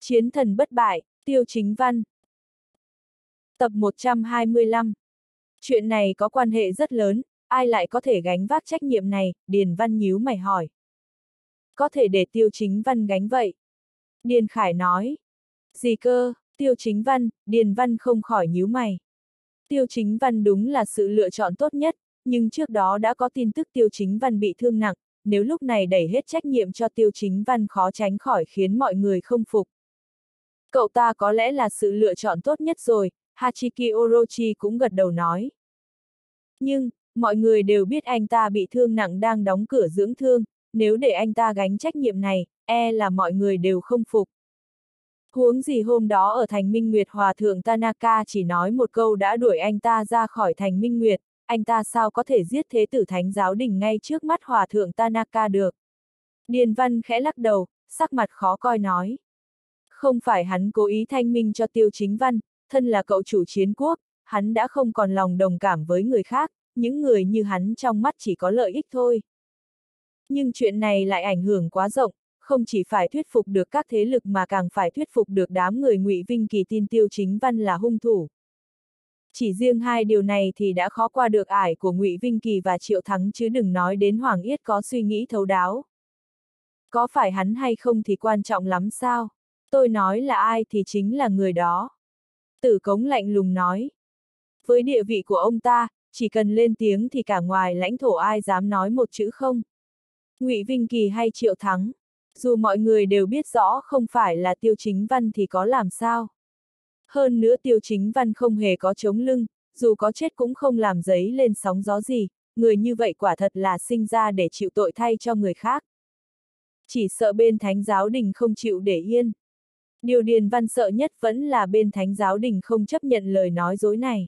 Chiến thần bất bại, Tiêu Chính Văn. Tập 125. Chuyện này có quan hệ rất lớn, ai lại có thể gánh vác trách nhiệm này, Điền Văn nhíu mày hỏi. Có thể để Tiêu Chính Văn gánh vậy. Điền Khải nói. Gì cơ, Tiêu Chính Văn, Điền Văn không khỏi nhíu mày. Tiêu Chính Văn đúng là sự lựa chọn tốt nhất, nhưng trước đó đã có tin tức Tiêu Chính Văn bị thương nặng, nếu lúc này đẩy hết trách nhiệm cho Tiêu Chính Văn khó tránh khỏi khiến mọi người không phục. Cậu ta có lẽ là sự lựa chọn tốt nhất rồi, Hachiki Orochi cũng gật đầu nói. Nhưng, mọi người đều biết anh ta bị thương nặng đang đóng cửa dưỡng thương, nếu để anh ta gánh trách nhiệm này, e là mọi người đều không phục. Huống gì hôm đó ở thành Minh Nguyệt Hòa thượng Tanaka chỉ nói một câu đã đuổi anh ta ra khỏi thành Minh Nguyệt, anh ta sao có thể giết thế tử Thánh Giáo Đình ngay trước mắt Hòa thượng Tanaka được. Điền Văn khẽ lắc đầu, sắc mặt khó coi nói. Không phải hắn cố ý thanh minh cho Tiêu Chính Văn, thân là cậu chủ chiến quốc, hắn đã không còn lòng đồng cảm với người khác, những người như hắn trong mắt chỉ có lợi ích thôi. Nhưng chuyện này lại ảnh hưởng quá rộng, không chỉ phải thuyết phục được các thế lực mà càng phải thuyết phục được đám người Ngụy Vinh Kỳ tin Tiêu Chính Văn là hung thủ. Chỉ riêng hai điều này thì đã khó qua được ải của Ngụy Vinh Kỳ và Triệu Thắng chứ đừng nói đến Hoàng Yết có suy nghĩ thấu đáo. Có phải hắn hay không thì quan trọng lắm sao? Tôi nói là ai thì chính là người đó. Tử Cống lạnh lùng nói. Với địa vị của ông ta, chỉ cần lên tiếng thì cả ngoài lãnh thổ ai dám nói một chữ không? Ngụy Vinh Kỳ hay Triệu Thắng? Dù mọi người đều biết rõ không phải là Tiêu Chính Văn thì có làm sao? Hơn nữa Tiêu Chính Văn không hề có chống lưng, dù có chết cũng không làm dấy lên sóng gió gì, người như vậy quả thật là sinh ra để chịu tội thay cho người khác. Chỉ sợ bên Thánh Giáo Đình không chịu để yên. Điều Điền Văn sợ nhất vẫn là bên Thánh Giáo Đình không chấp nhận lời nói dối này.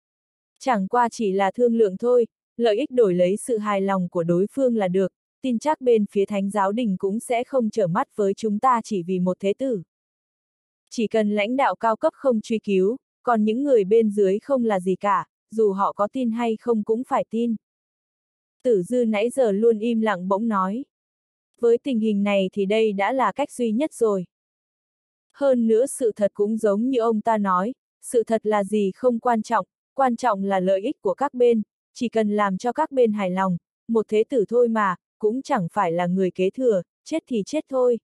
Chẳng qua chỉ là thương lượng thôi, lợi ích đổi lấy sự hài lòng của đối phương là được, tin chắc bên phía Thánh Giáo Đình cũng sẽ không trở mắt với chúng ta chỉ vì một thế tử. Chỉ cần lãnh đạo cao cấp không truy cứu, còn những người bên dưới không là gì cả, dù họ có tin hay không cũng phải tin. Tử Dư nãy giờ luôn im lặng bỗng nói. Với tình hình này thì đây đã là cách duy nhất rồi. Hơn nữa sự thật cũng giống như ông ta nói, sự thật là gì không quan trọng là lợi ích của các bên, chỉ cần làm cho các bên hài lòng, một thế tử thôi mà, cũng chẳng phải là người kế thừa, chết thì chết thôi.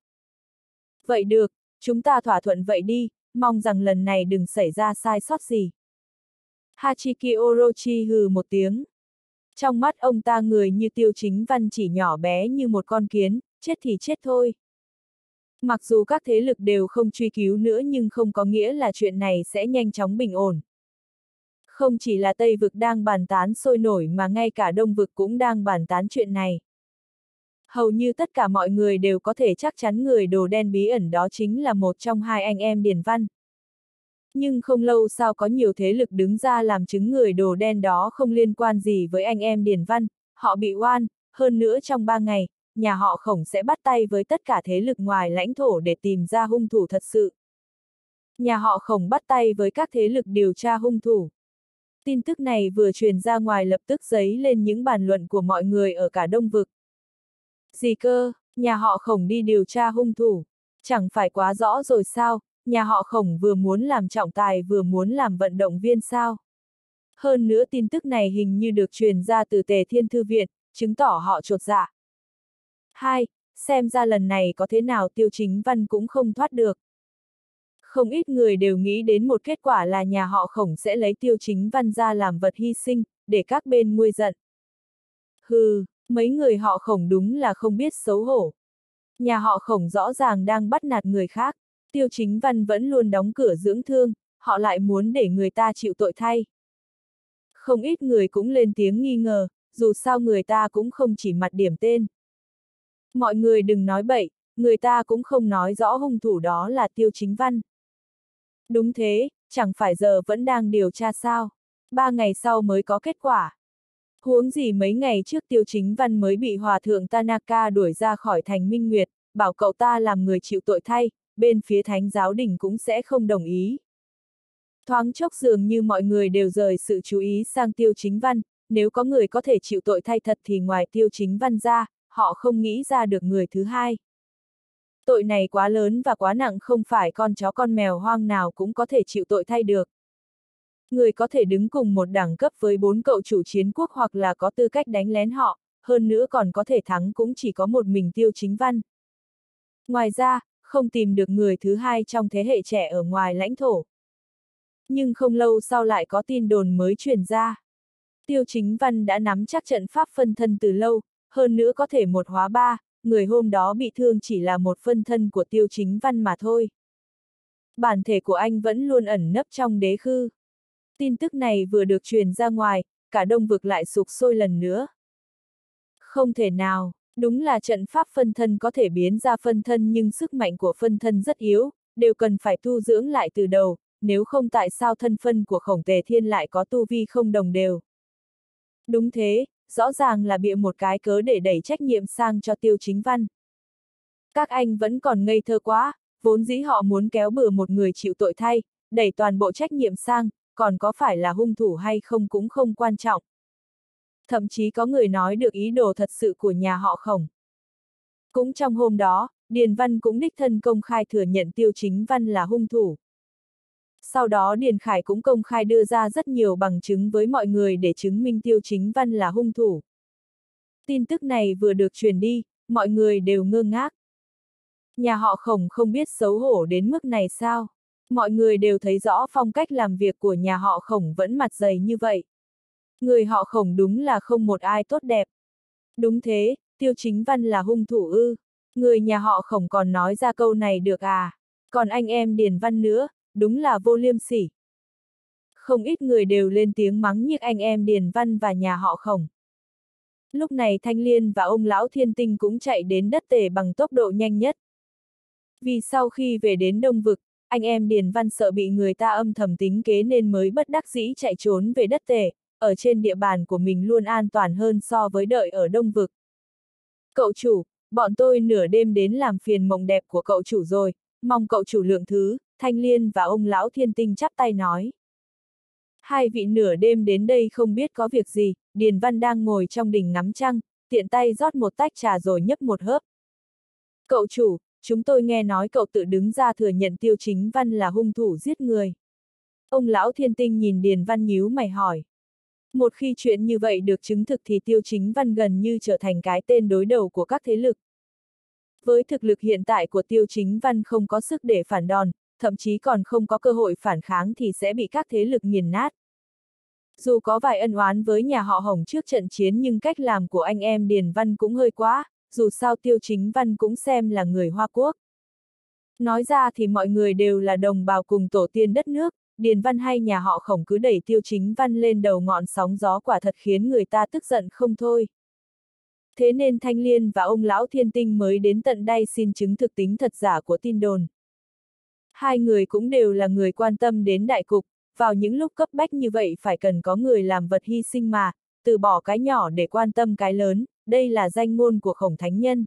Vậy được, chúng ta thỏa thuận vậy đi, mong rằng lần này đừng xảy ra sai sót gì. Hachiki Orochi hừ một tiếng. Trong mắt ông ta người như Tiêu Chính Văn chỉ nhỏ bé như một con kiến, chết thì chết thôi. Mặc dù các thế lực đều không truy cứu nữa nhưng không có nghĩa là chuyện này sẽ nhanh chóng bình ổn. Không chỉ là Tây vực đang bàn tán sôi nổi mà ngay cả Đông vực cũng đang bàn tán chuyện này. Hầu như tất cả mọi người đều có thể chắc chắn người đồ đen bí ẩn đó chính là một trong hai anh em Điền Văn. Nhưng không lâu sau có nhiều thế lực đứng ra làm chứng người đồ đen đó không liên quan gì với anh em Điền Văn, họ bị oan, hơn nữa trong 3 ngày, nhà họ Khổng sẽ bắt tay với tất cả thế lực ngoài lãnh thổ để tìm ra hung thủ thật sự. Nhà họ Khổng bắt tay với các thế lực điều tra hung thủ. Tin tức này vừa truyền ra ngoài lập tức dấy lên những bàn luận của mọi người ở cả Đông vực. Gì cơ, nhà họ Khổng đi điều tra hung thủ, chẳng phải quá rõ rồi sao, nhà họ Khổng vừa muốn làm trọng tài vừa muốn làm vận động viên sao. Hơn nữa tin tức này hình như được truyền ra từ Tề Thiên Thư Viện, chứng tỏ họ chột dạ. Hai, xem ra lần này có thế nào Tiêu Chính Văn cũng không thoát được. Không ít người đều nghĩ đến một kết quả là nhà họ Khổng sẽ lấy Tiêu Chính Văn ra làm vật hy sinh, để các bên nguôi giận. Hừ, mấy người họ Khổng đúng là không biết xấu hổ. Nhà họ Khổng rõ ràng đang bắt nạt người khác, Tiêu Chính Văn vẫn luôn đóng cửa dưỡng thương, họ lại muốn để người ta chịu tội thay. Không ít người cũng lên tiếng nghi ngờ, dù sao người ta cũng không chỉ mặt điểm tên. Mọi người đừng nói bậy, người ta cũng không nói rõ hung thủ đó là Tiêu Chính Văn. Đúng thế, chẳng phải giờ vẫn đang điều tra sao, 3 ngày sau mới có kết quả. Huống gì mấy ngày trước Tiêu Chính Văn mới bị Hòa thượng Tanaka đuổi ra khỏi thành Minh Nguyệt, bảo cậu ta làm người chịu tội thay, bên phía Thánh Giáo Đình cũng sẽ không đồng ý. Thoáng chốc dường như mọi người đều rời sự chú ý sang Tiêu Chính Văn, nếu có người có thể chịu tội thay thật thì ngoài Tiêu Chính Văn ra, họ không nghĩ ra được người thứ hai. Tội này quá lớn và quá nặng, không phải con chó con mèo hoang nào cũng có thể chịu tội thay được. Người có thể đứng cùng một đẳng cấp với 4 cậu chủ chiến quốc hoặc là có tư cách đánh lén họ, hơn nữa còn có thể thắng cũng chỉ có một mình Tiêu Chính Văn. Ngoài ra, không tìm được người thứ hai trong thế hệ trẻ ở ngoài lãnh thổ. Nhưng không lâu sau lại có tin đồn mới truyền ra. Tiêu Chính Văn đã nắm chắc trận pháp phân thân từ lâu, hơn nữa có thể một hóa ba, người hôm đó bị thương chỉ là một phân thân của Tiêu Chính Văn mà thôi. Bản thể của anh vẫn luôn ẩn nấp trong đế khư. Tin tức này vừa được truyền ra ngoài, cả Đông Vực lại sục sôi lần nữa. Không thể nào, đúng là trận pháp phân thân có thể biến ra phân thân nhưng sức mạnh của phân thân rất yếu, đều cần phải tu dưỡng lại từ đầu, nếu không tại sao thân phân của Khổng Tề Thiên lại có tu vi không đồng đều. Đúng thế, rõ ràng là bịa một cái cớ để đẩy trách nhiệm sang cho Tiêu Chính Văn. Các anh vẫn còn ngây thơ quá, vốn dĩ họ muốn kéo bừa một người chịu tội thay, đẩy toàn bộ trách nhiệm sang, còn có phải là hung thủ hay không cũng không quan trọng. Thậm chí có người nói được ý đồ thật sự của nhà họ Khổng. Cũng trong hôm đó, Điền Văn cũng đích thân công khai thừa nhận Tiêu Chính Văn là hung thủ. Sau đó Điền Khải cũng công khai đưa ra rất nhiều bằng chứng với mọi người để chứng minh Tiêu Chính Văn là hung thủ. Tin tức này vừa được truyền đi, mọi người đều ngơ ngác. Nhà họ Khổng không biết xấu hổ đến mức này sao? Mọi người đều thấy rõ phong cách làm việc của nhà họ Khổng vẫn mặt dày như vậy. Người họ Khổng đúng là không một ai tốt đẹp. Đúng thế, Tiêu Chính Văn là hung thủ ư? Người nhà họ Khổng còn nói ra câu này được à? Còn anh em Điền Văn nữa, đúng là vô liêm sỉ. Không ít người đều lên tiếng mắng nhiếc anh em Điền Văn và nhà họ Khổng. Lúc này Thanh Liên và ông lão Thiên Tinh cũng chạy đến đất Tề bằng tốc độ nhanh nhất. Vì sau khi về đến Đông Vực, anh em Điền Văn sợ bị người ta âm thầm tính kế nên mới bất đắc dĩ chạy trốn về đất Tề, ở trên địa bàn của mình luôn an toàn hơn so với đợi ở Đông Vực. Cậu chủ, bọn tôi nửa đêm đến làm phiền mộng đẹp của cậu chủ rồi, mong cậu chủ lượng thứ, Thanh Liên và ông lão Thiên Tinh chắp tay nói. Hai vị nửa đêm đến đây không biết có việc gì, Điền Văn đang ngồi trong đình ngắm trăng, tiện tay rót một tách trà rồi nhấp một hớp. Cậu chủ, chúng tôi nghe nói cậu tự đứng ra thừa nhận Tiêu Chính Văn là hung thủ giết người. Ông lão Thiên Tinh nhìn Điền Văn nhíu mày hỏi. Một khi chuyện như vậy được chứng thực thì Tiêu Chính Văn gần như trở thành cái tên đối đầu của các thế lực. Với thực lực hiện tại của Tiêu Chính Văn không có sức để phản đòn, thậm chí còn không có cơ hội phản kháng thì sẽ bị các thế lực nghiền nát. Dù có vài ân oán với nhà họ Hồng trước trận chiến nhưng cách làm của anh em Điền Văn cũng hơi quá, dù sao Tiêu Chính Văn cũng xem là người Hoa Quốc. Nói ra thì mọi người đều là đồng bào cùng tổ tiên đất nước, Điền Văn hay nhà họ Khổng cứ đẩy Tiêu Chính Văn lên đầu ngọn sóng gió quả thật khiến người ta tức giận không thôi. Thế nên Thanh Liên và ông lão Thiên Tinh mới đến tận đây xin chứng thực tính thật giả của tin đồn. Hai người cũng đều là người quan tâm đến đại cục, vào những lúc cấp bách như vậy phải cần có người làm vật hy sinh mà, từ bỏ cái nhỏ để quan tâm cái lớn, đây là danh ngôn của Khổng Thánh Nhân.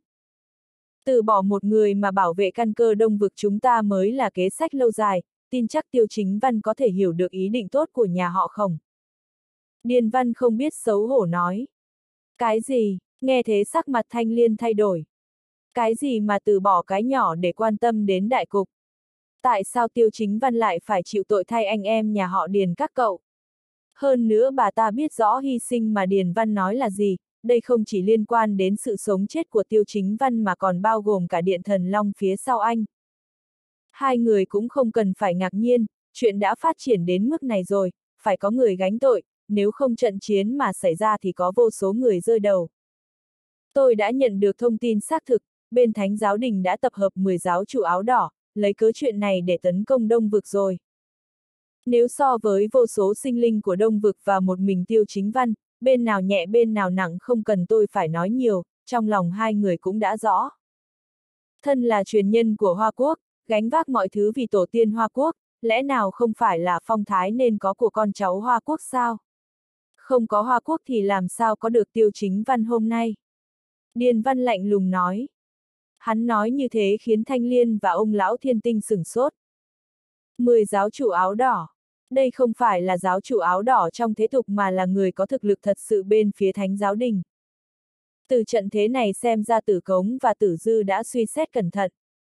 Từ bỏ một người mà bảo vệ căn cơ Đông Vực chúng ta mới là kế sách lâu dài, tin chắc Tiêu Chính Văn có thể hiểu được ý định tốt của nhà họ Khổng. Điền Văn không biết xấu hổ nói. Cái gì, nghe thế sắc mặt Thanh Liên thay đổi. Cái gì mà từ bỏ cái nhỏ để quan tâm đến đại cục? Tại sao Tiêu Chính Văn lại phải chịu tội thay anh em nhà họ Điền các cậu? Hơn nữa bà ta biết rõ hy sinh mà Điền Văn nói là gì, đây không chỉ liên quan đến sự sống chết của Tiêu Chính Văn mà còn bao gồm cả Điện Thần Long phía sau anh. Hai người cũng không cần phải ngạc nhiên, chuyện đã phát triển đến mức này rồi, phải có người gánh tội, nếu không trận chiến mà xảy ra thì có vô số người rơi đầu. Tôi đã nhận được thông tin xác thực, bên Thánh Giáo Đình đã tập hợp 10 giáo chủ áo đỏ, lấy cớ chuyện này để tấn công Đông Vực rồi. Nếu so với vô số sinh linh của Đông Vực và một mình Tiêu Chính Văn, bên nào nhẹ bên nào nặng không cần tôi phải nói nhiều, trong lòng hai người cũng đã rõ. Thân là truyền nhân của Hoa Quốc, gánh vác mọi thứ vì tổ tiên Hoa Quốc, lẽ nào không phải là phong thái nên có của con cháu Hoa Quốc sao? Không có Hoa Quốc thì làm sao có được Tiêu Chính Văn hôm nay? Điền Văn lạnh lùng nói. Hắn nói như thế khiến Thanh Liên và ông lão Thiên Tinh sửng sốt. 10 giáo chủ áo đỏ. Đây không phải là giáo chủ áo đỏ trong thế tục mà là người có thực lực thật sự bên phía Thánh Giáo Đình. Từ trận thế này xem ra Tử Cống và Tử Dư đã suy xét cẩn thận.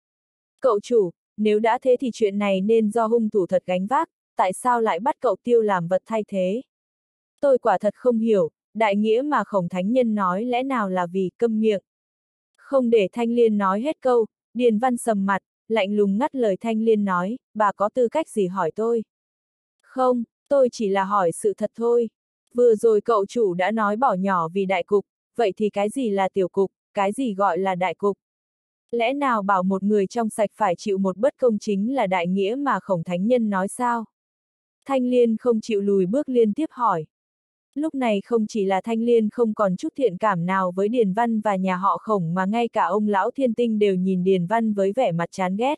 Cậu chủ, nếu đã thế thì chuyện này nên do hung thủ thật gánh vác, tại sao lại bắt cậu Tiêu làm vật thay thế? Tôi quả thật không hiểu, đại nghĩa mà Khổng Thánh Nhân nói lẽ nào là vì câm miệng. Không để Thanh Liên nói hết câu, Điền Văn sầm mặt, lạnh lùng ngắt lời Thanh Liên nói, bà có tư cách gì hỏi tôi? Không, tôi chỉ là hỏi sự thật thôi. Vừa rồi cậu chủ đã nói bỏ nhỏ vì đại cục, vậy thì cái gì là tiểu cục, cái gì gọi là đại cục? Lẽ nào bảo một người trong sạch phải chịu một bất công chính là đại nghĩa mà Khổng Thánh Nhân nói sao? Thanh Liên không chịu lùi bước liên tiếp hỏi. Lúc này không chỉ là Thanh Liên không còn chút thiện cảm nào với Điền Văn và nhà họ Khổng mà ngay cả ông lão Thiên Tinh đều nhìn Điền Văn với vẻ mặt chán ghét.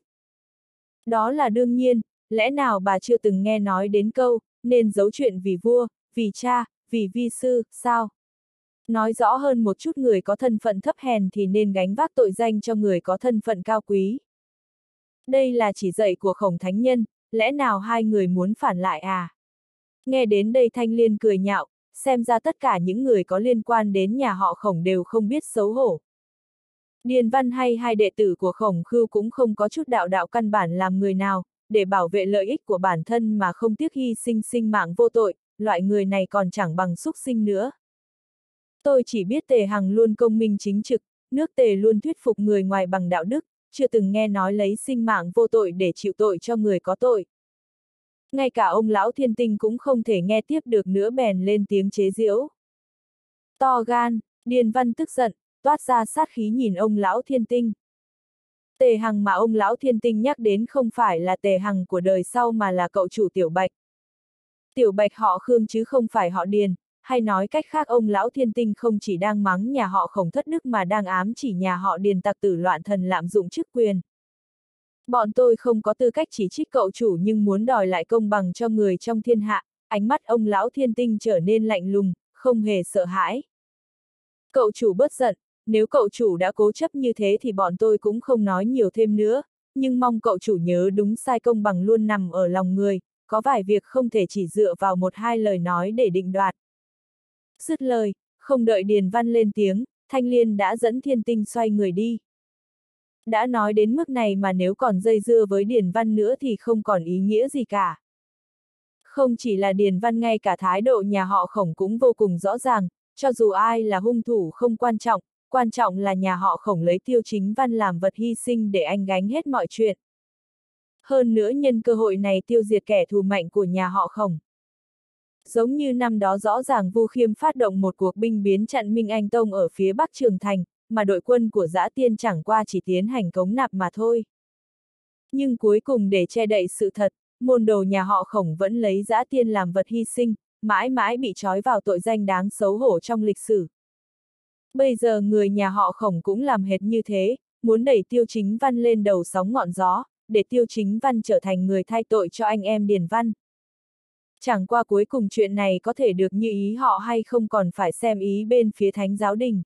Đó là đương nhiên, lẽ nào bà chưa từng nghe nói đến câu, nên giấu chuyện vì vua, vì cha, vì vi sư, sao? Nói rõ hơn một chút, người có thân phận thấp hèn thì nên gánh vác tội danh cho người có thân phận cao quý. Đây là chỉ dạy của Khổng Thánh Nhân, lẽ nào hai người muốn phản lại à? Nghe đến đây Thanh Liên cười nhạo, xem ra tất cả những người có liên quan đến nhà họ Khổng đều không biết xấu hổ. Điền Văn hay hai đệ tử của Khổng Khưu cũng không có chút đạo căn bản làm người nào, để bảo vệ lợi ích của bản thân mà không tiếc hy sinh sinh mạng vô tội, loại người này còn chẳng bằng súc sinh nữa. Tôi chỉ biết Tề Hằng luôn công minh chính trực, nước Tề luôn thuyết phục người ngoài bằng đạo đức, chưa từng nghe nói lấy sinh mạng vô tội để chịu tội cho người có tội. Ngay cả ông lão Thiên Tinh cũng không thể nghe tiếp được nữa bèn lên tiếng chế giễu. To gan, Điền Văn tức giận, toát ra sát khí nhìn ông lão Thiên Tinh. Tề Hằng mà ông lão Thiên Tinh nhắc đến không phải là Tề Hằng của đời sau mà là cậu chủ Tiểu Bạch. Tiểu Bạch họ Khương chứ không phải họ Điền, hay nói cách khác ông lão Thiên Tinh không chỉ đang mắng nhà họ Khổng thất đức mà đang ám chỉ nhà họ Điền tặc tử loạn thần lạm dụng chức quyền. Bọn tôi không có tư cách chỉ trích cậu chủ nhưng muốn đòi lại công bằng cho người trong thiên hạ, ánh mắt ông lão Thiên Tinh trở nên lạnh lùng, không hề sợ hãi. Cậu chủ bớt giận, nếu cậu chủ đã cố chấp như thế thì bọn tôi cũng không nói nhiều thêm nữa, nhưng mong cậu chủ nhớ đúng sai công bằng luôn nằm ở lòng người, có vài việc không thể chỉ dựa vào một hai lời nói để định đoạt. Dứt lời, không đợi Điền Văn lên tiếng, Thanh Liên đã dẫn Thiên Tinh xoay người đi. Đã nói đến mức này mà nếu còn dây dưa với Điền Văn nữa thì không còn ý nghĩa gì cả. Không chỉ là Điền Văn, ngay cả thái độ nhà họ Khổng cũng vô cùng rõ ràng, cho dù ai là hung thủ không quan trọng là nhà họ Khổng lấy Tiêu Chính Văn làm vật hy sinh để anh gánh hết mọi chuyện. Hơn nữa nhân cơ hội này tiêu diệt kẻ thù mạnh của nhà họ Khổng. Giống như năm đó rõ ràng Vu Khiêm phát động một cuộc binh biến chặn Minh Anh Tông ở phía Bắc Trường Thành, mà đội quân của Dã Tiên chẳng qua chỉ tiến hành cống nạp mà thôi. Nhưng cuối cùng để che đậy sự thật, môn đồ nhà họ Khổng vẫn lấy Dã Tiên làm vật hy sinh, mãi mãi bị trói vào tội danh đáng xấu hổ trong lịch sử. Bây giờ người nhà họ Khổng cũng làm hệt như thế, muốn đẩy Tiêu Chính Văn lên đầu sóng ngọn gió, để Tiêu Chính Văn trở thành người thay tội cho anh em Điền Văn. Chẳng qua cuối cùng chuyện này có thể được như ý họ hay không còn phải xem ý bên phía Thánh Giáo Đình.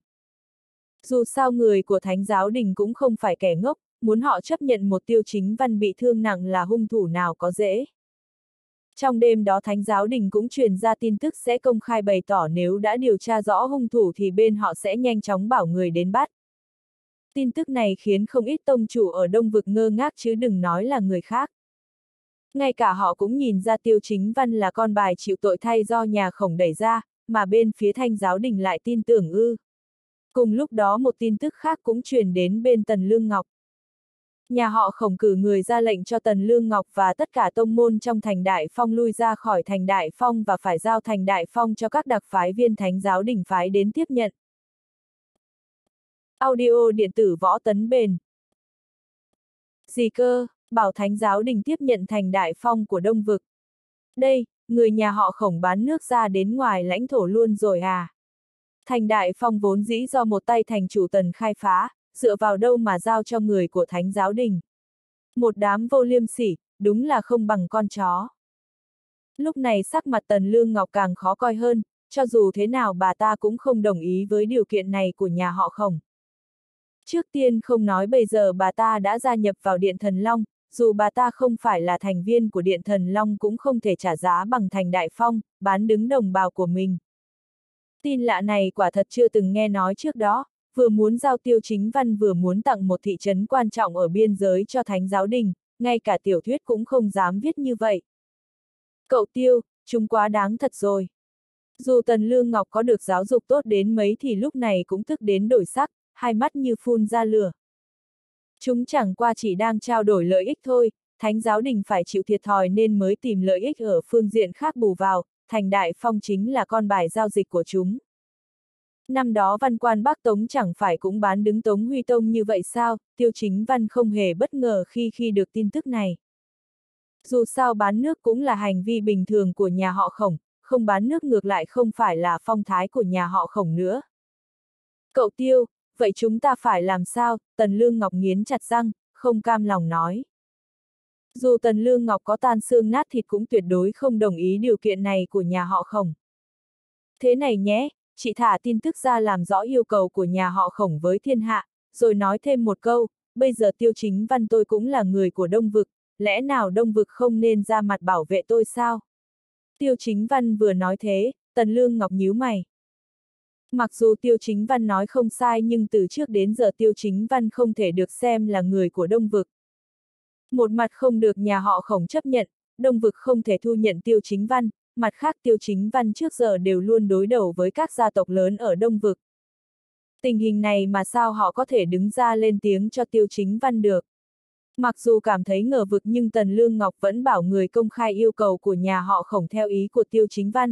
Dù sao người của Thánh Giáo Đình cũng không phải kẻ ngốc, muốn họ chấp nhận một Tiêu Chính Văn bị thương nặng là hung thủ nào có dễ. Trong đêm đó Thánh Giáo Đình cũng truyền ra tin tức sẽ công khai bày tỏ nếu đã điều tra rõ hung thủ thì bên họ sẽ nhanh chóng bảo người đến bắt. Tin tức này khiến không ít tông chủ ở Đông Vực ngơ ngác chứ đừng nói là người khác. Ngay cả họ cũng nhìn ra Tiêu Chính Văn là con bài chịu tội thay do nhà Khổng đẩy ra, mà bên phía Thánh Giáo Đình lại tin tưởng ư. Cùng lúc đó một tin tức khác cũng truyền đến bên Tần Lương Ngọc. Nhà họ Khổng cử người ra lệnh cho Tần Lương Ngọc và tất cả tông môn trong Thành Đại Phong lui ra khỏi Thành Đại Phong và phải giao Thành Đại Phong cho các đặc phái viên Thánh Giáo Đình phái đến tiếp nhận. Audio điện tử Võ Tấn Bền. Gì cơ, bảo Thánh Giáo Đình tiếp nhận Thành Đại Phong của Đông Vực. Đây, người nhà họ Khổng bán nước ra đến ngoài lãnh thổ luôn rồi à? Thành Đại Phong vốn dĩ do một tay thành chủ Tần khai phá, dựa vào đâu mà giao cho người của Thánh Giáo Đình. Một đám vô liêm sỉ, đúng là không bằng con chó. Lúc này sắc mặt Tần Lương Ngọc càng khó coi hơn, cho dù thế nào bà ta cũng không đồng ý với điều kiện này của nhà họ Khổng. Trước tiên không nói bây giờ bà ta đã gia nhập vào Điện Thần Long, dù bà ta không phải là thành viên của Điện Thần Long cũng không thể trả giá bằng Thành Đại Phong, bán đứng đồng bào của mình. Tin lạ này quả thật chưa từng nghe nói trước đó, vừa muốn giao Tiêu Chính Văn vừa muốn tặng một thị trấn quan trọng ở biên giới cho Thánh giáo đình, ngay cả tiểu thuyết cũng không dám viết như vậy. Cậu Tiêu, chúng quá đáng thật rồi. Dù Tần Lương Ngọc có được giáo dục tốt đến mấy thì lúc này cũng tức đến đổi sắc, hai mắt như phun ra lửa. Chúng chẳng qua chỉ đang trao đổi lợi ích thôi, Thánh giáo đình phải chịu thiệt thòi nên mới tìm lợi ích ở phương diện khác bù vào, Thành Đại Phong chính là con bài giao dịch của chúng. Năm đó văn quan Bắc Tống chẳng phải cũng bán đứng Tống Huy Tông như vậy sao, Tiêu Chính Văn không hề bất ngờ khi được tin tức này. Dù sao bán nước cũng là hành vi bình thường của nhà họ Khổng, không bán nước ngược lại không phải là phong thái của nhà họ Khổng nữa. Cậu Tiêu, vậy chúng ta phải làm sao? Tần Lương Ngọc nghiến chặt răng, không cam lòng nói. Dù Tần Lương Ngọc có tan xương nát thịt cũng tuyệt đối không đồng ý điều kiện này của nhà họ Khổng. Thế này nhé, chị thả tin tức ra làm rõ yêu cầu của nhà họ Khổng với thiên hạ, rồi nói thêm một câu, bây giờ Tiêu Chính Văn tôi cũng là người của Đông Vực, lẽ nào Đông Vực không nên ra mặt bảo vệ tôi sao? Tiêu Chính Văn vừa nói thế, Tần Lương Ngọc nhíu mày. Mặc dù Tiêu Chính Văn nói không sai nhưng từ trước đến giờ Tiêu Chính Văn không thể được xem là người của Đông Vực. Một mặt không được nhà họ Khổng chấp nhận, Đông Vực không thể thu nhận Tiêu Chính Văn, mặt khác Tiêu Chính Văn trước giờ đều luôn đối đầu với các gia tộc lớn ở Đông Vực. Tình hình này mà sao họ có thể đứng ra lên tiếng cho Tiêu Chính Văn được? Mặc dù cảm thấy ngờ vực nhưng Tần Lương Ngọc vẫn bảo người công khai yêu cầu của nhà họ Khổng theo ý của Tiêu Chính Văn.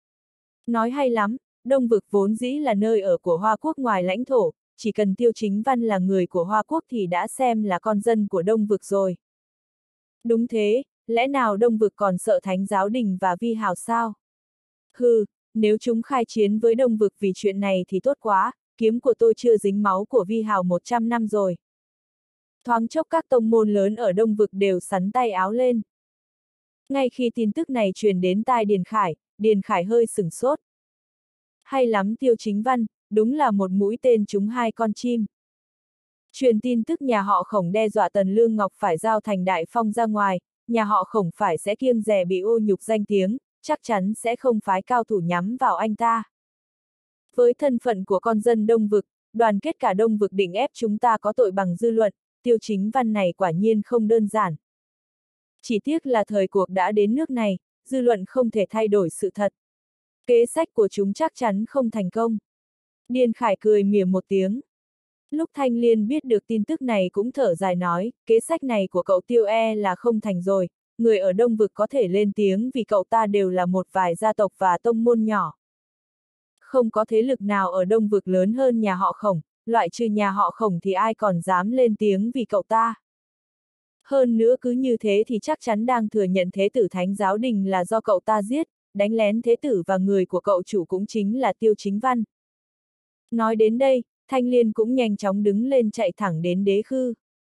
Nói hay lắm, Đông Vực vốn dĩ là nơi ở của Hoa Quốc ngoài lãnh thổ, chỉ cần Tiêu Chính Văn là người của Hoa Quốc thì đã xem là con dân của Đông Vực rồi. Đúng thế, lẽ nào Đông Vực còn sợ Thánh giáo đình và Vi Hào sao? Hừ, nếu chúng khai chiến với Đông Vực vì chuyện này thì tốt quá, kiếm của tôi chưa dính máu của Vi Hào 100 năm rồi. Thoáng chốc các tông môn lớn ở Đông Vực đều sắn tay áo lên. Ngay khi tin tức này truyền đến tai Điền Khải hơi sửng sốt. Hay lắm Tiêu Chính Văn, đúng là một mũi tên trúng hai con chim. Truyền tin tức nhà họ Khổng đe dọa Tần Lương Ngọc phải giao Thành Đại Phong ra ngoài, nhà họ Khổng phải sẽ kiêng dè bị ô nhục danh tiếng, chắc chắn sẽ không phái cao thủ nhắm vào anh ta. Với thân phận của con dân Đông Vực, đoàn kết cả Đông Vực định ép chúng ta có tội bằng dư luận, Tiêu Chính Văn này quả nhiên không đơn giản. Chỉ tiếc là thời cuộc đã đến nước này, dư luận không thể thay đổi sự thật. Kế sách của chúng chắc chắn không thành công. Điền Khải cười mỉa một tiếng. Lúc Thanh Liên biết được tin tức này cũng thở dài nói, kế sách này của cậu Tiêu là không thành rồi, người ở Đông Vực có thể lên tiếng vì cậu ta đều là một vài gia tộc và tông môn nhỏ. Không có thế lực nào ở Đông Vực lớn hơn nhà họ Khổng, loại trừ nhà họ Khổng thì ai còn dám lên tiếng vì cậu ta. Hơn nữa cứ như thế thì chắc chắn đang thừa nhận thế tử Thánh giáo đình là do cậu ta giết, đánh lén thế tử và người của cậu chủ cũng chính là Tiêu Chính Văn. Nói đến đây, Thanh Liên cũng nhanh chóng đứng lên chạy thẳng đến Đế Khư.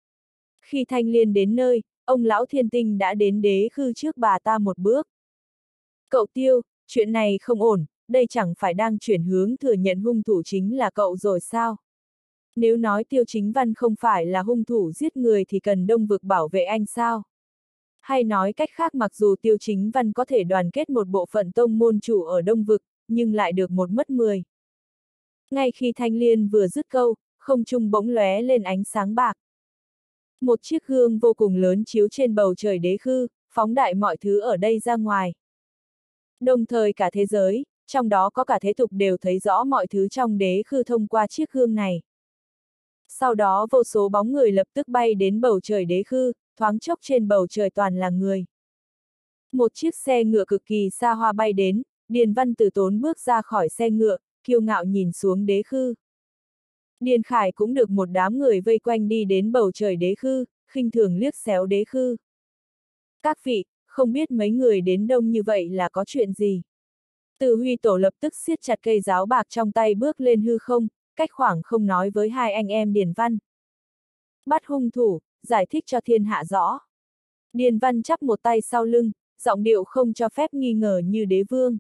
Khi Thanh Liên đến nơi, ông lão Thiên Tinh đã đến Đế Khư trước bà ta một bước. Cậu Tiêu, chuyện này không ổn, đây chẳng phải đang chuyển hướng thừa nhận hung thủ chính là cậu rồi sao? Nếu nói Tiêu Chính Văn không phải là hung thủ giết người thì cần Đông Vực bảo vệ anh sao? Hay nói cách khác mặc dù Tiêu Chính Văn có thể đoàn kết một bộ phận tông môn chủ ở Đông Vực, nhưng lại được một mất 10. Ngay khi Thanh Liên vừa dứt câu, không trung bỗng lóe lên ánh sáng bạc. Một chiếc gương vô cùng lớn chiếu trên bầu trời Đế Khư, phóng đại mọi thứ ở đây ra ngoài. Đồng thời cả thế giới, trong đó có cả thế tục đều thấy rõ mọi thứ trong Đế Khư thông qua chiếc gương này. Sau đó vô số bóng người lập tức bay đến bầu trời Đế Khư, thoáng chốc trên bầu trời toàn là người. Một chiếc xe ngựa cực kỳ xa hoa bay đến, Điền Văn từ tốn bước ra khỏi xe ngựa, kiêu ngạo nhìn xuống Đế Khư. Điền Khải cũng được một đám người vây quanh đi đến bầu trời Đế Khư, khinh thường liếc xéo Đế Khư. Các vị, không biết mấy người đến đông như vậy là có chuyện gì? Từ Huy Tổ lập tức siết chặt cây giáo bạc trong tay bước lên hư không, cách khoảng không nói với hai anh em Điền Văn. Bắt hung thủ, giải thích cho thiên hạ rõ. Điền Văn chắp một tay sau lưng, giọng điệu không cho phép nghi ngờ như đế vương.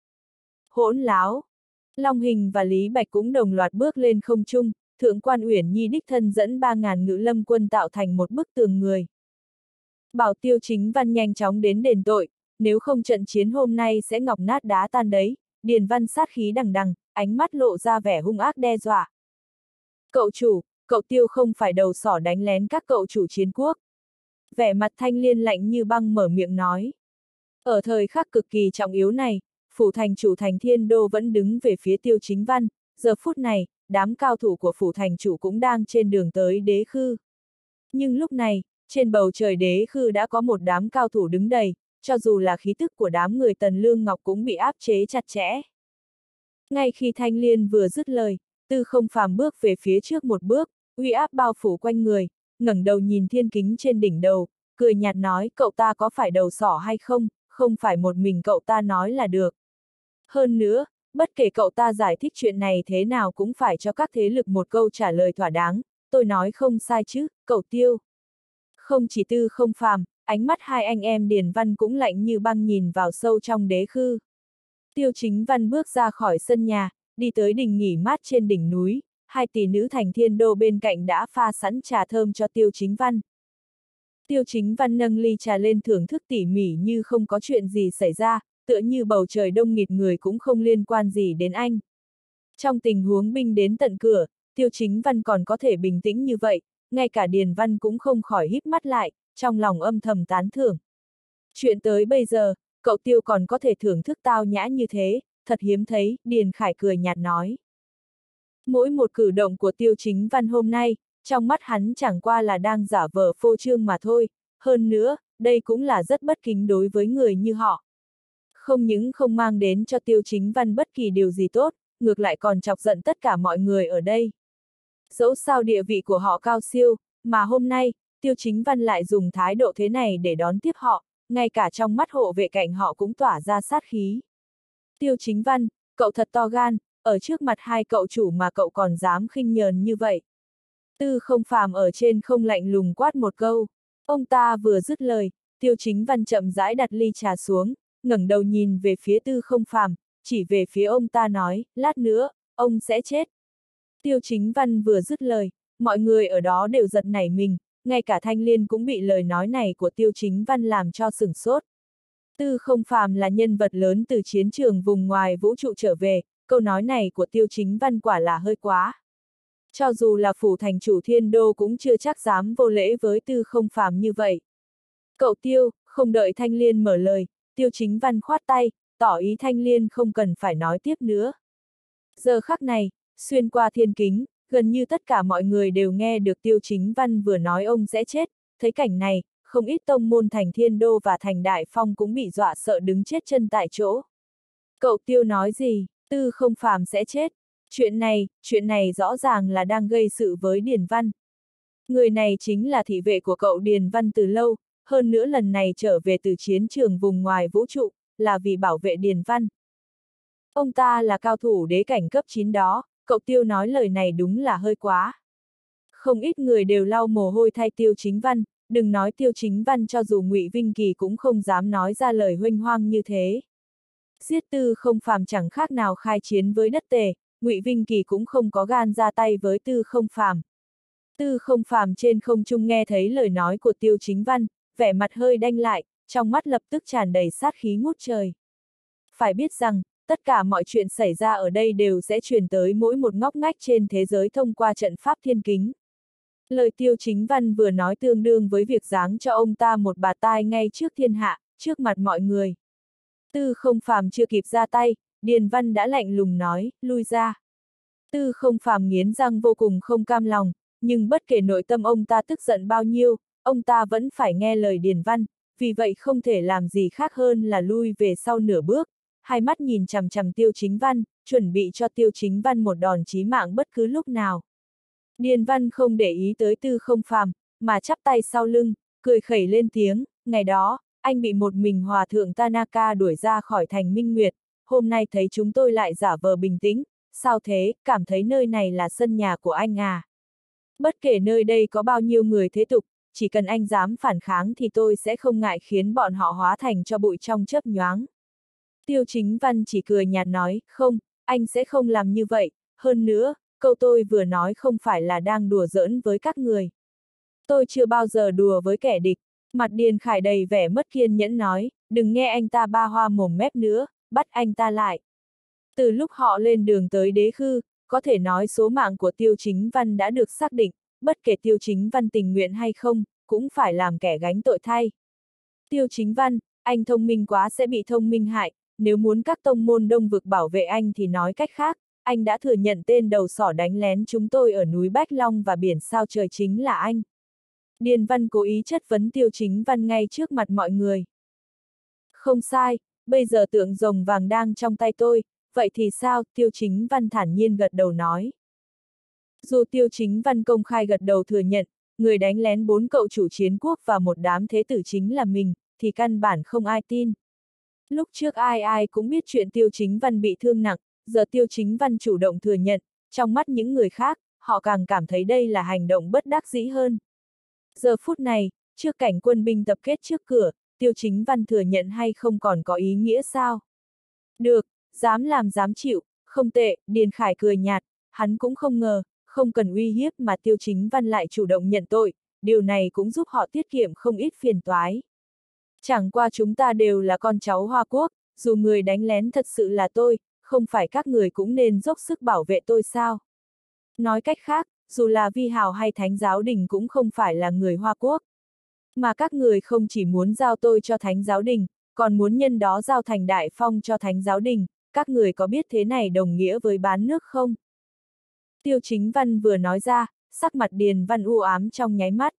Hỗn láo! Long Hình và Lý Bạch cũng đồng loạt bước lên không trung, Thượng quan Uyển Nhi đích thân dẫn 3.000 ngự lâm quân tạo thành một bức tường người. Bảo Tiêu Chính Văn nhanh chóng đến đền tội, nếu không trận chiến hôm nay sẽ ngọc nát đá tan đấy. Điền Văn sát khí đằng đằng, ánh mắt lộ ra vẻ hung ác đe dọa. Cậu chủ, cậu Tiêu không phải đầu sỏ đánh lén các cậu chủ chiến quốc. Vẻ mặt Thanh Liên lạnh như băng mở miệng nói. Ở thời khắc cực kỳ trọng yếu này, phủ thành chủ thành Thiên Đô vẫn đứng về phía Tiêu Chính Văn, giờ phút này, đám cao thủ của phủ thành chủ cũng đang trên đường tới đế khư. Nhưng lúc này, trên bầu trời đế khư đã có một đám cao thủ đứng đầy, cho dù là khí tức của đám người Tần Lương Ngọc cũng bị áp chế chặt chẽ. Ngay khi Thanh Liên vừa dứt lời, Tư Không Phàm bước về phía trước một bước, uy áp bao phủ quanh người, ngẩng đầu nhìn thiên kính trên đỉnh đầu, cười nhạt nói cậu ta có phải đầu sỏ hay không, không phải một mình cậu ta nói là được. Hơn nữa, bất kể cậu ta giải thích chuyện này thế nào cũng phải cho các thế lực một câu trả lời thỏa đáng, tôi nói không sai chứ, cậu Tiêu. Không chỉ Tư Không Phàm, ánh mắt hai anh em Điền Văn cũng lạnh như băng nhìn vào sâu trong đế khư. Tiêu Chính Văn bước ra khỏi sân nhà, đi tới đình nghỉ mát trên đỉnh núi, hai tỷ nữ thành Thiên Đô bên cạnh đã pha sẵn trà thơm cho Tiêu Chính Văn. Tiêu Chính Văn nâng ly trà lên thưởng thức tỉ mỉ như không có chuyện gì xảy ra, tựa như bầu trời đông nghịt người cũng không liên quan gì đến anh. Trong tình huống binh đến tận cửa, Tiêu Chính Văn còn có thể bình tĩnh như vậy, ngay cả Điền Văn cũng không khỏi híp mắt lại, trong lòng âm thầm tán thưởng. Chuyện tới bây giờ, cậu Tiêu còn có thể thưởng thức tao nhã như thế, thật hiếm thấy, Điền Khải cười nhạt nói. Mỗi một cử động của Tiêu Chính Văn hôm nay, trong mắt hắn chẳng qua là đang giả vờ phô trương mà thôi, hơn nữa, đây cũng là rất bất kính đối với người như họ. Không những không mang đến cho Tiêu Chính Văn bất kỳ điều gì tốt, ngược lại còn chọc giận tất cả mọi người ở đây. Dẫu sao địa vị của họ cao siêu, mà hôm nay, Tiêu Chính Văn lại dùng thái độ thế này để đón tiếp họ, ngay cả trong mắt hộ vệ cạnh họ cũng tỏa ra sát khí. Tiêu Chính Văn, cậu thật to gan, ở trước mặt hai cậu chủ mà cậu còn dám khinh nhờn như vậy. Tư Không Phàm ở trên không lạnh lùng quát một câu. Ông ta vừa dứt lời, Tiêu Chính Văn chậm rãi đặt ly trà xuống, ngẩng đầu nhìn về phía Tư Không Phàm, chỉ về phía ông ta nói, lát nữa, ông sẽ chết. Tiêu Chính Văn vừa dứt lời, mọi người ở đó đều giật nảy mình, ngay cả Thanh Liên cũng bị lời nói này của Tiêu Chính Văn làm cho sửng sốt. Tư Không Phàm là nhân vật lớn từ chiến trường vùng ngoài vũ trụ trở về, câu nói này của Tiêu Chính Văn quả là hơi quá. Cho dù là phủ thành chủ Thiên Đô cũng chưa chắc dám vô lễ với Tư Không Phàm như vậy. Cậu Tiêu, không đợi Thanh Liên mở lời, Tiêu Chính Văn khoát tay, tỏ ý Thanh Liên không cần phải nói tiếp nữa. Giờ khắc này, xuyên qua thiên kính, gần như tất cả mọi người đều nghe được Tiêu Chính Văn vừa nói ông sẽ chết, thấy cảnh này, không ít tông môn thành Thiên Đô và thành Đại Phong cũng bị dọa sợ đứng chết chân tại chỗ. Cậu Tiêu nói gì, Tư Không Phàm sẽ chết? Chuyện này rõ ràng là đang gây sự với Điền Văn. Người này chính là thị vệ của cậu Điền Văn từ lâu, hơn nữa lần này trở về từ chiến trường vùng ngoài vũ trụ, là vì bảo vệ Điền Văn. Ông ta là cao thủ đế cảnh cấp 9 đó, cậu Tiêu nói lời này đúng là hơi quá. Không ít người đều lau mồ hôi thay Tiêu Chính Văn, đừng nói Tiêu Chính Văn cho dù Ngụy Vinh Kỳ cũng không dám nói ra lời huênh hoang như thế. Giết Tư Không Phàm chẳng khác nào khai chiến với đất Tề, Ngụy Vinh Kỳ cũng không có gan ra tay với Tư Không Phàm. Tư Không Phàm trên không trung nghe thấy lời nói của Tiêu Chính Văn, vẻ mặt hơi đanh lại, trong mắt lập tức tràn đầy sát khí ngút trời. Phải biết rằng, tất cả mọi chuyện xảy ra ở đây đều sẽ truyền tới mỗi một ngóc ngách trên thế giới thông qua trận pháp thiên kính. Lời Tiêu Chính Văn vừa nói tương đương với việc giáng cho ông ta một bạt tai ngay trước thiên hạ, trước mặt mọi người. Tư Không Phàm chưa kịp ra tay, Điền Văn đã lạnh lùng nói, lui ra. Tư Không Phàm nghiến răng vô cùng không cam lòng, nhưng bất kể nội tâm ông ta tức giận bao nhiêu, ông ta vẫn phải nghe lời Điền Văn, vì vậy không thể làm gì khác hơn là lui về sau nửa bước, hai mắt nhìn chằm chằm Tiêu Chính Văn, chuẩn bị cho Tiêu Chính Văn một đòn chí mạng bất cứ lúc nào. Điền Văn không để ý tới Tư Không Phàm, mà chắp tay sau lưng, cười khẩy lên tiếng, ngày đó, anh bị một mình hòa thượng Tanaka đuổi ra khỏi thành Minh Nguyệt, hôm nay thấy chúng tôi lại giả vờ bình tĩnh, sao thế, cảm thấy nơi này là sân nhà của anh à? Bất kể nơi đây có bao nhiêu người thế tục, chỉ cần anh dám phản kháng thì tôi sẽ không ngại khiến bọn họ hóa thành cho bụi trong chớp nhoáng. Tiêu Chính Văn chỉ cười nhạt nói, không, anh sẽ không làm như vậy, hơn nữa, câu tôi vừa nói không phải là đang đùa giỡn với các người. Tôi chưa bao giờ đùa với kẻ địch. Mặt Điền Khải đầy vẻ mất kiên nhẫn nói, đừng nghe anh ta ba hoa mồm mép nữa, bắt anh ta lại. Từ lúc họ lên đường tới đế khư, có thể nói số mạng của Tiêu Chính Văn đã được xác định, bất kể Tiêu Chính Văn tình nguyện hay không, cũng phải làm kẻ gánh tội thay. Tiêu Chính Văn, anh thông minh quá sẽ bị thông minh hại, nếu muốn các tông môn Đông Vực bảo vệ anh thì nói cách khác, anh đã thừa nhận tên đầu sỏ đánh lén chúng tôi ở núi Bách Long và biển sao trời chính là anh. Điền Văn cố ý chất vấn Tiêu Chính Văn ngay trước mặt mọi người. Không sai, bây giờ tượng rồng vàng đang trong tay tôi, vậy thì sao? Tiêu Chính Văn thản nhiên gật đầu nói. Dù Tiêu Chính Văn công khai gật đầu thừa nhận, người đánh lén 4 cậu chủ chiến quốc và một đám thế tử chính là mình, thì căn bản không ai tin. Lúc trước ai cũng biết chuyện Tiêu Chính Văn bị thương nặng, giờ Tiêu Chính Văn chủ động thừa nhận, trong mắt những người khác, họ càng cảm thấy đây là hành động bất đắc dĩ hơn. Giờ phút này, trước cảnh quân binh tập kết trước cửa, Tiêu Chính Văn thừa nhận hay không còn có ý nghĩa sao? Được, dám làm dám chịu, không tệ, Điền Khải cười nhạt, hắn cũng không ngờ, không cần uy hiếp mà Tiêu Chính Văn lại chủ động nhận tội, điều này cũng giúp họ tiết kiệm không ít phiền toái. Chẳng qua chúng ta đều là con cháu Hoa Quốc, dù người đánh lén thật sự là tôi, không phải các người cũng nên dốc sức bảo vệ tôi sao? Nói cách khác, dù là Vi Hào hay Thánh Giáo Đình cũng không phải là người Hoa Quốc. Mà các người không chỉ muốn giao tôi cho Thánh Giáo Đình, còn muốn nhân đó giao Thành Đại Phong cho Thánh Giáo Đình, các người có biết thế này đồng nghĩa với bán nước không? Tiêu Chính Văn vừa nói ra, sắc mặt Điền Văn u ám trong nháy mắt.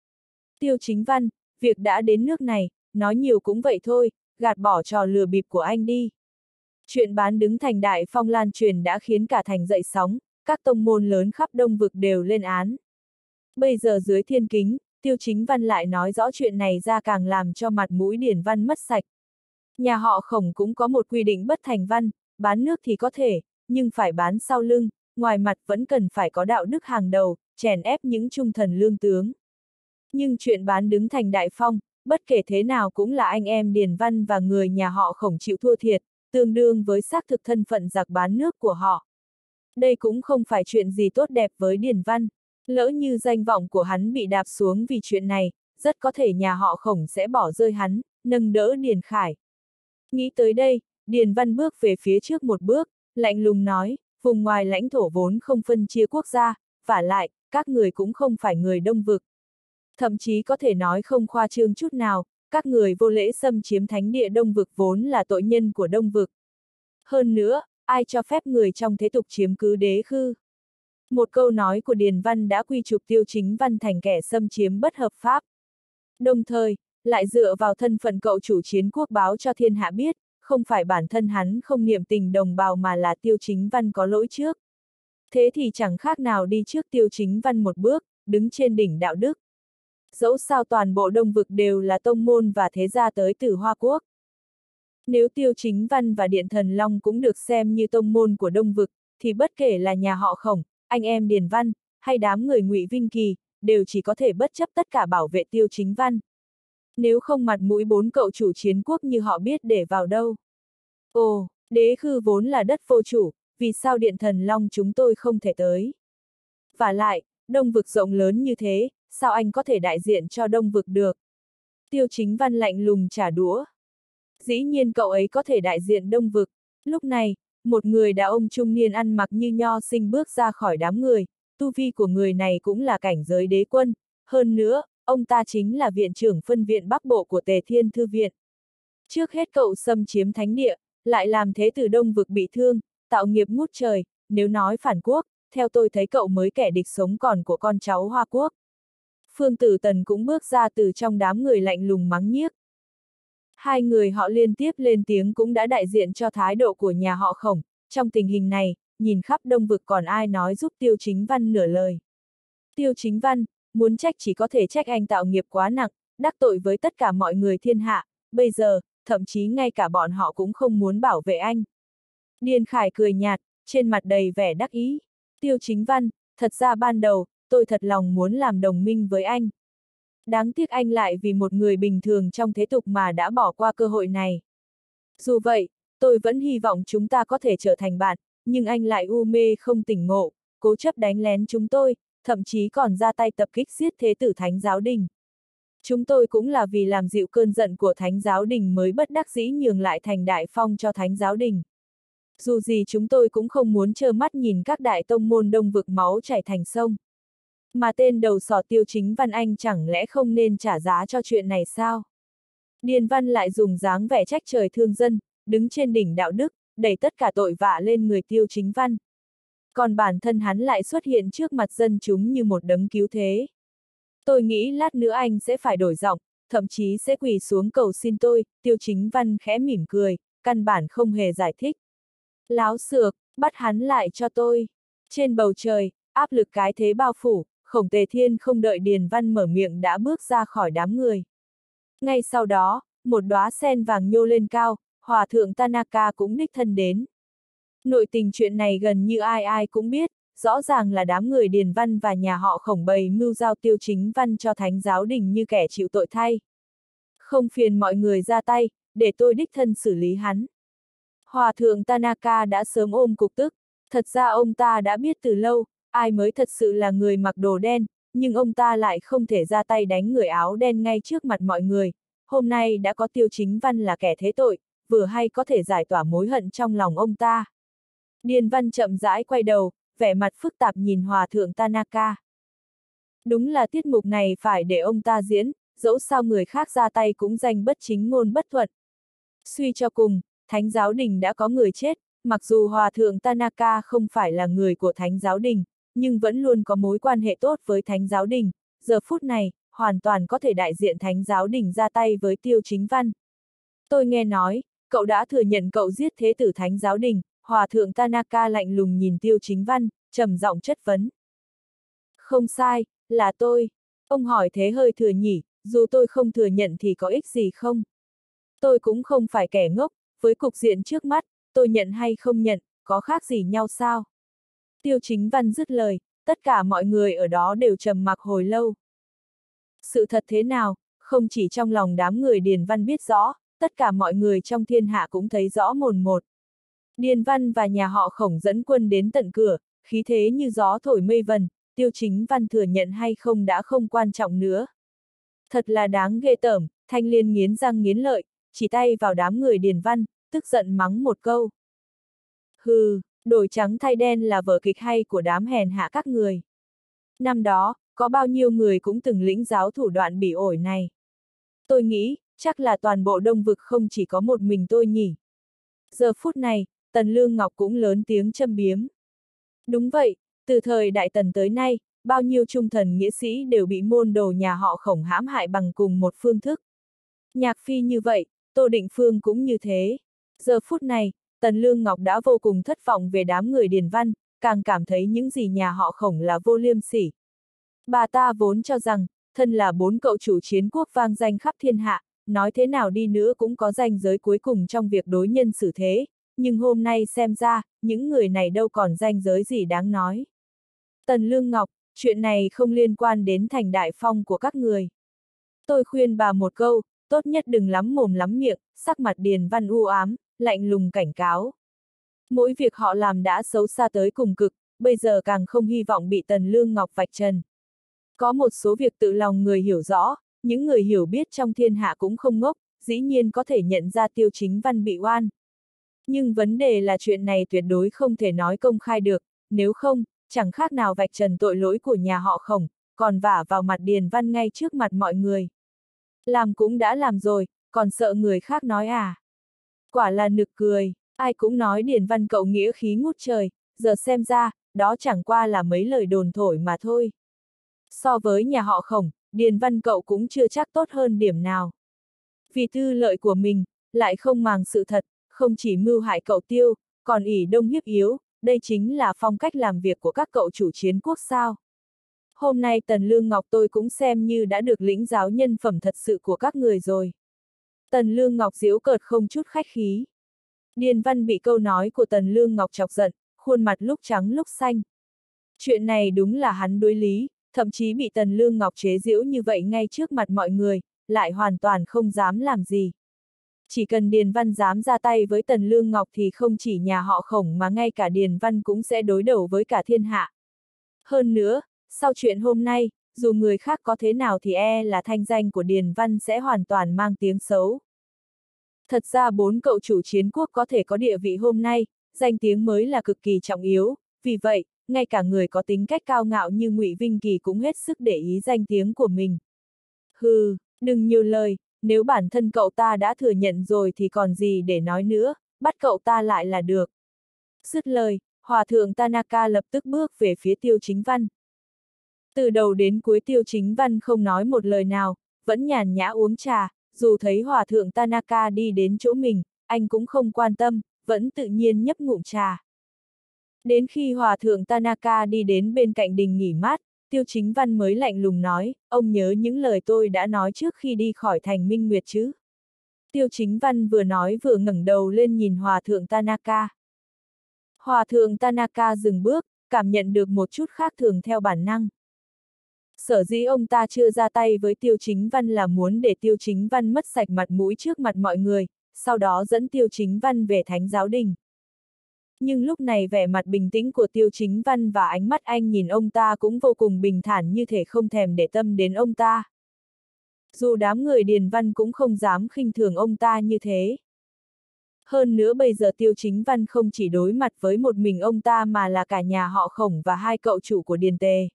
Tiêu Chính Văn, việc đã đến nước này, nói nhiều cũng vậy thôi, gạt bỏ trò lừa bịp của anh đi. Chuyện bán đứng Thành Đại Phong lan truyền đã khiến cả thành dậy sóng, các tông môn lớn khắp Đông Vực đều lên án. Bây giờ dưới thiên kính, Tiêu Chính Văn lại nói rõ chuyện này ra càng làm cho mặt mũi Điền Văn mất sạch. Nhà họ Khổng cũng có một quy định bất thành văn, bán nước thì có thể, nhưng phải bán sau lưng, ngoài mặt vẫn cần phải có đạo đức hàng đầu, chèn ép những trung thần lương tướng. Nhưng chuyện bán đứng Thành Đại Phong, bất kể thế nào cũng là anh em Điền Văn và người nhà họ Khổng chịu thua thiệt, tương đương với xác thực thân phận giặc bán nước của họ. Đây cũng không phải chuyện gì tốt đẹp với Điền Văn, lỡ như danh vọng của hắn bị đạp xuống vì chuyện này, rất có thể nhà họ Khổng sẽ bỏ rơi hắn, nâng đỡ Điền Khải. Nghĩ tới đây, Điền Văn bước về phía trước một bước, lạnh lùng nói, vùng ngoài lãnh thổ vốn không phân chia quốc gia, vả lại, các người cũng không phải người Đông Vực. Thậm chí có thể nói không khoa trương chút nào, các người vô lễ xâm chiếm thánh địa Đông Vực vốn là tội nhân của Đông Vực. Hơn nữa, ai cho phép người trong thế tục chiếm cứ đế khư? Một câu nói của Điền Văn đã quy chụp Tiêu Chính Văn thành kẻ xâm chiếm bất hợp pháp. Đồng thời, lại dựa vào thân phận cậu chủ chiến quốc báo cho thiên hạ biết, không phải bản thân hắn không niệm tình đồng bào mà là Tiêu Chính Văn có lỗi trước. Thế thì chẳng khác nào đi trước Tiêu Chính Văn một bước, đứng trên đỉnh đạo đức. Dẫu sao toàn bộ Đông Vực đều là tông môn và thế gia tới từ Hoa Quốc. Nếu Tiêu Chính Văn và Điện Thần Long cũng được xem như tông môn của Đông Vực, thì bất kể là nhà họ Khổng, anh em Điền Văn, hay đám người Ngụy Vinh Kỳ, đều chỉ có thể bất chấp tất cả bảo vệ Tiêu Chính Văn. Nếu không mặt mũi 4 cậu chủ chiến quốc như họ biết để vào đâu. Ồ, đế khư vốn là đất vô chủ, vì sao Điện Thần Long chúng tôi không thể tới? Vả lại, Đông Vực rộng lớn như thế, sao anh có thể đại diện cho Đông Vực được? Tiêu Chính Văn lạnh lùng trả đũa. Dĩ nhiên cậu ấy có thể đại diện Đông Vực. Lúc này, một người đàn ông trung niên ăn mặc như nho sinh bước ra khỏi đám người, tu vi của người này cũng là cảnh giới đế quân, hơn nữa, ông ta chính là viện trưởng phân viện Bắc Bộ của Tề Thiên Thư Viện. Trước hết cậu xâm chiếm thánh địa, lại làm thế tử Đông Vực bị thương, tạo nghiệp ngút trời, nếu nói phản quốc, theo tôi thấy cậu mới kẻ địch sống còn của con cháu Hoa Quốc. Phương Tử Tần cũng bước ra từ trong đám người lạnh lùng mắng nhiếc. Hai người họ liên tiếp lên tiếng cũng đã đại diện cho thái độ của nhà họ Khổng, trong tình hình này, nhìn khắp Đông Vực còn ai nói giúp Tiêu Chính Văn nửa lời. Tiêu Chính Văn, muốn trách chỉ có thể trách anh tạo nghiệp quá nặng, đắc tội với tất cả mọi người thiên hạ, bây giờ, thậm chí ngay cả bọn họ cũng không muốn bảo vệ anh. Điền Khải cười nhạt, trên mặt đầy vẻ đắc ý. Tiêu Chính Văn, thật ra ban đầu, tôi thật lòng muốn làm đồng minh với anh. Đáng tiếc anh lại vì một người bình thường trong thế tục mà đã bỏ qua cơ hội này. Dù vậy, tôi vẫn hy vọng chúng ta có thể trở thành bạn, nhưng anh lại u mê không tỉnh ngộ, cố chấp đánh lén chúng tôi, thậm chí còn ra tay tập kích giết thế tử Thánh Giáo Đình. Chúng tôi cũng là vì làm dịu cơn giận của Thánh Giáo Đình mới bất đắc dĩ nhường lại Thành Đại Phong cho Thánh Giáo Đình. Dù gì chúng tôi cũng không muốn trơ mắt nhìn các đại tông môn Đông vực máu chảy thành sông. Mà tên đầu sỏ Tiêu Chính Văn anh chẳng lẽ không nên trả giá cho chuyện này sao? Điền Văn lại dùng dáng vẻ trách trời thương dân, đứng trên đỉnh đạo đức, đẩy tất cả tội vạ lên người Tiêu Chính Văn. Còn bản thân hắn lại xuất hiện trước mặt dân chúng như một đấng cứu thế. Tôi nghĩ lát nữa anh sẽ phải đổi giọng, thậm chí sẽ quỳ xuống cầu xin tôi. Tiêu Chính Văn khẽ mỉm cười, căn bản không hề giải thích. Láo xược, bắt hắn lại cho tôi. Trên bầu trời, áp lực cái thế bao phủ, Khổng Tề Thiên không đợi Điền Văn mở miệng đã bước ra khỏi đám người. Ngay sau đó, một đóa sen vàng nhô lên cao, Hòa thượng Tanaka cũng đích thân đến. Nội tình chuyện này gần như ai ai cũng biết, rõ ràng là đám người Điền Văn và nhà họ Khổng bày mưu giao Tiêu Chính Văn cho Thánh giáo đình như kẻ chịu tội thay. Không phiền mọi người ra tay, để tôi đích thân xử lý hắn. Hòa thượng Tanaka đã sớm ôm cục tức, thật ra ông ta đã biết từ lâu, ai mới thật sự là người mặc đồ đen, nhưng ông ta lại không thể ra tay đánh người áo đen ngay trước mặt mọi người. Hôm nay đã có Tiêu Chính Văn là kẻ thế tội, vừa hay có thể giải tỏa mối hận trong lòng ông ta. Điền Văn chậm rãi quay đầu, vẻ mặt phức tạp nhìn Hòa thượng Tanaka. Đúng là tiết mục này phải để ông ta diễn, dẫu sao người khác ra tay cũng danh bất chính ngôn bất thuận. Suy cho cùng, Thánh giáo đình đã có người chết, mặc dù Hòa thượng Tanaka không phải là người của Thánh giáo đình, nhưng vẫn luôn có mối quan hệ tốt với Thánh giáo đình, giờ phút này, hoàn toàn có thể đại diện Thánh giáo đình ra tay với Tiêu Chính Văn. Tôi nghe nói, cậu đã thừa nhận cậu giết thế tử Thánh giáo đình. Hòa thượng Tanaka lạnh lùng nhìn Tiêu Chính Văn, trầm giọng chất vấn. Không sai, là tôi. Ông hỏi thế hơi thừa nhỉ, dù tôi không thừa nhận thì có ích gì không? Tôi cũng không phải kẻ ngốc, với cục diện trước mắt, tôi nhận hay không nhận, có khác gì nhau sao? Tiêu Chính Văn dứt lời, tất cả mọi người ở đó đều trầm mặc hồi lâu. Sự thật thế nào, không chỉ trong lòng đám người Điền Văn biết rõ, tất cả mọi người trong thiên hạ cũng thấy rõ mồn một. Điền Văn và nhà họ Khổng dẫn quân đến tận cửa, khí thế như gió thổi mây vần, Tiêu Chính Văn thừa nhận hay không đã không quan trọng nữa. Thật là đáng ghê tởm, Thanh Liên nghiến răng nghiến lợi, chỉ tay vào đám người Điền Văn, tức giận mắng một câu. Hừ, đổi trắng thay đen là vở kịch hay của đám hèn hạ các người. Năm đó, có bao nhiêu người cũng từng lĩnh giáo thủ đoạn bỉ ổi này. Tôi nghĩ, chắc là toàn bộ Đông vực không chỉ có một mình tôi nhỉ. Giờ phút này, Tần Lương Ngọc cũng lớn tiếng châm biếm. Đúng vậy, từ thời Đại Tần tới nay, bao nhiêu trung thần nghĩa sĩ đều bị môn đồ nhà họ Khổng hãm hại bằng cùng một phương thức. Nhạc Phi như vậy, Tô Định Phương cũng như thế. Giờ phút này, Tần Lương Ngọc đã vô cùng thất vọng về đám người Điền Văn, càng cảm thấy những gì nhà họ Khổng là vô liêm sỉ. Bà ta vốn cho rằng, thân là 4 cậu chủ chiến quốc vang danh khắp thiên hạ, nói thế nào đi nữa cũng có ranh giới cuối cùng trong việc đối nhân xử thế. Nhưng hôm nay xem ra, những người này đâu còn ranh giới gì đáng nói. Tần Lương Ngọc, chuyện này không liên quan đến thành đại phong của các người. Tôi khuyên bà một câu, tốt nhất đừng lắm mồm lắm miệng, sắc mặt Điền Văn u ám, lạnh lùng cảnh cáo. Mỗi việc họ làm đã xấu xa tới cùng cực, bây giờ càng không hy vọng bị Tần Lương Ngọc vạch trần. Có một số việc tự lòng người hiểu rõ, những người hiểu biết trong thiên hạ cũng không ngốc, dĩ nhiên có thể nhận ra Tiêu Chính Văn bị oan. Nhưng vấn đề là chuyện này tuyệt đối không thể nói công khai được, nếu không, chẳng khác nào vạch trần tội lỗi của nhà họ Khổng, còn vả vào mặt Điền Văn ngay trước mặt mọi người. Làm cũng đã làm rồi, còn sợ người khác nói à? Quả là nực cười, ai cũng nói Điền Văn cậu nghĩa khí ngút trời, giờ xem ra, đó chẳng qua là mấy lời đồn thổi mà thôi. So với nhà họ Khổng, Điền Văn cậu cũng chưa chắc tốt hơn điểm nào. Vì tư lợi của mình, lại không màng sự thật, không chỉ mưu hại cậu Tiêu, còn ỷ đông hiếp yếu, đây chính là phong cách làm việc của các cậu chủ chiến quốc sao. Hôm nay Tần Lương Ngọc tôi cũng xem như đã được lĩnh giáo nhân phẩm thật sự của các người rồi. Tần Lương Ngọc giễu cợt không chút khách khí. Điền Văn bị câu nói của Tần Lương Ngọc chọc giận, khuôn mặt lúc trắng lúc xanh. Chuyện này đúng là hắn đối lý, thậm chí bị Tần Lương Ngọc chế giễu như vậy ngay trước mặt mọi người, lại hoàn toàn không dám làm gì. Chỉ cần Điền Văn dám ra tay với Tần Lương Ngọc thì không chỉ nhà họ Khổng mà ngay cả Điền Văn cũng sẽ đối đầu với cả thiên hạ. Hơn nữa, sau chuyện hôm nay, dù người khác có thế nào thì là thanh danh của Điền Văn sẽ hoàn toàn mang tiếng xấu. Thật ra 4 cậu chủ chiến quốc có thể có địa vị hôm nay, danh tiếng mới là cực kỳ trọng yếu, vì vậy, ngay cả người có tính cách cao ngạo như Ngụy Vinh Kỳ cũng hết sức để ý danh tiếng của mình. Hừ, đừng nhiều lời, nếu bản thân cậu ta đã thừa nhận rồi thì còn gì để nói nữa, bắt cậu ta lại là được. Dứt lời, Hòa thượng Tanaka lập tức bước về phía Tiêu Chính Văn. Từ đầu đến cuối Tiêu Chính Văn không nói một lời nào, vẫn nhàn nhã uống trà, dù thấy Hòa thượng Tanaka đi đến chỗ mình, anh cũng không quan tâm, vẫn tự nhiên nhấp ngụm trà. Đến khi Hòa thượng Tanaka đi đến bên cạnh đình nghỉ mát, Tiêu Chính Văn mới lạnh lùng nói, ông nhớ những lời tôi đã nói trước khi đi khỏi thành Minh Nguyệt chứ? Tiêu Chính Văn vừa nói vừa ngẩng đầu lên nhìn Hòa thượng Tanaka. Hòa thượng Tanaka dừng bước, cảm nhận được một chút khác thường theo bản năng. Sở dĩ ông ta chưa ra tay với Tiêu Chính Văn là muốn để Tiêu Chính Văn mất sạch mặt mũi trước mặt mọi người, sau đó dẫn Tiêu Chính Văn về Thánh Giáo Đình. Nhưng lúc này vẻ mặt bình tĩnh của Tiêu Chính Văn và ánh mắt anh nhìn ông ta cũng vô cùng bình thản như thể không thèm để tâm đến ông ta. Dù đám người Điền Văn cũng không dám khinh thường ông ta như thế. Hơn nữa bây giờ Tiêu Chính Văn không chỉ đối mặt với một mình ông ta mà là cả nhà họ Khổng và hai cậu chủ của Điền Tề.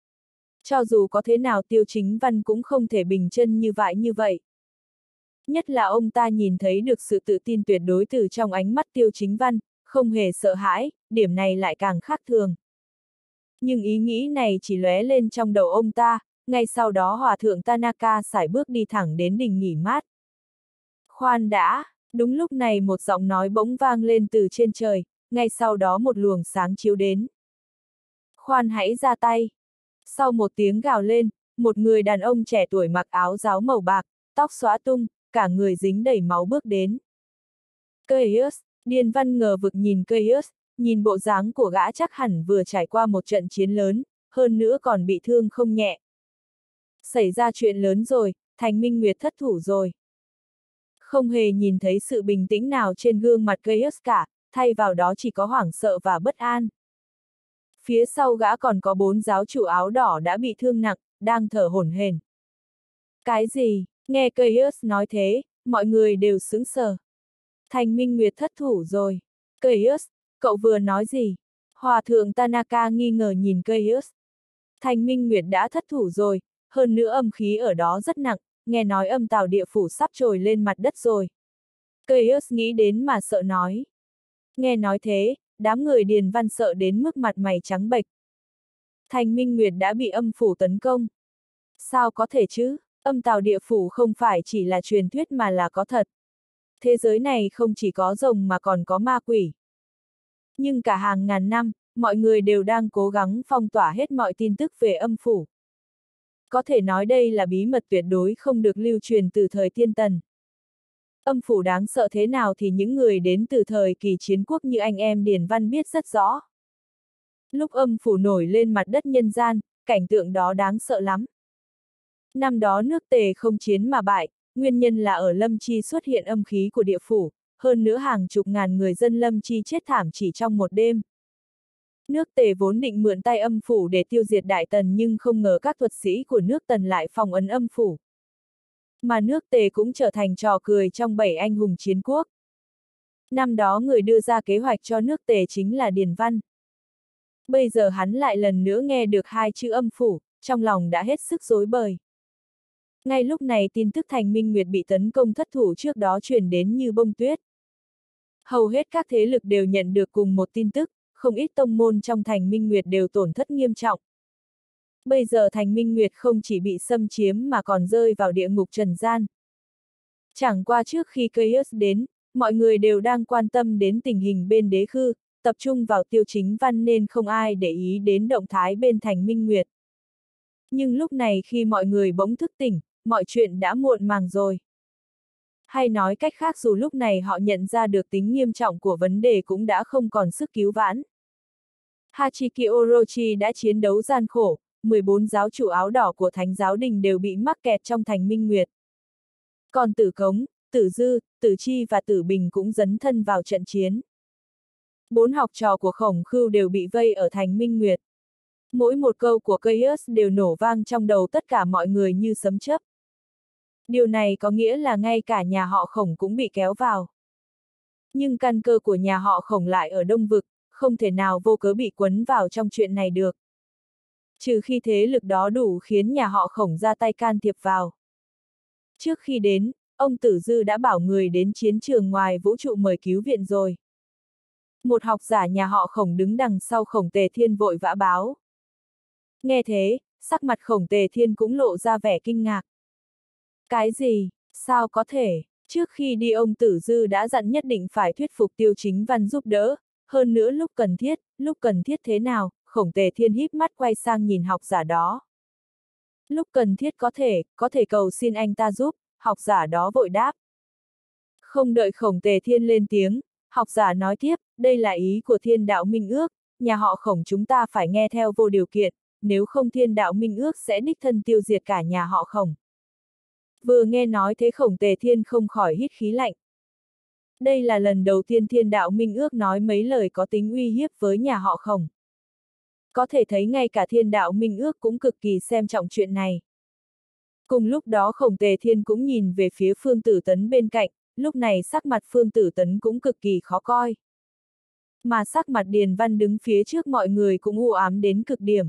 Cho dù có thế nào Tiêu Chính Văn cũng không thể bình chân như vậy. Nhất là ông ta nhìn thấy được sự tự tin tuyệt đối từ trong ánh mắt Tiêu Chính Văn, không hề sợ hãi, điểm này lại càng khác thường. Nhưng ý nghĩ này chỉ lóe lên trong đầu ông ta, ngay sau đó Hòa thượng Tanaka sải bước đi thẳng đến đình nghỉ mát. Khoan đã, đúng lúc này một giọng nói bỗng vang lên từ trên trời, ngay sau đó một luồng sáng chiếu đến. Khoan hãy ra tay. Sau một tiếng gào lên, một người đàn ông trẻ tuổi mặc áo giáo màu bạc, tóc xõa tung, cả người dính đầy máu bước đến. Caius, Điền Văn ngờ vực nhìn Caius, nhìn bộ dáng của gã chắc hẳn vừa trải qua một trận chiến lớn, hơn nữa còn bị thương không nhẹ. Xảy ra chuyện lớn rồi, Thành Minh Nguyệt thất thủ rồi. Không hề nhìn thấy sự bình tĩnh nào trên gương mặt Caius cả, thay vào đó chỉ có hoảng sợ và bất an. Phía sau gã còn có 4 giáo chủ áo đỏ đã bị thương nặng, đang thở hổn hển. Cái gì? Nghe Caius nói thế, mọi người đều sững sờ. Thành Minh Nguyệt thất thủ rồi. Caius, cậu vừa nói gì? Hòa thượng Tanaka nghi ngờ nhìn Caius. Thành Minh Nguyệt đã thất thủ rồi, hơn nữa âm khí ở đó rất nặng, nghe nói âm tào địa phủ sắp trồi lên mặt đất rồi. Caius nghĩ đến mà sợ nói. Nghe nói thế, đám người Điền Văn sợ đến mức mặt mày trắng bệch. Thành Minh Nguyệt đã bị âm phủ tấn công. Sao có thể chứ? Âm tào địa phủ không phải chỉ là truyền thuyết mà là có thật. Thế giới này không chỉ có rồng mà còn có ma quỷ. Nhưng cả hàng ngàn năm, mọi người đều đang cố gắng phong tỏa hết mọi tin tức về âm phủ. Có thể nói đây là bí mật tuyệt đối không được lưu truyền từ thời Tiên Tần. Âm phủ đáng sợ thế nào thì những người đến từ thời kỳ chiến quốc như anh em Điền Văn biết rất rõ. Lúc âm phủ nổi lên mặt đất nhân gian, cảnh tượng đó đáng sợ lắm. Năm đó nước Tề không chiến mà bại, nguyên nhân là ở Lâm Chi xuất hiện âm khí của địa phủ, hơn nữa hàng chục ngàn người dân Lâm Chi chết thảm chỉ trong một đêm. Nước Tề vốn định mượn tay âm phủ để tiêu diệt Đại Tần nhưng không ngờ các thuật sĩ của nước Tần lại phong ấn âm phủ. Mà nước Tề cũng trở thành trò cười trong 7 anh hùng chiến quốc. Năm đó người đưa ra kế hoạch cho nước Tề chính là Điền Văn. Bây giờ hắn lại lần nữa nghe được 2 chữ âm phủ, trong lòng đã hết sức rối bời. Ngay lúc này tin tức Thành Minh Nguyệt bị tấn công thất thủ trước đó truyền đến như bông tuyết. Hầu hết các thế lực đều nhận được cùng một tin tức, không ít tông môn trong Thành Minh Nguyệt đều tổn thất nghiêm trọng. Bây giờ Thành Minh Nguyệt không chỉ bị xâm chiếm mà còn rơi vào địa ngục trần gian. Chẳng qua trước khi Caius đến, mọi người đều đang quan tâm đến tình hình bên đế khư, tập trung vào Tiêu Chính Văn nên không ai để ý đến động thái bên Thành Minh Nguyệt. Nhưng lúc này khi mọi người bỗng thức tỉnh, mọi chuyện đã muộn màng rồi. Hay nói cách khác dù lúc này họ nhận ra được tính nghiêm trọng của vấn đề cũng đã không còn sức cứu vãn. Hachiki Orochi đã chiến đấu gian khổ, 14 giáo chủ áo đỏ của Thánh Giáo Đình đều bị mắc kẹt trong Thành Minh Nguyệt. Còn Tử Cống, Tử Dư, Tử Chi và Tử Bình cũng dấn thân vào trận chiến. 4 học trò của Khổng Khưu đều bị vây ở Thành Minh Nguyệt. Mỗi một câu của Caius đều nổ vang trong đầu tất cả mọi người như sấm chớp. Điều này có nghĩa là ngay cả nhà họ Khổng cũng bị kéo vào. Nhưng căn cơ của nhà họ Khổng lại ở Đông Vực, không thể nào vô cớ bị quấn vào trong chuyện này được. Trừ khi thế lực đó đủ khiến nhà họ Khổng ra tay can thiệp vào. Trước khi đến, ông Tử Dư đã bảo người đến chiến trường ngoài vũ trụ mời cứu viện rồi. Một học giả nhà họ Khổng đứng đằng sau Khổng Tề Thiên vội vã báo. Nghe thế, sắc mặt Khổng Tề Thiên cũng lộ ra vẻ kinh ngạc. Cái gì? Sao có thể? Trước khi đi ông Tử Dư đã dặn nhất định phải thuyết phục Tiêu Chính Văn giúp đỡ, hơn nữa lúc cần thiết thế nào, Khổng Tề Thiên híp mắt quay sang nhìn học giả đó. Lúc cần thiết có thể cầu xin anh ta giúp, học giả đó vội đáp. Không đợi Khổng Tề Thiên lên tiếng, học giả nói tiếp, đây là ý của Thiên Đạo Minh Ước, nhà họ Khổng chúng ta phải nghe theo vô điều kiện, nếu không Thiên Đạo Minh Ước sẽ đích thân tiêu diệt cả nhà họ Khổng. Vừa nghe nói thế Khổng Tề Thiên không khỏi hít khí lạnh. Đây là lần đầu tiên Thiên Đạo Minh Ước nói mấy lời có tính uy hiếp với nhà họ Khổng. Có thể thấy ngay cả Thiên Đạo Minh Ước cũng cực kỳ xem trọng chuyện này. Cùng lúc đó Khổng Tề Thiên cũng nhìn về phía Phương Tử Tấn bên cạnh, lúc này sắc mặt Phương Tử Tấn cũng cực kỳ khó coi. Mà sắc mặt Điền Văn đứng phía trước mọi người cũng u ám đến cực điểm.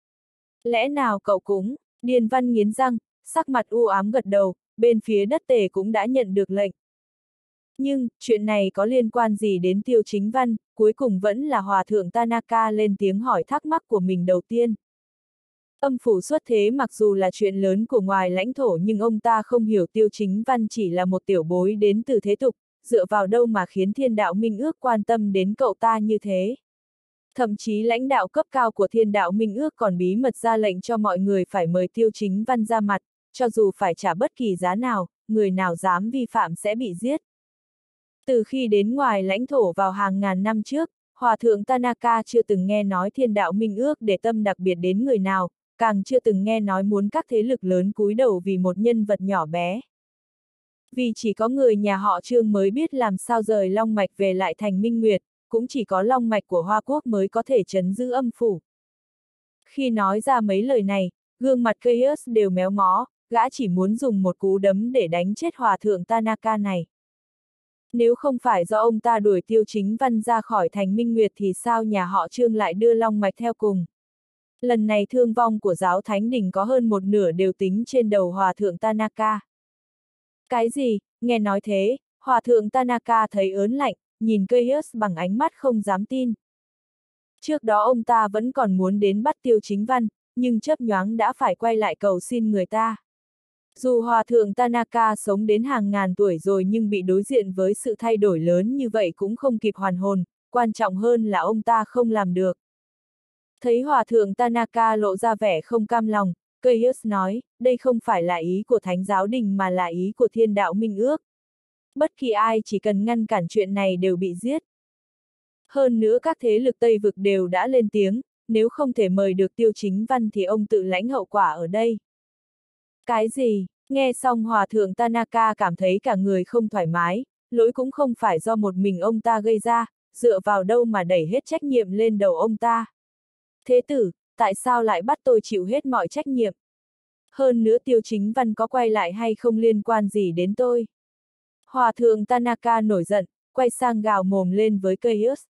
Lẽ nào cậu cũng? Điền Văn nghiến răng, sắc mặt u ám gật đầu, bên phía đất Tề cũng đã nhận được lệnh. Nhưng, chuyện này có liên quan gì đến Tiêu Chính Văn, cuối cùng vẫn là Hòa thượng Tanaka lên tiếng hỏi thắc mắc của mình đầu tiên. Âm phủ xuất thế mặc dù là chuyện lớn của ngoài lãnh thổ nhưng ông ta không hiểu Tiêu Chính Văn chỉ là một tiểu bối đến từ thế tục, dựa vào đâu mà khiến Thiên Đạo Minh Ước quan tâm đến cậu ta như thế. Thậm chí lãnh đạo cấp cao của Thiên Đạo Minh Ước còn bí mật ra lệnh cho mọi người phải mời Tiêu Chính Văn ra mặt, cho dù phải trả bất kỳ giá nào, người nào dám vi phạm sẽ bị giết. Từ khi đến ngoài lãnh thổ vào hàng ngàn năm trước, Hòa thượng Tanaka chưa từng nghe nói Thiên Đạo Minh Ước để tâm đặc biệt đến người nào, càng chưa từng nghe nói muốn các thế lực lớn cúi đầu vì một nhân vật nhỏ bé. Vì chỉ có người nhà họ Trương mới biết làm sao rời Long Mạch về lại thành Minh Nguyệt, cũng chỉ có Long Mạch của Hoa Quốc mới có thể trấn giữ âm phủ. Khi nói ra mấy lời này, gương mặt Caius đều méo mó, gã chỉ muốn dùng một cú đấm để đánh chết Hòa thượng Tanaka này. Nếu không phải do ông ta đuổi Tiêu Chính Văn ra khỏi thành Minh Nguyệt thì sao nhà họ Trương lại đưa Long Mạch theo cùng? Lần này thương vong của giáo thánh đỉnh có hơn một nửa đều tính trên đầu Hòa thượng Tanaka. Cái gì? Nghe nói thế, Hòa thượng Tanaka thấy ớn lạnh, nhìn Caius bằng ánh mắt không dám tin. Trước đó ông ta vẫn còn muốn đến bắt Tiêu Chính Văn, nhưng chớp nhoáng đã phải quay lại cầu xin người ta. Dù Hòa thượng Tanaka sống đến hàng ngàn tuổi rồi nhưng bị đối diện với sự thay đổi lớn như vậy cũng không kịp hoàn hồn, quan trọng hơn là ông ta không làm được. Thấy Hòa thượng Tanaka lộ ra vẻ không cam lòng, Caius nói, đây không phải là ý của Thánh giáo đình mà là ý của Thiên Đạo Minh Ước. Bất kỳ ai chỉ cần ngăn cản chuyện này đều bị giết. Hơn nữa các thế lực Tây Vực đều đã lên tiếng, nếu không thể mời được Tiêu Chính Văn thì ông tự lãnh hậu quả ở đây. Cái gì? Nghe xong Hòa thượng Tanaka cảm thấy cả người không thoải mái, lỗi cũng không phải do một mình ông ta gây ra, dựa vào đâu mà đẩy hết trách nhiệm lên đầu ông ta. Thế tử, tại sao lại bắt tôi chịu hết mọi trách nhiệm? Hơn nữa Tiêu Chính Văn có quay lại hay không liên quan gì đến tôi? Hòa thượng Tanaka nổi giận, quay sang gào mồm lên với Caius.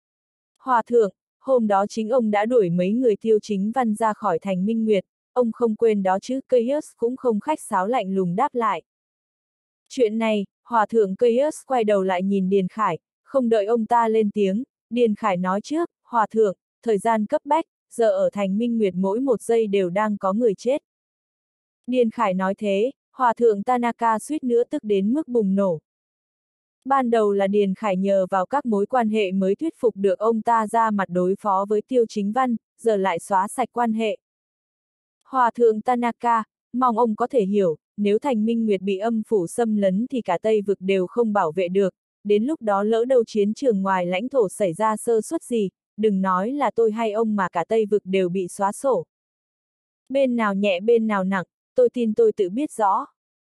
Hòa thượng, hôm đó chính ông đã đuổi mấy người Tiêu Chính Văn ra khỏi thành Minh Nguyệt, ông không quên đó chứ? Caius cũng không khách sáo lạnh lùng đáp lại. Chuyện này, Hòa thượng Caius quay đầu lại nhìn Điền Khải, không đợi ông ta lên tiếng, Điền Khải nói trước, Hòa thượng, thời gian cấp bách, giờ ở thành Minh Nguyệt mỗi một giây đều đang có người chết. Điền Khải nói thế, Hòa thượng Tanaka suýt nữa tức đến mức bùng nổ. Ban đầu là Điền Khải nhờ vào các mối quan hệ mới thuyết phục được ông ta ra mặt đối phó với Tiêu Chính Văn, giờ lại xóa sạch quan hệ. Hòa thượng Tanaka, mong ông có thể hiểu, nếu thành Minh Nguyệt bị âm phủ xâm lấn thì cả Tây Vực đều không bảo vệ được, đến lúc đó lỡ đâu chiến trường ngoài lãnh thổ xảy ra sơ suất gì, đừng nói là tôi hay ông mà cả Tây Vực đều bị xóa sổ. Bên nào nhẹ bên nào nặng, tôi tin tôi tự biết rõ.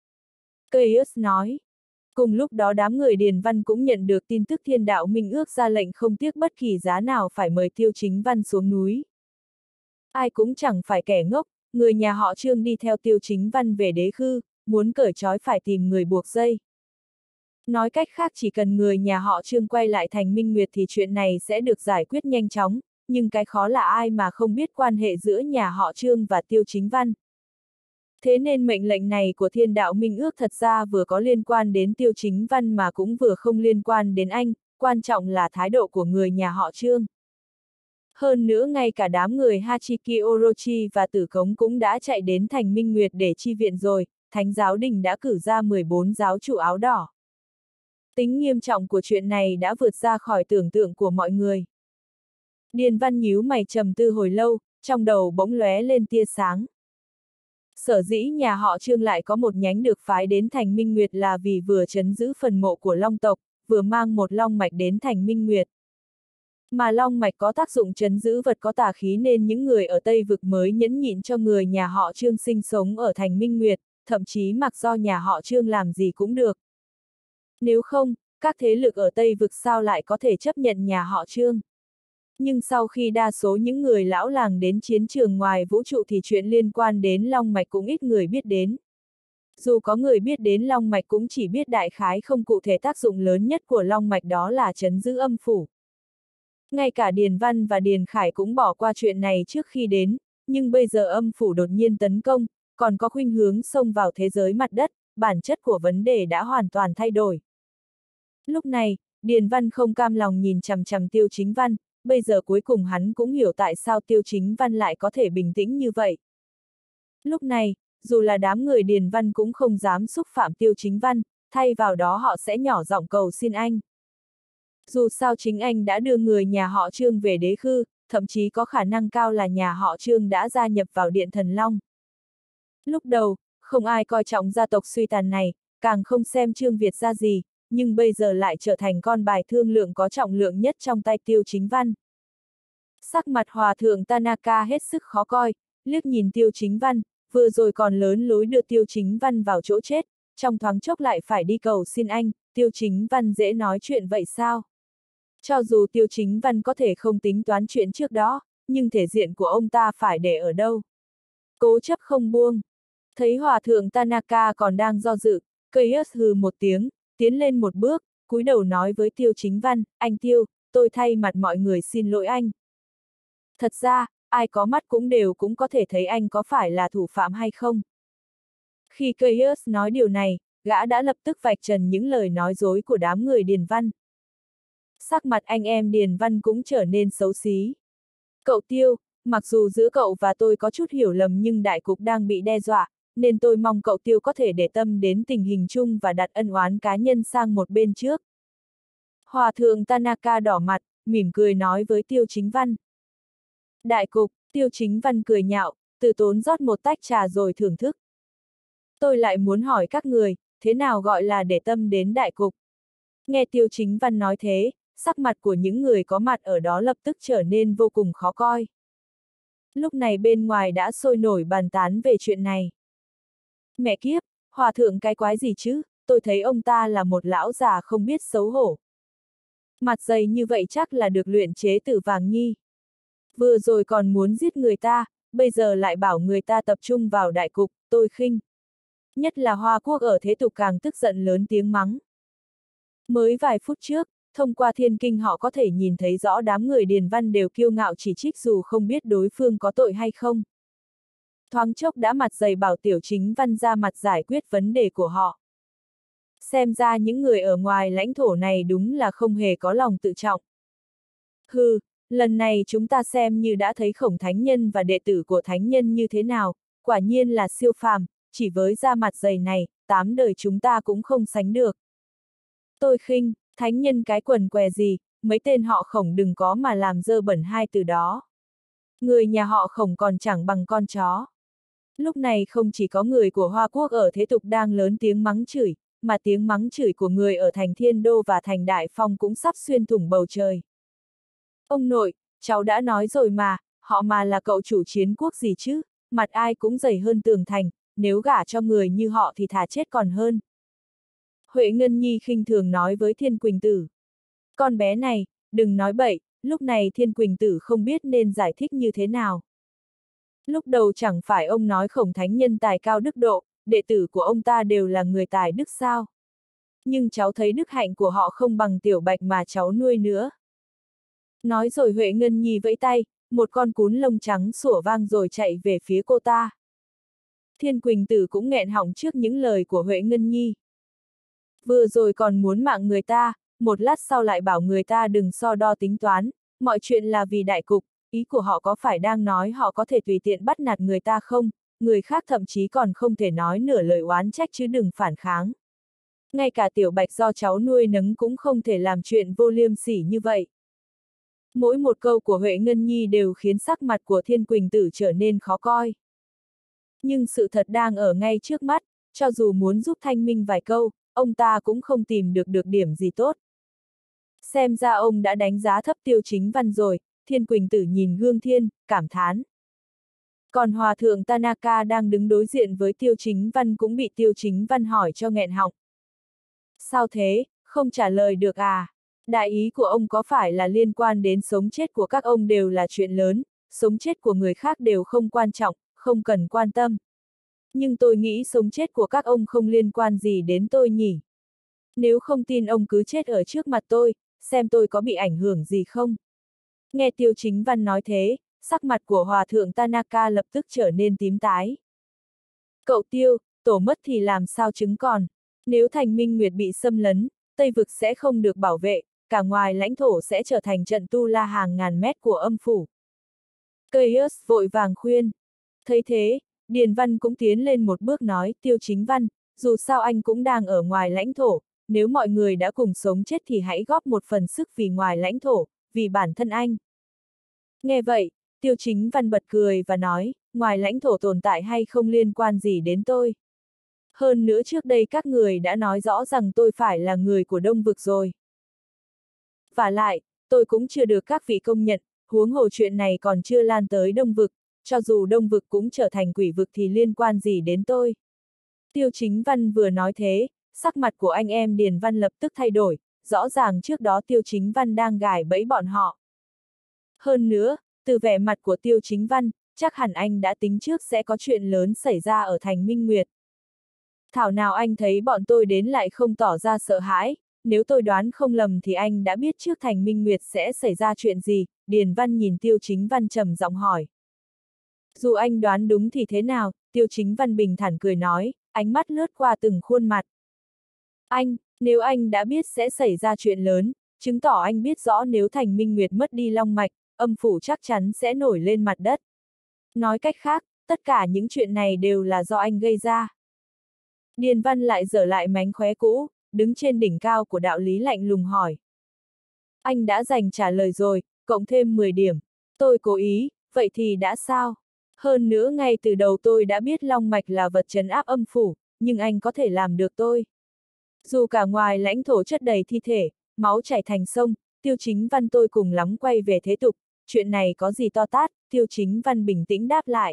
Caius nói. Cùng lúc đó đám người Điền Văn cũng nhận được tin tức Thiên Đạo Minh Ước ra lệnh không tiếc bất kỳ giá nào phải mời Tiêu Chính Văn xuống núi. Ai cũng chẳng phải kẻ ngốc, người nhà họ Trương đi theo Tiêu Chính Văn về Đế Khư, muốn cởi trói phải tìm người buộc dây. Nói cách khác chỉ cần người nhà họ Trương quay lại thành Minh Nguyệt thì chuyện này sẽ được giải quyết nhanh chóng, nhưng cái khó là ai mà không biết quan hệ giữa nhà họ Trương và Tiêu Chính Văn. Thế nên mệnh lệnh này của Thiên Đạo Minh Ước thật ra vừa có liên quan đến Tiêu Chính Văn mà cũng vừa không liên quan đến anh, quan trọng là thái độ của người nhà họ Trương. Hơn nữa ngay cả đám người Hachiki Orochi và Tử Cống cũng đã chạy đến thành Minh Nguyệt để chi viện rồi, Thánh giáo đình đã cử ra 14 giáo chủ áo đỏ. Tính nghiêm trọng của chuyện này đã vượt ra khỏi tưởng tượng của mọi người. Điền Văn nhíu mày trầm tư hồi lâu, trong đầu bỗng lóe lên tia sáng. Sở dĩ nhà họ Trương lại có một nhánh được phái đến thành Minh Nguyệt là vì vừa trấn giữ phần mộ của Long tộc, vừa mang một long mạch đến thành Minh Nguyệt. Mà long mạch có tác dụng trấn giữ vật có tà khí nên những người ở Tây Vực mới nhẫn nhịn cho người nhà họ Trương sinh sống ở thành Minh Nguyệt, thậm chí mặc do nhà họ Trương làm gì cũng được. Nếu không, các thế lực ở Tây Vực sao lại có thể chấp nhận nhà họ Trương? Nhưng sau khi đa số những người lão làng đến chiến trường ngoài vũ trụ thì chuyện liên quan đến long mạch cũng ít người biết đến. Dù có người biết đến long mạch cũng chỉ biết đại khái không cụ thể tác dụng lớn nhất của long mạch đó là trấn giữ âm phủ. Ngay cả Điền Văn và Điền Khải cũng bỏ qua chuyện này trước khi đến, nhưng bây giờ âm phủ đột nhiên tấn công, còn có khuynh hướng xông vào thế giới mặt đất, bản chất của vấn đề đã hoàn toàn thay đổi. Lúc này, Điền Văn không cam lòng nhìn chằm chằm Tiêu Chính Văn, bây giờ cuối cùng hắn cũng hiểu tại sao Tiêu Chính Văn lại có thể bình tĩnh như vậy. Lúc này, dù là đám người Điền Văn cũng không dám xúc phạm Tiêu Chính Văn, thay vào đó họ sẽ nhỏ giọng cầu xin anh. Dù sao chính anh đã đưa người nhà họ Trương về đế khư, thậm chí có khả năng cao là nhà họ Trương đã gia nhập vào Điện Thần Long. Lúc đầu, không ai coi trọng gia tộc suy tàn này, càng không xem Trương Việt ra gì, nhưng bây giờ lại trở thành con bài thương lượng có trọng lượng nhất trong tay Tiêu Chính Văn. Sắc mặt Hòa thượng Tanaka hết sức khó coi, liếc nhìn Tiêu Chính Văn, vừa rồi còn lớn lối đưa Tiêu Chính Văn vào chỗ chết, trong thoáng chốc lại phải đi cầu xin anh, Tiêu Chính Văn dễ nói chuyện vậy sao? Cho dù Tiêu Chính Văn có thể không tính toán chuyện trước đó, nhưng thể diện của ông ta phải để ở đâu? Cố chấp không buông. Thấy Hòa thượng Tanaka còn đang do dự, Caius hừ một tiếng, tiến lên một bước, cúi đầu nói với Tiêu Chính Văn, anh Tiêu, tôi thay mặt mọi người xin lỗi anh. Thật ra, ai có mắt cũng có thể thấy anh có phải là thủ phạm hay không. Khi Caius nói điều này, gã đã lập tức vạch trần những lời nói dối của đám người Điền Văn. Sắc mặt anh em Điền Văn cũng trở nên xấu xí. Cậu Tiêu, mặc dù giữa cậu và tôi có chút hiểu lầm nhưng đại cục đang bị đe dọa, nên tôi mong cậu Tiêu có thể để tâm đến tình hình chung và đặt ân oán cá nhân sang một bên trước. Hòa thượng Tanaka đỏ mặt, mỉm cười nói với Tiêu Chính Văn. Đại cục, Tiêu Chính Văn cười nhạo, từ tốn rót một tách trà rồi thưởng thức. Tôi lại muốn hỏi các người, thế nào gọi là để tâm đến đại cục? Nghe Tiêu Chính Văn nói thế, sắc mặt của những người có mặt ở đó lập tức trở nên vô cùng khó coi. Lúc này bên ngoài đã sôi nổi bàn tán về chuyện này. Mẹ kiếp, hòa thượng cái quái gì chứ, tôi thấy ông ta là một lão già không biết xấu hổ. Mặt dày như vậy chắc là được luyện chế từ vàng nhi. Vừa rồi còn muốn giết người ta, bây giờ lại bảo người ta tập trung vào đại cục, tôi khinh. Nhất là Hoa Quốc ở thế tục càng tức giận lớn tiếng mắng. Mới vài phút trước, thông qua thiên kinh họ có thể nhìn thấy rõ đám người Điền Văn đều kiêu ngạo chỉ trích dù không biết đối phương có tội hay không. Thoáng chốc đã mặt dày bảo Tiểu Chính Văn ra mặt giải quyết vấn đề của họ. Xem ra những người ở ngoài lãnh thổ này đúng là không hề có lòng tự trọng. Hừ, lần này chúng ta xem như đã thấy Khổng Thánh Nhân và đệ tử của Thánh Nhân như thế nào, quả nhiên là siêu phàm, chỉ với da mặt dày này, 8 đời chúng ta cũng không sánh được. Tôi khinh, Thánh Nhân cái quần què gì, mấy tên họ Khổng đừng có mà làm dơ bẩn hai từ đó. Người nhà họ Khổng còn chẳng bằng con chó. Lúc này không chỉ có người của Hoa Quốc ở thế tục đang lớn tiếng mắng chửi, mà tiếng mắng chửi của người ở thành Thiên Đô và thành Đại Phong cũng sắp xuyên thủng bầu trời. Ông nội, cháu đã nói rồi mà, họ mà là cậu chủ chiến quốc gì chứ, mặt ai cũng dày hơn tường thành, nếu gả cho người như họ thì thà chết còn hơn. Huệ Ngân Nhi khinh thường nói với Thiên Quỳnh Tử. Con bé này, đừng nói bậy, lúc này Thiên Quỳnh Tử không biết nên giải thích như thế nào. Lúc đầu chẳng phải ông nói Khổng Thánh Nhân tài cao đức độ, đệ tử của ông ta đều là người tài đức sao? Nhưng cháu thấy đức hạnh của họ không bằng Tiểu Bạch mà cháu nuôi nữa. Nói rồi Huệ Ngân Nhi vẫy tay, một con cún lông trắng sủa vang rồi chạy về phía cô ta. Thiên Quỳnh Tử cũng nghẹn họng trước những lời của Huệ Ngân Nhi. Vừa rồi còn muốn mạng người ta, một lát sau lại bảo người ta đừng so đo tính toán, mọi chuyện là vì đại cục, ý của họ có phải đang nói họ có thể tùy tiện bắt nạt người ta không, người khác thậm chí còn không thể nói nửa lời oán trách chứ đừng phản kháng. Ngay cả Tiểu Bạch do cháu nuôi nấng cũng không thể làm chuyện vô liêm sỉ như vậy. Mỗi một câu của Huệ Ngân Nhi đều khiến sắc mặt của Thiên Quỳnh Tử trở nên khó coi. Nhưng sự thật đang ở ngay trước mắt, cho dù muốn giúp thanh minh vài câu, ông ta cũng không tìm được điểm gì tốt. Xem ra ông đã đánh giá thấp Tiêu Chính Văn rồi, Thiên Quỳnh Tử nhìn gương thiên, cảm thán. Còn Hòa thượng Tanaka đang đứng đối diện với Tiêu Chính Văn cũng bị Tiêu Chính Văn hỏi cho nghẹn họng. Sao thế, không trả lời được à? Đại ý của ông có phải là liên quan đến sống chết của các ông đều là chuyện lớn, sống chết của người khác đều không quan trọng, không cần quan tâm. Nhưng tôi nghĩ sống chết của các ông không liên quan gì đến tôi nhỉ? Nếu không tin ông cứ chết ở trước mặt tôi, xem tôi có bị ảnh hưởng gì không? Nghe Tiêu Chính Văn nói thế, sắc mặt của Hòa thượng Tanaka lập tức trở nên tím tái. Cậu Tiêu, tổ mất thì làm sao trứng còn? Nếu thành Minh Nguyệt bị xâm lấn, Tây Vực sẽ không được bảo vệ, cả ngoài lãnh thổ sẽ trở thành trận tu la hàng ngàn mét của âm phủ. Caius vội vàng khuyên. Thấy thế, Điền Văn cũng tiến lên một bước nói, Tiêu Chính Văn, dù sao anh cũng đang ở ngoài lãnh thổ, nếu mọi người đã cùng sống chết thì hãy góp một phần sức vì ngoài lãnh thổ, vì bản thân anh. Nghe vậy, Tiêu Chính Văn bật cười và nói, ngoài lãnh thổ tồn tại hay không liên quan gì đến tôi. Hơn nữa trước đây các người đã nói rõ rằng tôi phải là người của Đông Vực rồi. Vả lại, tôi cũng chưa được các vị công nhận, huống hồ chuyện này còn chưa lan tới Đông Vực, cho dù Đông Vực cũng trở thành quỷ vực thì liên quan gì đến tôi. Tiêu Chính Văn vừa nói thế, sắc mặt của anh em Điền Văn lập tức thay đổi, rõ ràng trước đó Tiêu Chính Văn đang gài bẫy bọn họ. Hơn nữa, từ vẻ mặt của Tiêu Chính Văn, chắc hẳn anh đã tính trước sẽ có chuyện lớn xảy ra ở thành Minh Nguyệt. Thảo nào anh thấy bọn tôi đến lại không tỏ ra sợ hãi, nếu tôi đoán không lầm thì anh đã biết trước thành Minh Nguyệt sẽ xảy ra chuyện gì, Điền Văn nhìn Tiêu Chính Văn trầm giọng hỏi. Dù anh đoán đúng thì thế nào, Tiêu Chính Văn bình thản cười nói, ánh mắt lướt qua từng khuôn mặt. Nếu anh đã biết sẽ xảy ra chuyện lớn, chứng tỏ anh biết rõ nếu thành Minh Nguyệt mất đi long mạch, âm phủ chắc chắn sẽ nổi lên mặt đất. Nói cách khác, tất cả những chuyện này đều là do anh gây ra. Điền Văn lại giở lại mánh khóe cũ, đứng trên đỉnh cao của đạo lý lạnh lùng hỏi. Anh đã dành trả lời rồi, cộng thêm 10 điểm. Tôi cố ý, vậy thì đã sao? Hơn nữa ngay từ đầu tôi đã biết long mạch là vật trấn áp âm phủ, nhưng anh có thể làm được tôi. Dù cả ngoài lãnh thổ chất đầy thi thể, máu chảy thành sông, Tiêu Chính Văn tôi cùng lắm quay về thế tục, chuyện này có gì to tát, Tiêu Chính Văn bình tĩnh đáp lại.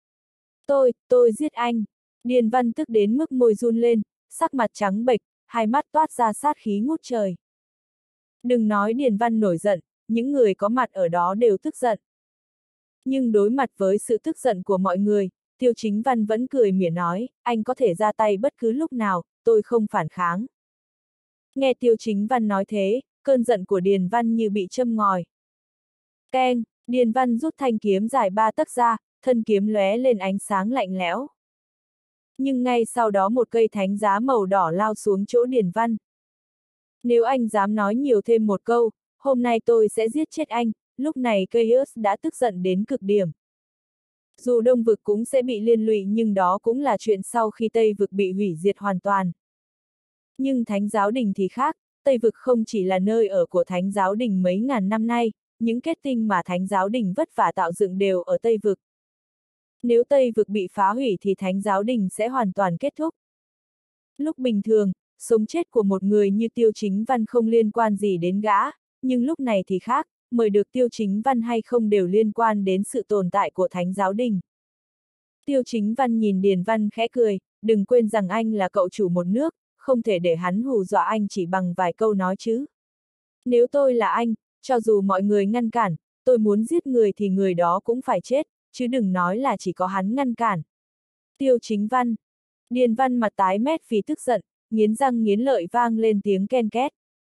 Tôi giết anh. Điền Văn tức đến mức môi run lên, sắc mặt trắng bệch, hai mắt toát ra sát khí ngút trời. Đừng nói Điền Văn nổi giận, những người có mặt ở đó đều tức giận. Nhưng đối mặt với sự tức giận của mọi người, Tiêu Chính Văn vẫn cười mỉa nói, anh có thể ra tay bất cứ lúc nào, tôi không phản kháng. Nghe Tiêu Chính Văn nói thế, cơn giận của Điền Văn như bị châm ngòi. Keng, Điền Văn rút thanh kiếm dài 3 tấc ra, thân kiếm lóe lên ánh sáng lạnh lẽo. Nhưng ngay sau đó một cây thánh giá màu đỏ lao xuống chỗ Điền Văn. Nếu anh dám nói nhiều thêm một câu, hôm nay tôi sẽ giết chết anh, lúc này Caius đã tức giận đến cực điểm. Dù Đông Vực cũng sẽ bị liên lụy nhưng đó cũng là chuyện sau khi Tây Vực bị hủy diệt hoàn toàn. Nhưng Thánh Giáo Đình thì khác, Tây Vực không chỉ là nơi ở của Thánh Giáo Đình mấy ngàn năm nay, những kết tinh mà Thánh Giáo Đình vất vả tạo dựng đều ở Tây Vực. Nếu Tây Vực bị phá hủy thì Thánh Giáo Đình sẽ hoàn toàn kết thúc. Lúc bình thường, sống chết của một người như Tiêu Chính Văn không liên quan gì đến gã, nhưng lúc này thì khác, mời được Tiêu Chính Văn hay không đều liên quan đến sự tồn tại của Thánh Giáo Đình. Tiêu Chính Văn nhìn Điền Văn khẽ cười, đừng quên rằng anh là cậu chủ một nước, không thể để hắn hù dọa anh chỉ bằng vài câu nói chứ. Nếu tôi là anh, cho dù mọi người ngăn cản, tôi muốn giết người thì người đó cũng phải chết, chứ đừng nói là chỉ có hắn ngăn cản. Tiêu Chính Văn. Điền Văn mặt tái mét vì tức giận, nghiến răng nghiến lợi vang lên tiếng ken két.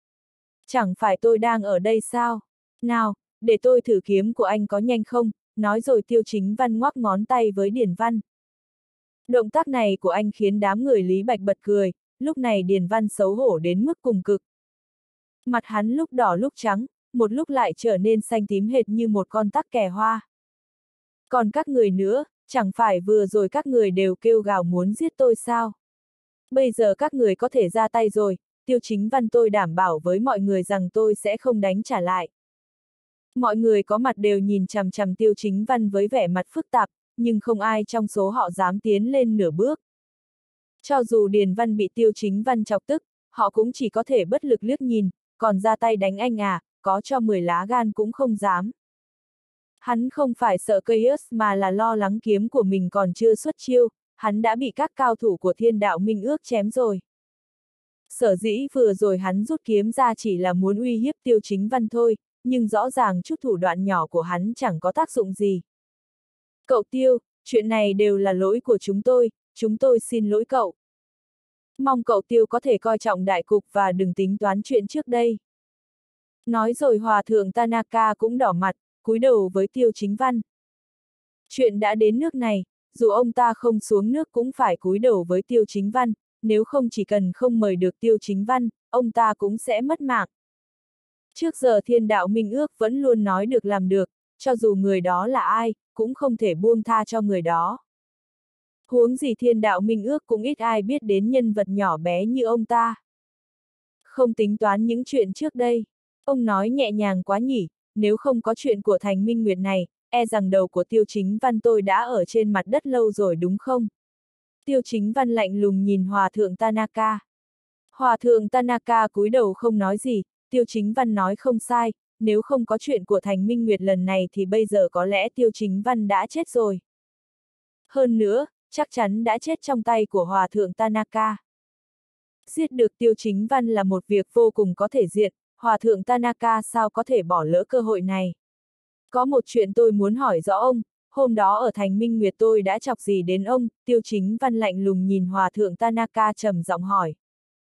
Chẳng phải tôi đang ở đây sao? Nào, để tôi thử kiếm của anh có nhanh không? Nói rồi Tiêu Chính Văn ngoắc ngón tay với Điền Văn. Động tác này của anh khiến đám người Lý Bạch bật cười, lúc này Điền Văn xấu hổ đến mức cùng cực. Mặt hắn lúc đỏ lúc trắng, một lúc lại trở nên xanh tím hệt như một con tắc kè hoa. Còn các người nữa, chẳng phải vừa rồi các người đều kêu gào muốn giết tôi sao? Bây giờ các người có thể ra tay rồi, Tiêu Chính Văn tôi đảm bảo với mọi người rằng tôi sẽ không đánh trả lại. Mọi người có mặt đều nhìn chằm chằm Tiêu Chính Văn với vẻ mặt phức tạp, nhưng không ai trong số họ dám tiến lên nửa bước. Cho dù Điền Văn bị Tiêu Chính Văn chọc tức, họ cũng chỉ có thể bất lực liếc nhìn, còn ra tay đánh anh à, có cho 10 lá gan cũng không dám. Hắn không phải sợ Caius mà là lo lắng kiếm của mình còn chưa xuất chiêu, hắn đã bị các cao thủ của Thiên Đạo Minh Ước chém rồi. Sở dĩ vừa rồi hắn rút kiếm ra chỉ là muốn uy hiếp Tiêu Chính Văn thôi, nhưng rõ ràng chút thủ đoạn nhỏ của hắn chẳng có tác dụng gì. Cậu Tiêu, chuyện này đều là lỗi của chúng tôi xin lỗi cậu. Mong cậu Tiêu có thể coi trọng đại cục và đừng tính toán chuyện trước đây. Nói rồi Hòa thượng Tanaka cũng đỏ mặt, cúi đầu với Tiêu Chính Văn. Chuyện đã đến nước này, dù ông ta không xuống nước cũng phải cúi đầu với Tiêu Chính Văn, nếu không chỉ cần không mời được Tiêu Chính Văn, ông ta cũng sẽ mất mạng. Trước giờ Thiên Đạo Minh Ước vẫn luôn nói được làm được, cho dù người đó là ai, cũng không thể buông tha cho người đó. Huống gì Thiên Đạo Minh Ước cũng ít ai biết đến nhân vật nhỏ bé như ông ta. Không tính toán những chuyện trước đây, ông nói nhẹ nhàng quá nhỉ, nếu không có chuyện của Thành Minh Nguyệt này, e rằng đầu của Tiêu Chính Văn tôi đã ở trên mặt đất lâu rồi đúng không? Tiêu Chính Văn lạnh lùng nhìn Hòa thượng Tanaka. Hòa thượng Tanaka cúi đầu không nói gì, Tiêu Chính Văn nói không sai, nếu không có chuyện của Thành Minh Nguyệt lần này thì bây giờ có lẽ Tiêu Chính Văn đã chết rồi. Hơn nữa, chắc chắn đã chết trong tay của Hòa thượng Tanaka. Giết được Tiêu Chính Văn là một việc vô cùng có thể diện, Hòa thượng Tanaka sao có thể bỏ lỡ cơ hội này. Có một chuyện tôi muốn hỏi rõ ông, hôm đó ở Thành Minh Nguyệt tôi đã chọc gì đến ông? Tiêu Chính Văn lạnh lùng nhìn Hòa thượng Tanaka trầm giọng hỏi.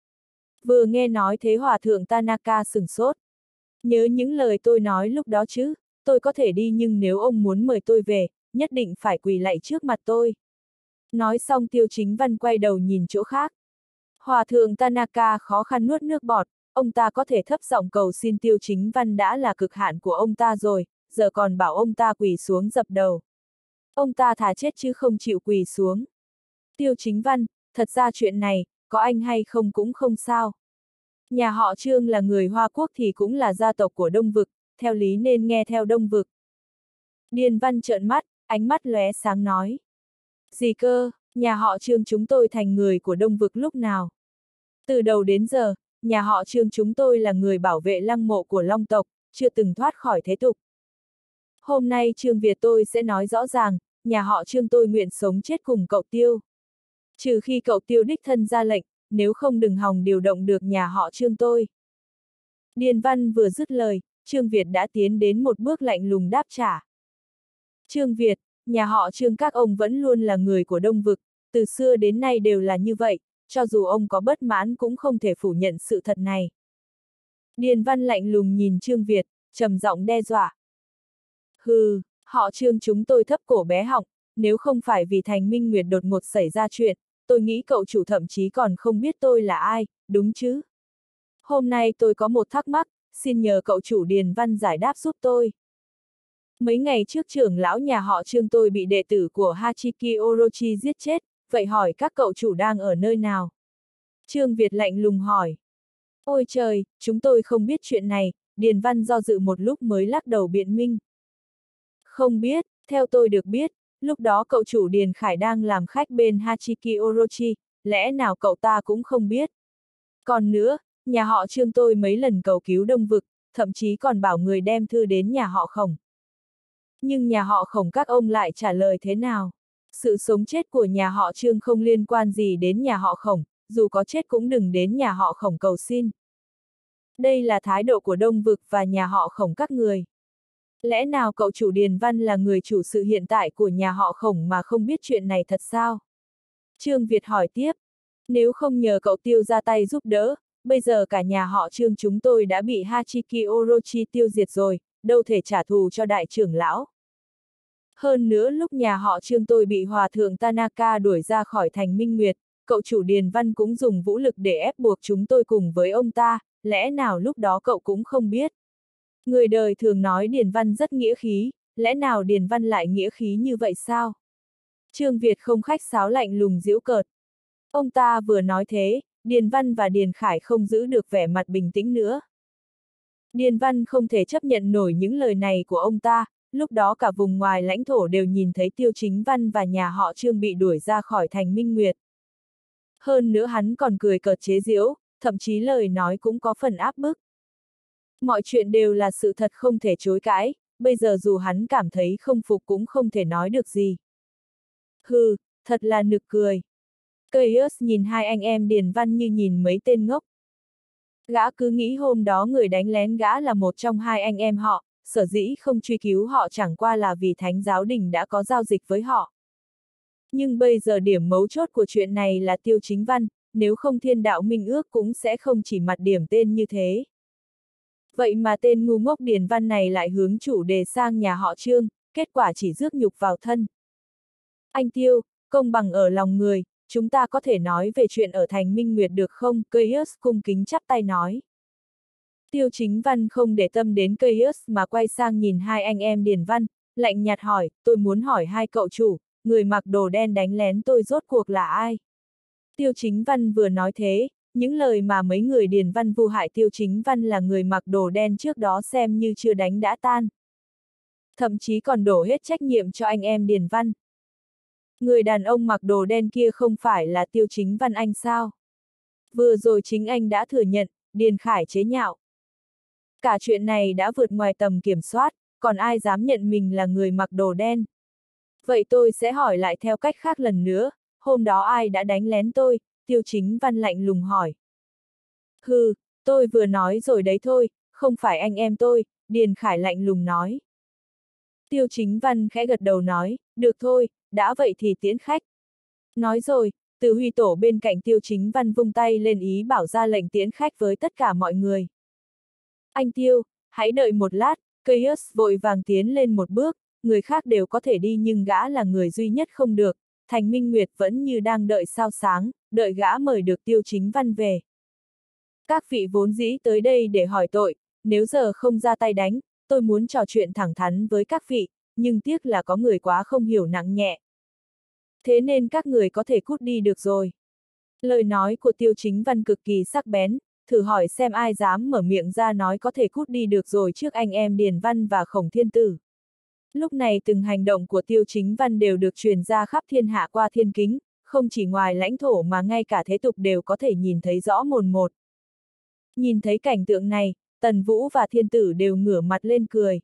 Vừa nghe nói thế Hòa thượng Tanaka sửng sốt. Nhớ những lời tôi nói lúc đó chứ, tôi có thể đi nhưng nếu ông muốn mời tôi về, nhất định phải quỳ lạy trước mặt tôi. Nói xong Tiêu Chính Văn quay đầu nhìn chỗ khác. Hòa thượng Tanaka khó khăn nuốt nước bọt, ông ta có thể thấp giọng cầu xin Tiêu Chính Văn đã là cực hạn của ông ta rồi, giờ còn bảo ông ta quỳ xuống dập đầu. Ông ta thà chết chứ không chịu quỳ xuống. Tiêu Chính Văn, thật ra chuyện này, có anh hay không cũng không sao. Nhà họ Trương là người Hoa Quốc thì cũng là gia tộc của Đông Vực, theo lý nên nghe theo Đông Vực. Điền Văn trợn mắt, ánh mắt lóe sáng nói. Gì cơ, nhà họ Trương chúng tôi thành người của Đông Vực lúc nào? Từ đầu đến giờ, nhà họ Trương chúng tôi là người bảo vệ lăng mộ của Long tộc, chưa từng thoát khỏi thế tục. Hôm nay Trương Việt tôi sẽ nói rõ ràng, nhà họ Trương tôi nguyện sống chết cùng cậu Tiêu. Trừ khi cậu Tiêu đích thân ra lệnh, nếu không đừng hòng điều động được nhà họ Trương tôi. Điền Văn vừa dứt lời, Trương Việt đã tiến đến một bước lạnh lùng đáp trả. Trương Việt, nhà họ Trương các ông vẫn luôn là người của Đông Vực, từ xưa đến nay đều là như vậy, cho dù ông có bất mãn cũng không thể phủ nhận sự thật này. Điền Văn lạnh lùng nhìn Trương Việt, trầm giọng đe dọa. Hừ, họ Trương chúng tôi thấp cổ bé họng, nếu không phải vì Thành Minh Nguyệt đột ngột xảy ra chuyện, tôi nghĩ cậu chủ thậm chí còn không biết tôi là ai, đúng chứ? Hôm nay tôi có một thắc mắc, xin nhờ cậu chủ Điền Văn giải đáp giúp tôi. Mấy ngày trước trưởng lão nhà họ Trương tôi bị đệ tử của Hachiki Orochi giết chết, vậy hỏi các cậu chủ đang ở nơi nào? Trương Việt lạnh lùng hỏi. Ôi trời, chúng tôi không biết chuyện này, Điền Văn do dự một lúc mới lắc đầu biện minh. Không biết, theo tôi được biết, lúc đó cậu chủ Điền Khải đang làm khách bên Hachiki Orochi, lẽ nào cậu ta cũng không biết. Còn nữa, nhà họ Trương tôi mấy lần cầu cứu Đông Vực, thậm chí còn bảo người đem thư đến nhà họ Khổng. Nhưng nhà họ Khổng các ông lại trả lời thế nào? Sự sống chết của nhà họ Trương không liên quan gì đến nhà họ Khổng, dù có chết cũng đừng đến nhà họ Khổng cầu xin. Đây là thái độ của Đông Vực và nhà họ Khổng các người. Lẽ nào cậu chủ Điền Văn là người chủ sự hiện tại của nhà họ Khổng mà không biết chuyện này thật sao? Trương Việt hỏi tiếp. Nếu không nhờ cậu Tiêu ra tay giúp đỡ, bây giờ cả nhà họ Trương chúng tôi đã bị Hachiki Orochi tiêu diệt rồi, đâu thể trả thù cho đại trưởng lão. Hơn nữa lúc nhà họ Trương tôi bị hòa thượng Tanaka đuổi ra khỏi thành Minh Nguyệt, cậu chủ Điền Văn cũng dùng vũ lực để ép buộc chúng tôi cùng với ông ta, lẽ nào lúc đó cậu cũng không biết. Người đời thường nói Điền Văn rất nghĩa khí, lẽ nào Điền Văn lại nghĩa khí như vậy sao? Trương Việt không khách sáo lạnh lùng giễu cợt. Ông ta vừa nói thế, Điền Văn và Điền Khải không giữ được vẻ mặt bình tĩnh nữa. Điền Văn không thể chấp nhận nổi những lời này của ông ta, lúc đó cả vùng ngoài lãnh thổ đều nhìn thấy Tiêu Chính Văn và nhà họ Trương bị đuổi ra khỏi thành Minh Nguyệt. Hơn nữa hắn còn cười cợt chế giễu, thậm chí lời nói cũng có phần áp bức. Mọi chuyện đều là sự thật không thể chối cãi, bây giờ dù hắn cảm thấy không phục cũng không thể nói được gì. Hừ, thật là nực cười. Caius nhìn hai anh em Điền Văn như nhìn mấy tên ngốc. Gã cứ nghĩ hôm đó người đánh lén gã là một trong hai anh em họ, sở dĩ không truy cứu họ chẳng qua là vì Thánh Giáo Đình đã có giao dịch với họ. Nhưng bây giờ điểm mấu chốt của chuyện này là Tiêu Chính Văn, nếu không Thiên Đạo Minh Ước cũng sẽ không chỉ mặt điểm tên như thế. Vậy mà tên ngu ngốc Điền Văn này lại hướng chủ đề sang nhà họ Trương, kết quả chỉ rước nhục vào thân. Anh Tiêu, công bằng ở lòng người, chúng ta có thể nói về chuyện ở thành Minh Nguyệt được không? Caius cung kính chắp tay nói. Tiêu Chính Văn không để tâm đến Caius mà quay sang nhìn hai anh em Điền Văn, lạnh nhạt hỏi, tôi muốn hỏi hai cậu chủ, người mặc đồ đen đánh lén tôi rốt cuộc là ai? Tiêu Chính Văn vừa nói thế, những lời mà mấy người Điền Văn vu hại Tiêu Chính Văn là người mặc đồ đen trước đó xem như chưa đánh đã tan. Thậm chí còn đổ hết trách nhiệm cho anh em Điền Văn. Người đàn ông mặc đồ đen kia không phải là Tiêu Chính Văn anh sao? Vừa rồi chính anh đã thừa nhận, Điền Khải chế nhạo. Cả chuyện này đã vượt ngoài tầm kiểm soát, còn ai dám nhận mình là người mặc đồ đen? Vậy tôi sẽ hỏi lại theo cách khác lần nữa, hôm đó ai đã đánh lén tôi? Tiêu Chính Văn lạnh lùng hỏi. Hừ, tôi vừa nói rồi đấy thôi, không phải anh em tôi, Điền Khải lạnh lùng nói. Tiêu Chính Văn khẽ gật đầu nói, được thôi, đã vậy thì tiễn khách. Nói rồi, Từ Huy Tổ bên cạnh Tiêu Chính Văn vung tay lên ý bảo ra lệnh tiễn khách với tất cả mọi người. Anh Tiêu, hãy đợi một lát, Caius vội vàng tiến lên một bước, người khác đều có thể đi nhưng gã là người duy nhất không được, thành Minh Nguyệt vẫn như đang đợi sao sáng, đợi gã mời được Tiêu Chính Văn về. Các vị vốn dĩ tới đây để hỏi tội, nếu giờ không ra tay đánh, tôi muốn trò chuyện thẳng thắn với các vị, nhưng tiếc là có người quá không hiểu nặng nhẹ. Thế nên các người có thể cút đi được rồi. Lời nói của Tiêu Chính Văn cực kỳ sắc bén, thử hỏi xem ai dám mở miệng ra nói có thể cút đi được rồi trước anh em Điền Văn và Khổng Thiên Tử. Lúc này từng hành động của Tiêu Chính Văn đều được truyền ra khắp thiên hạ qua thiên kính, không chỉ ngoài lãnh thổ mà ngay cả thế tục đều có thể nhìn thấy rõ mồn một. Nhìn thấy cảnh tượng này, Tần Vũ và Thiên Tử đều ngửa mặt lên cười.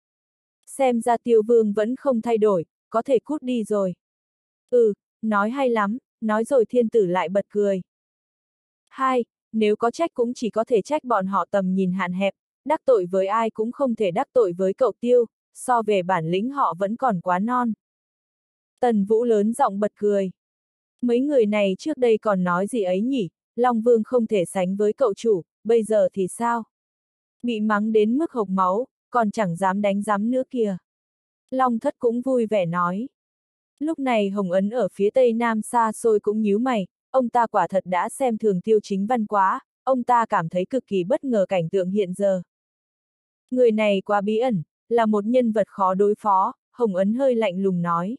Xem ra Tiêu Vương vẫn không thay đổi, có thể cút đi rồi. Ừ, nói hay lắm, nói rồi Thiên Tử lại bật cười. Hai, nếu có trách cũng chỉ có thể trách bọn họ tầm nhìn hạn hẹp, đắc tội với ai cũng không thể đắc tội với cậu Tiêu, so về bản lĩnh họ vẫn còn quá non. Tần Vũ lớn giọng bật cười. Mấy người này trước đây còn nói gì ấy nhỉ, Long Vương không thể sánh với cậu chủ, bây giờ thì sao? Bị mắng đến mức hộc máu, còn chẳng dám đánh giám nữa kìa. Long Thất cũng vui vẻ nói. Lúc này Hồng Ấn ở phía tây nam xa xôi cũng nhíu mày, ông ta quả thật đã xem thường Tiêu Chính Văn quá, ông ta cảm thấy cực kỳ bất ngờ cảnh tượng hiện giờ. Người này quá bí ẩn, là một nhân vật khó đối phó, Hồng Ấn hơi lạnh lùng nói.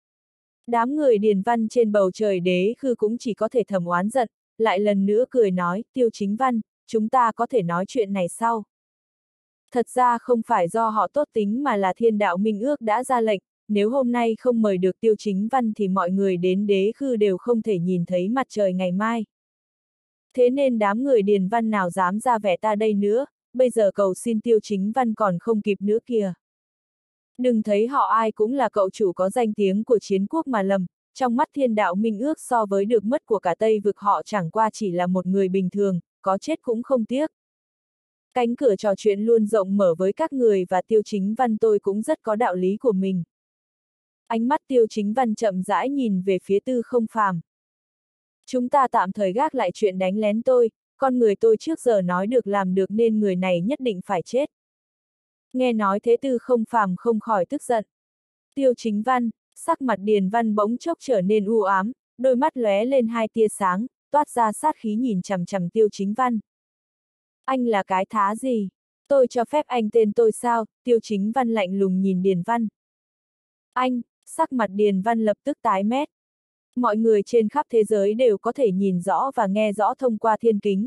Đám người Điền Văn trên bầu trời đế khư cũng chỉ có thể thầm oán giận, lại lần nữa cười nói, Tiêu Chính Văn, chúng ta có thể nói chuyện này sau. Thật ra không phải do họ tốt tính mà là Thiên Đạo Minh Ước đã ra lệnh, nếu hôm nay không mời được Tiêu Chính Văn thì mọi người đến đế khư đều không thể nhìn thấy mặt trời ngày mai. Thế nên đám người Điền Văn nào dám ra vẻ ta đây nữa, bây giờ cầu xin Tiêu Chính Văn còn không kịp nữa kìa. Đừng thấy họ ai cũng là cậu chủ có danh tiếng của chiến quốc mà lầm, trong mắt Thiên Đạo Minh Ước so với được mất của cả Tây vực họ chẳng qua chỉ là một người bình thường, có chết cũng không tiếc. Cánh cửa trò chuyện luôn rộng mở với các người và Tiêu Chính Văn tôi cũng rất có đạo lý của mình. Ánh mắt Tiêu Chính Văn chậm rãi nhìn về phía Tư Không Phàm. Chúng ta tạm thời gác lại chuyện đánh lén tôi, con người tôi trước giờ nói được làm được nên người này nhất định phải chết. Nghe nói thế Tư Không Phàm không khỏi tức giận. Tiêu Chính Văn, sắc mặt Điền Văn bỗng chốc trở nên u ám, đôi mắt lóe lên hai tia sáng, toát ra sát khí nhìn chằm chằm Tiêu Chính Văn. Anh là cái thá gì? Tôi cho phép anh tên tôi sao? Tiêu Chính Văn lạnh lùng nhìn Điền Văn. Anh, sắc mặt Điền Văn lập tức tái mét. Mọi người trên khắp thế giới đều có thể nhìn rõ và nghe rõ thông qua thiên kính.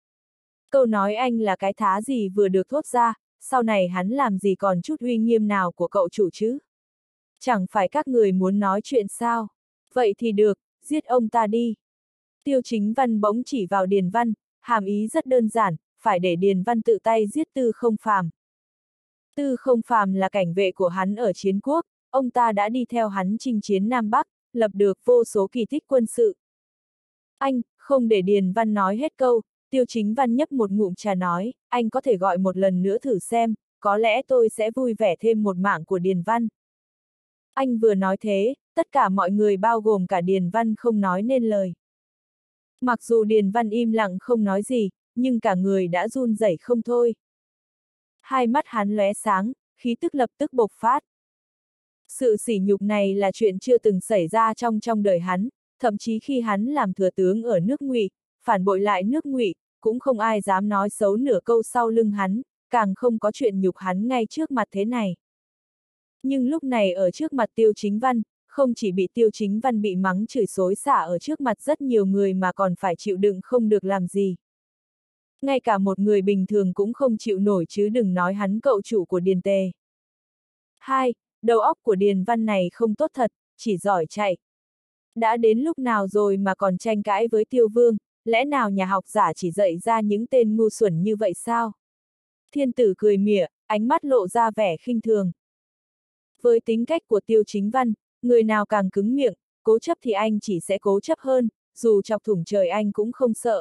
Câu nói anh là cái thá gì vừa được thốt ra, sau này hắn làm gì còn chút uy nghiêm nào của cậu chủ chứ? Chẳng phải các người muốn nói chuyện sao? Vậy thì được, giết ông ta đi. Tiêu Chính Văn bỗng chỉ vào Điền Văn, hàm ý rất đơn giản, phải để Điền Văn tự tay giết Tư Không Phàm. Tư Không Phàm là cảnh vệ của hắn ở chiến quốc, ông ta đã đi theo hắn chinh chiến Nam Bắc, lập được vô số kỳ tích quân sự. Anh, không để Điền Văn nói hết câu, Tiêu Chính Văn nhấp một ngụm trà nói, anh có thể gọi một lần nữa thử xem, có lẽ tôi sẽ vui vẻ thêm một mạng của Điền Văn. Anh vừa nói thế, tất cả mọi người bao gồm cả Điền Văn không nói nên lời. Mặc dù Điền Văn im lặng không nói gì, nhưng cả người đã run rẩy không thôi. Hai mắt hắn lóe sáng, khí tức lập tức bộc phát. Sự sỉ nhục này là chuyện chưa từng xảy ra trong đời hắn, thậm chí khi hắn làm thừa tướng ở nước Ngụy, phản bội lại nước Ngụy, cũng không ai dám nói xấu nửa câu sau lưng hắn, càng không có chuyện nhục hắn ngay trước mặt thế này. Nhưng lúc này ở trước mặt Tiêu Chính Văn, không chỉ bị Tiêu Chính Văn bị mắng chửi xối xả ở trước mặt rất nhiều người mà còn phải chịu đựng không được làm gì. Ngay cả một người bình thường cũng không chịu nổi chứ đừng nói hắn cậu chủ của Điền Tề. 2. Đầu óc của Điền Văn này không tốt thật, chỉ giỏi chạy. Đã đến lúc nào rồi mà còn tranh cãi với Tiêu Vương, lẽ nào nhà học giả chỉ dạy ra những tên ngu xuẩn như vậy sao? Thiên tử cười mỉa, ánh mắt lộ ra vẻ khinh thường. Với tính cách của Tiêu Chính Văn, người nào càng cứng miệng, cố chấp thì anh chỉ sẽ cố chấp hơn, dù chọc thủng trời anh cũng không sợ.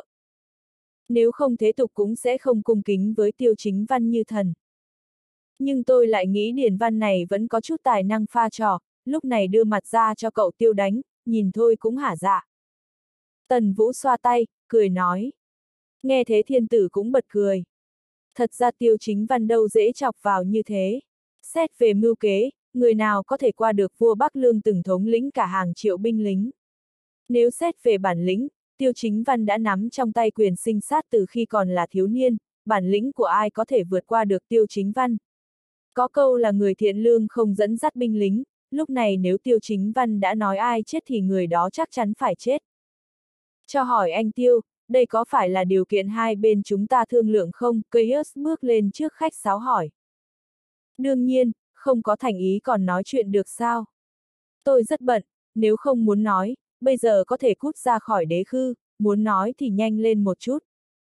Nếu không thế tục cũng sẽ không cung kính với Tiêu Chính Văn như thần. Nhưng tôi lại nghĩ Điền Văn này vẫn có chút tài năng pha trò, lúc này đưa mặt ra cho cậu Tiêu đánh, nhìn thôi cũng hả dạ. Tần Vũ xoa tay, cười nói. Nghe thế thiên tử cũng bật cười. Thật ra Tiêu Chính Văn đâu dễ chọc vào như thế. Xét về mưu kế, người nào có thể qua được vua Bắc Lương từng thống lĩnh cả hàng triệu binh lính. Nếu xét về bản lĩnh, Tiêu Chính Văn đã nắm trong tay quyền sinh sát từ khi còn là thiếu niên, bản lĩnh của ai có thể vượt qua được Tiêu Chính Văn. Có câu là người thiện lương không dẫn dắt binh lính, lúc này nếu Tiêu Chính Văn đã nói ai chết thì người đó chắc chắn phải chết. Cho hỏi anh Tiêu, đây có phải là điều kiện hai bên chúng ta thương lượng không? Caius bước lên trước khách sáo hỏi. Đương nhiên, không có thành ý còn nói chuyện được sao? Tôi rất bận, nếu không muốn nói, bây giờ có thể cút ra khỏi đế khư, muốn nói thì nhanh lên một chút.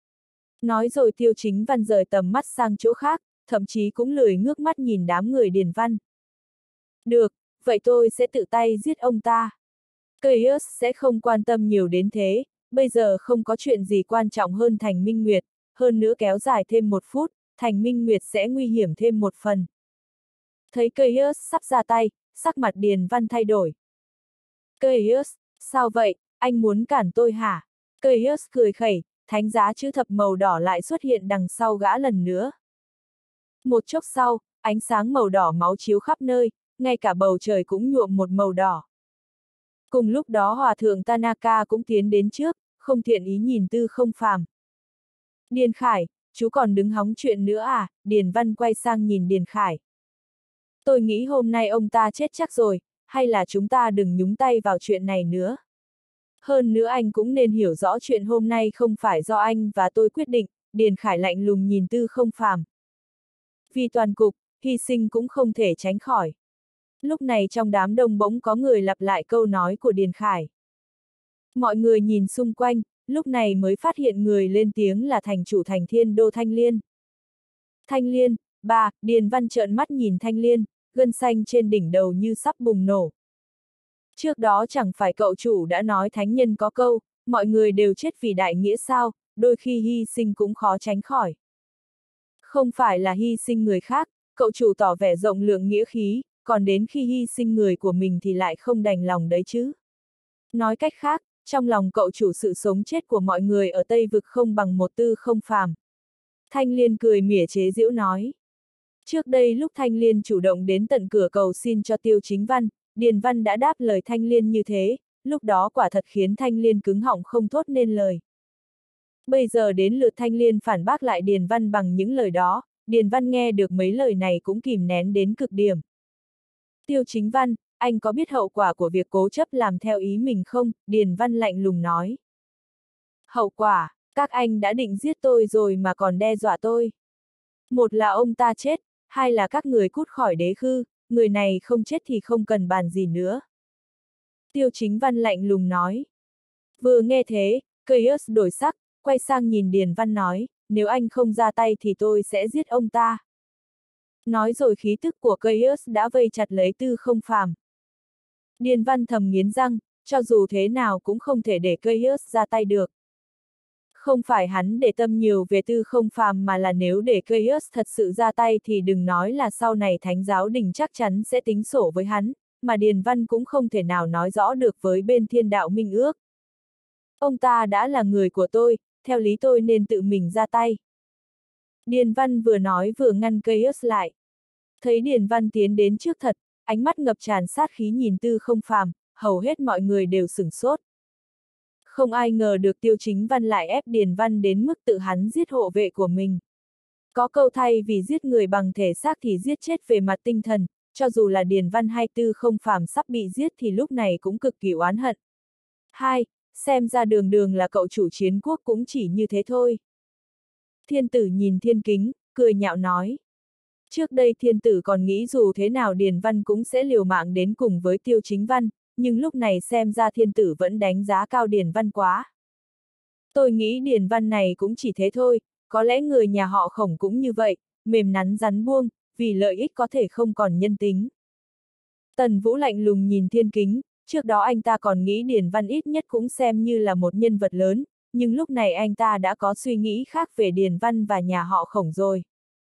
Nói rồi Tiêu Chính Văn rời tầm mắt sang chỗ khác, thậm chí cũng lười ngước mắt nhìn đám người Điền Văn. Được, vậy tôi sẽ tự tay giết ông ta. Caius sẽ không quan tâm nhiều đến thế, bây giờ không có chuyện gì quan trọng hơn Thành Minh Nguyệt, hơn nữa kéo dài thêm 1 phút, Thành Minh Nguyệt sẽ nguy hiểm thêm một phần. Thấy Caius sắp ra tay, sắc mặt Điền Văn thay đổi. Caius, sao vậy, anh muốn cản tôi hả? Caius cười khẩy, thánh giá chữ thập màu đỏ lại xuất hiện đằng sau gã lần nữa. Một chốc sau, ánh sáng màu đỏ máu chiếu khắp nơi, ngay cả bầu trời cũng nhuộm một màu đỏ. Cùng lúc đó Hòa thượng Tanaka cũng tiến đến trước, không thiện ý nhìn Tư Không Phàm. Điền Khải, chú còn đứng hóng chuyện nữa à? Điền Văn quay sang nhìn Điền Khải. Tôi nghĩ hôm nay ông ta chết chắc rồi, hay là chúng ta đừng nhúng tay vào chuyện này nữa. Hơn nữa anh cũng nên hiểu rõ chuyện hôm nay không phải do anh và tôi quyết định, Điền Khải lạnh lùng nhìn Tư Không Phàm. Vì toàn cục, hy sinh cũng không thể tránh khỏi. Lúc này trong đám đông bỗng có người lặp lại câu nói của Điền Khải. Mọi người nhìn xung quanh, lúc này mới phát hiện người lên tiếng là thành chủ thành Thiên Đô Thanh Liên. Thanh Liên, bà, Điền Văn trợn mắt nhìn Thanh Liên, gân xanh trên đỉnh đầu như sắp bùng nổ. Trước đó chẳng phải cậu chủ đã nói thánh nhân có câu, mọi người đều chết vì đại nghĩa sao, đôi khi hy sinh cũng khó tránh khỏi. Không phải là hy sinh người khác, cậu chủ tỏ vẻ rộng lượng nghĩa khí, còn đến khi hy sinh người của mình thì lại không đành lòng đấy chứ. Nói cách khác, trong lòng cậu chủ sự sống chết của mọi người ở Tây Vực không bằng một Tư Không Phàm. Thanh Liên cười mỉa chế giễu nói. Trước đây lúc Thanh Liên chủ động đến tận cửa cầu xin cho Tiêu Chính Văn, Điền Văn đã đáp lời Thanh Liên như thế, lúc đó quả thật khiến Thanh Liên cứng họng không thốt nên lời. Bây giờ đến lượt Thanh Liên phản bác lại Điền Văn bằng những lời đó, Điền Văn nghe được mấy lời này cũng kìm nén đến cực điểm. Tiêu Chính Văn, anh có biết hậu quả của việc cố chấp làm theo ý mình không? Điền Văn lạnh lùng nói. Hậu quả, các anh đã định giết tôi rồi mà còn đe dọa tôi. Một là ông ta chết, hai là các người cút khỏi đế khư, người này không chết thì không cần bàn gì nữa. Tiêu Chính Văn lạnh lùng nói. Vừa nghe thế, Caius đổi sắc, quay sang nhìn Điền Văn nói, nếu anh không ra tay thì tôi sẽ giết ông ta. Nói rồi khí tức của Caius đã vây chặt lấy Tư Không Phàm. Điền Văn thầm nghiến răng, cho dù thế nào cũng không thể để Caius ra tay được. Không phải hắn để tâm nhiều về Tư Không Phàm mà là nếu để Caius thật sự ra tay thì đừng nói là sau này Thánh giáo đình chắc chắn sẽ tính sổ với hắn, mà Điền Văn cũng không thể nào nói rõ được với bên Thiên Đạo Minh Ước. Ông ta đã là người của tôi, theo lý tôi nên tự mình ra tay. Điền Văn vừa nói vừa ngăn Caius lại. Thấy Điền Văn tiến đến trước thật, ánh mắt ngập tràn sát khí nhìn Tư Không Phàm, hầu hết mọi người đều sửng sốt. Không ai ngờ được Tiêu Chính Văn lại ép Điền Văn đến mức tự hắn giết hộ vệ của mình. Có câu thay vì giết người bằng thể xác thì giết chết về mặt tinh thần, cho dù là Điền Văn hay Tư Không Phàm sắp bị giết thì lúc này cũng cực kỳ oán hận. Hai, xem ra đường đường là cậu chủ chiến quốc cũng chỉ như thế thôi. Thiên tử nhìn Thiên Kính, cười nhạo nói. Trước đây thiên tử còn nghĩ dù thế nào Điền Văn cũng sẽ liều mạng đến cùng với Tiêu Chính Văn, nhưng lúc này xem ra thiên tử vẫn đánh giá cao Điền Văn quá. Tôi nghĩ Điền Văn này cũng chỉ thế thôi, có lẽ người nhà họ Khổng cũng như vậy, mềm nắn rắn buông, vì lợi ích có thể không còn nhân tính. Tần Vũ lạnh lùng nhìn Thiên Kính, trước đó anh ta còn nghĩ Điền Văn ít nhất cũng xem như là một nhân vật lớn, nhưng lúc này anh ta đã có suy nghĩ khác về Điền Văn và nhà họ Khổng rồi.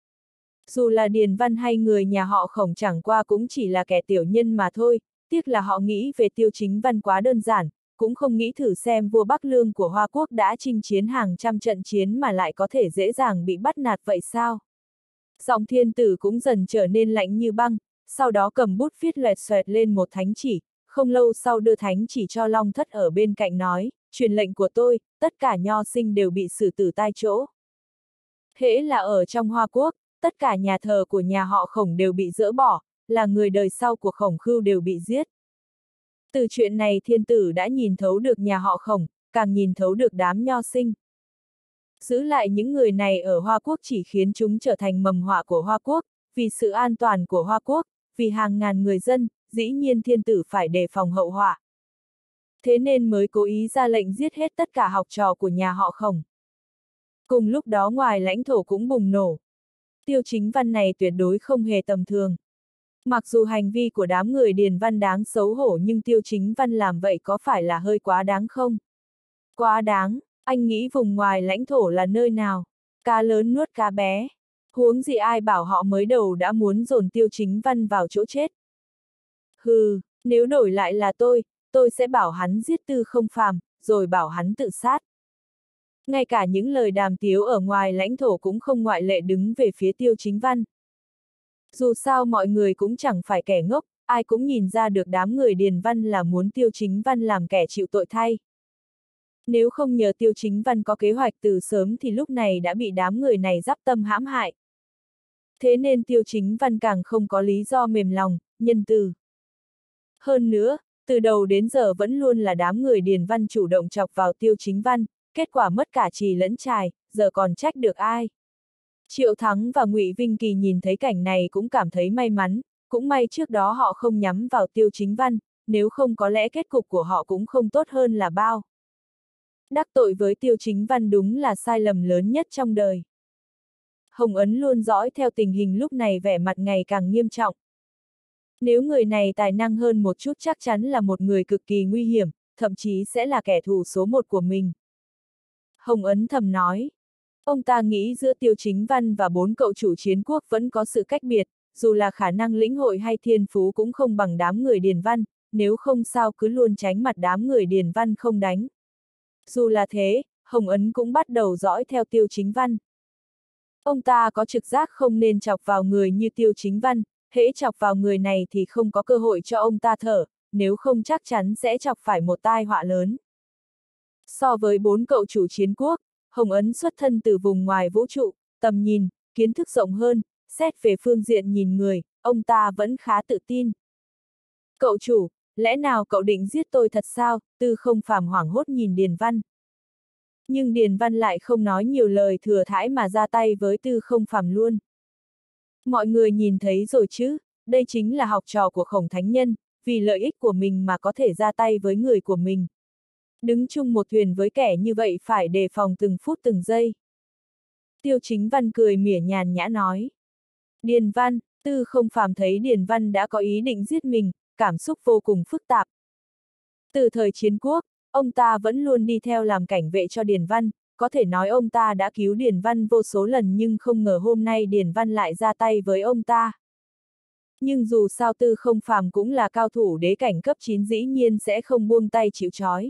Dù là Điền Văn hay người nhà họ Khổng chẳng qua cũng chỉ là kẻ tiểu nhân mà thôi, tiếc là họ nghĩ về Tiêu Chính Văn quá đơn giản, cũng không nghĩ thử xem vua Bắc Lương của Hoa Quốc đã chinh chiến hàng trăm trận chiến mà lại có thể dễ dàng bị bắt nạt vậy sao? Giọng thiên tử cũng dần trở nên lạnh như băng, sau đó cầm bút viết loẹt xoẹt lên một thánh chỉ, không lâu sau đưa thánh chỉ cho Long Thất ở bên cạnh nói, truyền lệnh của tôi, tất cả nho sinh đều bị xử tử tại chỗ. Hễ là ở trong Hoa Quốc, tất cả nhà thờ của nhà họ Khổng đều bị dỡ bỏ, là người đời sau của Khổng Khưu đều bị giết. Từ chuyện này thiên tử đã nhìn thấu được nhà họ Khổng, càng nhìn thấu được đám nho sinh. Giữ lại những người này ở Hoa Quốc chỉ khiến chúng trở thành mầm họa của Hoa Quốc, vì sự an toàn của Hoa Quốc, vì hàng ngàn người dân, dĩ nhiên thiên tử phải đề phòng hậu họa. Thế nên mới cố ý ra lệnh giết hết tất cả học trò của nhà họ Khổng. Cùng lúc đó ngoài lãnh thổ cũng bùng nổ. Tiêu Chính Văn này tuyệt đối không hề tầm thường. Mặc dù hành vi của đám người Điền Văn đáng xấu hổ nhưng Tiêu Chính Văn làm vậy có phải là hơi quá đáng không? Quá đáng, anh nghĩ vùng ngoài lãnh thổ là nơi nào? Cá lớn nuốt cá bé. Huống gì ai bảo họ mới đầu đã muốn dồn Tiêu Chính Văn vào chỗ chết. Hừ, nếu đổi lại là tôi sẽ bảo hắn giết Tư Không Phàm, rồi bảo hắn tự sát. Ngay cả những lời đàm tiếu ở ngoài lãnh thổ cũng không ngoại lệ đứng về phía Tiêu Chính Văn. Dù sao mọi người cũng chẳng phải kẻ ngốc, ai cũng nhìn ra được đám người Điền Văn là muốn Tiêu Chính Văn làm kẻ chịu tội thay. Nếu không nhờ Tiêu Chính Văn có kế hoạch từ sớm thì lúc này đã bị đám người này giáp tâm hãm hại. Thế nên Tiêu Chính Văn càng không có lý do mềm lòng, nhân từ. Hơn nữa, từ đầu đến giờ vẫn luôn là đám người Điền Văn chủ động chọc vào Tiêu Chính Văn, kết quả mất cả trì lẫn trài, giờ còn trách được ai. Triệu Thắng và Ngụy Vinh Kỳ nhìn thấy cảnh này cũng cảm thấy may mắn, cũng may trước đó họ không nhắm vào Tiêu Chính Văn, nếu không có lẽ kết cục của họ cũng không tốt hơn là bao. Đắc tội với Tiêu Chính Văn đúng là sai lầm lớn nhất trong đời. Hồng Ấn luôn dõi theo tình hình lúc này vẻ mặt ngày càng nghiêm trọng. Nếu người này tài năng hơn một chút chắc chắn là một người cực kỳ nguy hiểm, thậm chí sẽ là kẻ thù số một của mình. Hồng Ấn thầm nói. Ông ta nghĩ giữa Tiêu Chính Văn và 4 cậu chủ chiến quốc vẫn có sự cách biệt, dù là khả năng lĩnh hội hay thiên phú cũng không bằng đám người Điền Văn, nếu không sao cứ luôn tránh mặt đám người Điền Văn không đánh. Dù là thế, Hồng Ấn cũng bắt đầu dõi theo Tiêu Chính Văn. Ông ta có trực giác không nên chọc vào người như Tiêu Chính Văn, hễ chọc vào người này thì không có cơ hội cho ông ta thở, nếu không chắc chắn sẽ chọc phải một tai họa lớn. So với 4 cậu chủ chiến quốc, Hồng Ấn xuất thân từ vùng ngoài vũ trụ, tầm nhìn, kiến thức rộng hơn, xét về phương diện nhìn người, ông ta vẫn khá tự tin. Cậu chủ, lẽ nào cậu định giết tôi thật sao? Tư Không Phàm hoảng hốt nhìn Điền Văn. Nhưng Điền Văn lại không nói nhiều lời thừa thãi mà ra tay với Tư Không Phàm luôn. Mọi người nhìn thấy rồi chứ, đây chính là học trò của Khổng Thánh Nhân, vì lợi ích của mình mà có thể ra tay với người của mình. Đứng chung một thuyền với kẻ như vậy phải đề phòng từng phút từng giây. Tiêu Chính Văn cười mỉa nhàn nhã nói. Điền Văn, Tư Không Phàm thấy Điền Văn đã có ý định giết mình, cảm xúc vô cùng phức tạp. Từ thời chiến quốc, ông ta vẫn luôn đi theo làm cảnh vệ cho Điền Văn, có thể nói ông ta đã cứu Điền Văn vô số lần nhưng không ngờ hôm nay Điền Văn lại ra tay với ông ta. Nhưng dù sao Tư Không Phàm cũng là cao thủ đế cảnh cấp 9 dĩ nhiên sẽ không buông tay chịu trói.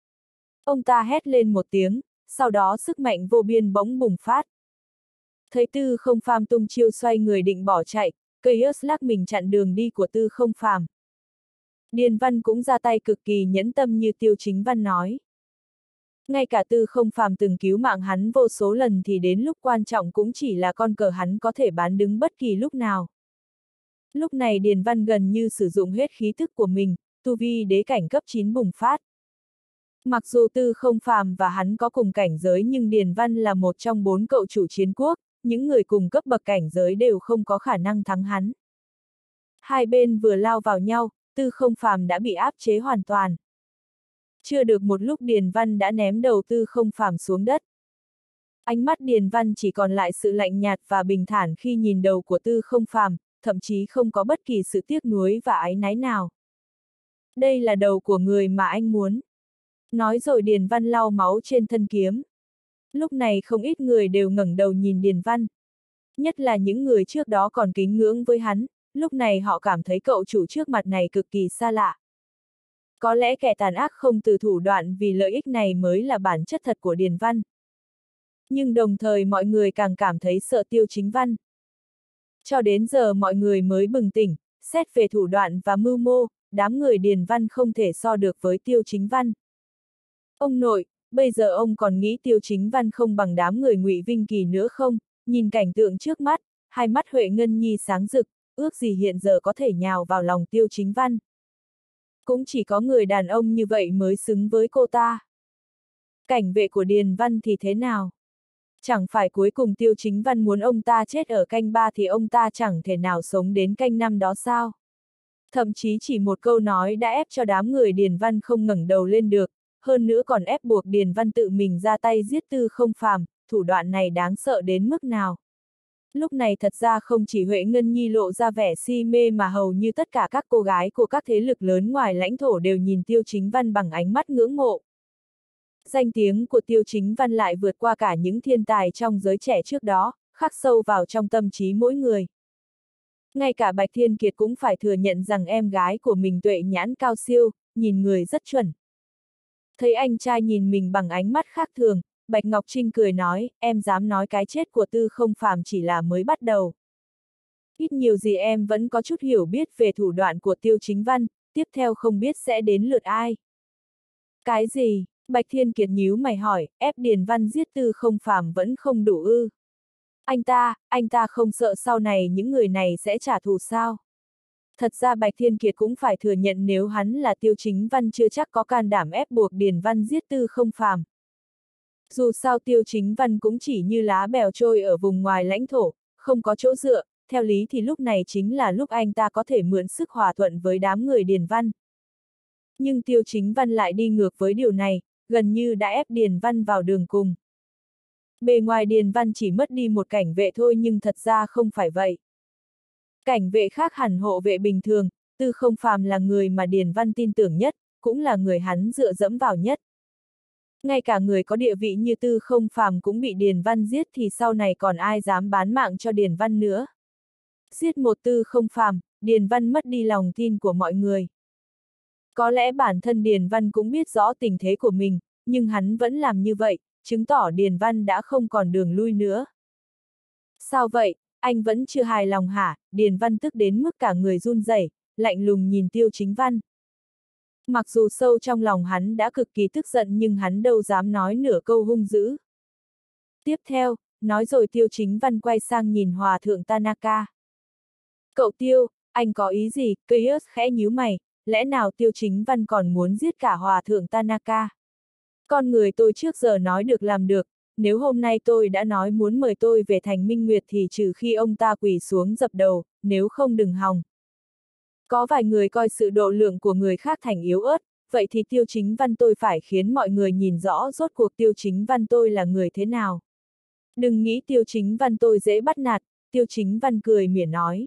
Ông ta hét lên một tiếng, sau đó sức mạnh vô biên bỗng bùng phát. Thấy Tư Không Phàm tung chiêu xoay người định bỏ chạy, Caius lắc mình chặn đường đi của Tư Không Phàm. Điền Văn cũng ra tay cực kỳ nhẫn tâm như Tiêu Chính Văn nói. Ngay cả Tư Không Phàm từng cứu mạng hắn vô số lần thì đến lúc quan trọng cũng chỉ là con cờ hắn có thể bán đứng bất kỳ lúc nào. Lúc này Điền Văn gần như sử dụng hết khí thức của mình, tu vi đế cảnh cấp 9 bùng phát. Mặc dù Tư Không Phàm và hắn có cùng cảnh giới nhưng Điền Văn là một trong 4 cậu chủ chiến quốc, những người cùng cấp bậc cảnh giới đều không có khả năng thắng hắn. Hai bên vừa lao vào nhau, Tư Không Phàm đã bị áp chế hoàn toàn. Chưa được một lúc Điền Văn đã ném đầu Tư Không Phàm xuống đất. Ánh mắt Điền Văn chỉ còn lại sự lạnh nhạt và bình thản khi nhìn đầu của Tư Không Phàm, thậm chí không có bất kỳ sự tiếc nuối và áy náy nào. Đây là đầu của người mà anh muốn. Nói rồi Điền Văn lau máu trên thân kiếm. Lúc này không ít người đều ngẩng đầu nhìn Điền Văn. Nhất là những người trước đó còn kính ngưỡng với hắn, lúc này họ cảm thấy cậu chủ trước mặt này cực kỳ xa lạ. Có lẽ kẻ tàn ác không từ thủ đoạn vì lợi ích này mới là bản chất thật của Điền Văn. Nhưng đồng thời mọi người càng cảm thấy sợ Tiêu Chính Văn. Cho đến giờ mọi người mới bừng tỉnh, xét về thủ đoạn và mưu mô, đám người Điền Văn không thể so được với Tiêu Chính Văn. Ông nội, bây giờ ông còn nghĩ Tiêu Chính Văn không bằng đám người Ngụy Vinh Kỳ nữa không? Nhìn cảnh tượng trước mắt, hai mắt Huệ Ngân Nhi sáng rực, ước gì hiện giờ có thể nhào vào lòng Tiêu Chính Văn. Cũng chỉ có người đàn ông như vậy mới xứng với cô ta. Cảnh vệ của Điền Văn thì thế nào? Chẳng phải cuối cùng Tiêu Chính Văn muốn ông ta chết ở canh 3 thì ông ta chẳng thể nào sống đến canh 5 đó sao? Thậm chí chỉ một câu nói đã ép cho đám người Điền Văn không ngẩng đầu lên được, hơn nữa còn ép buộc Điền Văn tự mình ra tay giết Tư Không Phàm, thủ đoạn này đáng sợ đến mức nào. Lúc này thật ra không chỉ Huệ Ngân Nhi lộ ra vẻ si mê mà hầu như tất cả các cô gái của các thế lực lớn ngoài lãnh thổ đều nhìn Tiêu Chính Văn bằng ánh mắt ngưỡng mộ. Danh tiếng của Tiêu Chính Văn lại vượt qua cả những thiên tài trong giới trẻ trước đó, khắc sâu vào trong tâm trí mỗi người. Ngay cả Bạch Thiên Kiệt cũng phải thừa nhận rằng em gái của mình tuệ nhãn cao siêu, nhìn người rất chuẩn. Thấy anh trai nhìn mình bằng ánh mắt khác thường, Bạch Ngọc Trinh cười nói, em dám nói cái chết của Tư Không Phàm chỉ là mới bắt đầu. Ít nhiều gì em vẫn có chút hiểu biết về thủ đoạn của Tiêu Chính Văn, tiếp theo không biết sẽ đến lượt ai. Cái gì? Bạch Thiên Kiệt nhíu mày hỏi, ép Điền Văn giết Tư Không Phàm vẫn không đủ ư? Anh ta không sợ sau này những người này sẽ trả thù sao? Thật ra Bạch Thiên Kiệt cũng phải thừa nhận nếu hắn là Tiêu Chính Văn chưa chắc có can đảm ép buộc Điền Văn giết Tư Không Phàm. Dù sao Tiêu Chính Văn cũng chỉ như lá bèo trôi ở vùng ngoài lãnh thổ, không có chỗ dựa, theo lý thì lúc này chính là lúc anh ta có thể mượn sức hòa thuận với đám người Điền Văn. Nhưng Tiêu Chính Văn lại đi ngược với điều này, gần như đã ép Điền Văn vào đường cùng. Bề ngoài Điền Văn chỉ mất đi một cảnh vệ thôi nhưng thật ra không phải vậy. Cảnh vệ khác hẳn hộ vệ bình thường, Tư Không Phàm là người mà Điền Văn tin tưởng nhất, cũng là người hắn dựa dẫm vào nhất. Ngay cả người có địa vị như Tư Không Phàm cũng bị Điền Văn giết thì sau này còn ai dám bán mạng cho Điền Văn nữa. Giết một Tư Không Phàm, Điền Văn mất đi lòng tin của mọi người. Có lẽ bản thân Điền Văn cũng biết rõ tình thế của mình, nhưng hắn vẫn làm như vậy, chứng tỏ Điền Văn đã không còn đường lui nữa. Sao vậy, anh vẫn chưa hài lòng hả? Điền Văn tức đến mức cả người run rẩy, lạnh lùng nhìn Tiêu Chính Văn. Mặc dù sâu trong lòng hắn đã cực kỳ tức giận nhưng hắn đâu dám nói nửa câu hung dữ. Tiếp theo, nói rồi Tiêu Chính Văn quay sang nhìn Hòa thượng Tanaka. Cậu Tiêu, anh có ý gì? Caius khẽ nhíu mày, lẽ nào Tiêu Chính Văn còn muốn giết cả Hòa thượng Tanaka? Con người tôi trước giờ nói được làm được, nếu hôm nay tôi đã nói muốn mời tôi về thành Minh Nguyệt thì trừ khi ông ta quỳ xuống dập đầu, nếu không đừng hòng. Có vài người coi sự độ lượng của người khác thành yếu ớt, vậy thì Tiêu Chính Văn tôi phải khiến mọi người nhìn rõ rốt cuộc Tiêu Chính Văn tôi là người thế nào. Đừng nghĩ Tiêu Chính Văn tôi dễ bắt nạt, Tiêu Chính Văn cười mỉa nói.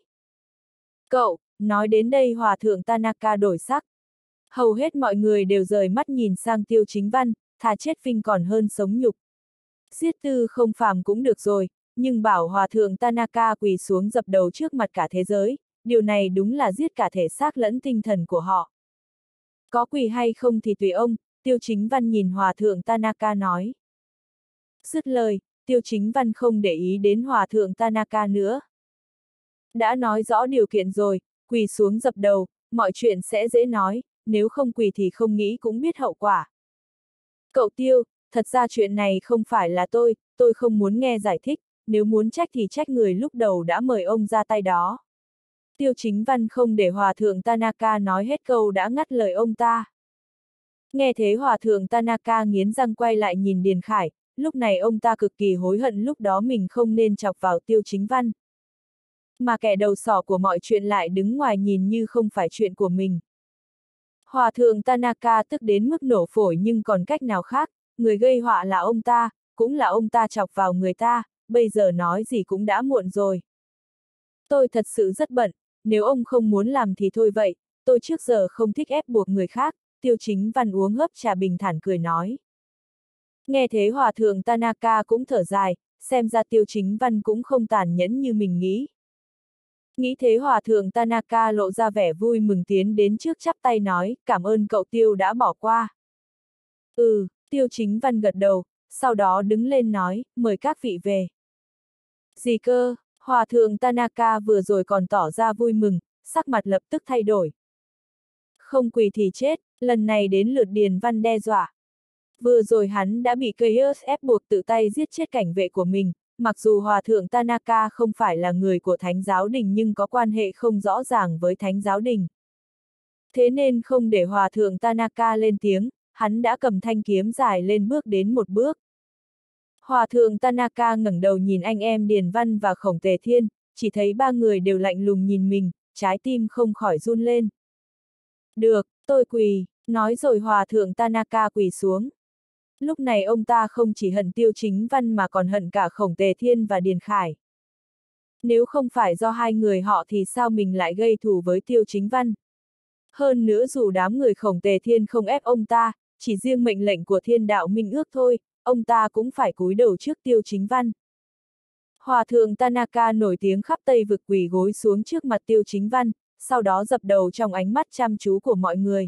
Cậu, nói đến đây Hòa thượng Tanaka đổi sắc. Hầu hết mọi người đều rời mắt nhìn sang Tiêu Chính Văn, thà chết vinh còn hơn sống nhục. Giết Tư Không Phàm cũng được rồi, nhưng bảo Hòa thượng Tanaka quỳ xuống dập đầu trước mặt cả thế giới, điều này đúng là giết cả thể xác lẫn tinh thần của họ. Có quỳ hay không thì tùy ông, Tiêu Chính Văn nhìn Hòa thượng Tanaka nói. Dứt lời, Tiêu Chính Văn không để ý đến Hòa thượng Tanaka nữa. Đã nói rõ điều kiện rồi, quỳ xuống dập đầu, mọi chuyện sẽ dễ nói, nếu không quỳ thì không nghĩ cũng biết hậu quả. Cậu Tiêu, thật ra chuyện này không phải là tôi không muốn nghe giải thích, nếu muốn trách thì trách người lúc đầu đã mời ông ra tay đó. Tiêu Chính Văn không để Hòa thượng Tanaka nói hết câu đã ngắt lời ông ta. Nghe thế Hòa thượng Tanaka nghiến răng quay lại nhìn Điền Khải, lúc này ông ta cực kỳ hối hận lúc đó mình không nên chọc vào Tiêu Chính Văn. Mà kẻ đầu sỏ của mọi chuyện lại đứng ngoài nhìn như không phải chuyện của mình. Hòa thượng Tanaka tức đến mức nổ phổi nhưng còn cách nào khác, người gây họa là ông ta, cũng là ông ta chọc vào người ta, bây giờ nói gì cũng đã muộn rồi. Tôi thật sự rất bận, nếu ông không muốn làm thì thôi vậy, tôi trước giờ không thích ép buộc người khác, Tiêu Chính Văn uống hớp trà bình thản cười nói. Nghe thế Hòa thượng Tanaka cũng thở dài, xem ra Tiêu Chính Văn cũng không tàn nhẫn như mình nghĩ. Nghĩ thế Hòa thượng Tanaka lộ ra vẻ vui mừng tiến đến trước chắp tay nói, cảm ơn cậu Tiêu đã bỏ qua. Tiêu Chính Văn gật đầu, sau đó đứng lên nói, mời các vị về. Gì cơ, Hòa thượng Tanaka vừa rồi còn tỏ ra vui mừng, sắc mặt lập tức thay đổi. Không quỳ thì chết, lần này đến lượt Điền Văn đe dọa. Vừa rồi hắn đã bị Caius ép buộc tự tay giết chết cảnh vệ của mình, mặc dù Hòa thượng Tanaka không phải là người của Thánh giáo đình nhưng có quan hệ không rõ ràng với Thánh giáo đình. Thế nên không để Hòa thượng Tanaka lên tiếng, hắn đã cầm thanh kiếm dài lên bước đến một bước. Hòa thượng Tanaka ngẩng đầu nhìn anh em Điền Văn và Khổng Tề Thiên, chỉ thấy ba người đều lạnh lùng nhìn mình, trái tim không khỏi run lên. Được, tôi quỳ, nói rồi Hòa thượng Tanaka quỳ xuống. Lúc này ông ta không chỉ hận Tiêu Chính Văn mà còn hận cả Khổng Tề Thiên và Điền Khải. Nếu không phải do hai người họ thì sao mình lại gây thù với Tiêu Chính Văn? Hơn nữa dù đám người Khổng Tề Thiên không ép ông ta, chỉ riêng mệnh lệnh của Thiên Đạo Minh Ước thôi, ông ta cũng phải cúi đầu trước Tiêu Chính Văn. Hòa thượng Tanaka nổi tiếng khắp Tây vực quỳ gối xuống trước mặt Tiêu Chính Văn, sau đó dập đầu trong ánh mắt chăm chú của mọi người.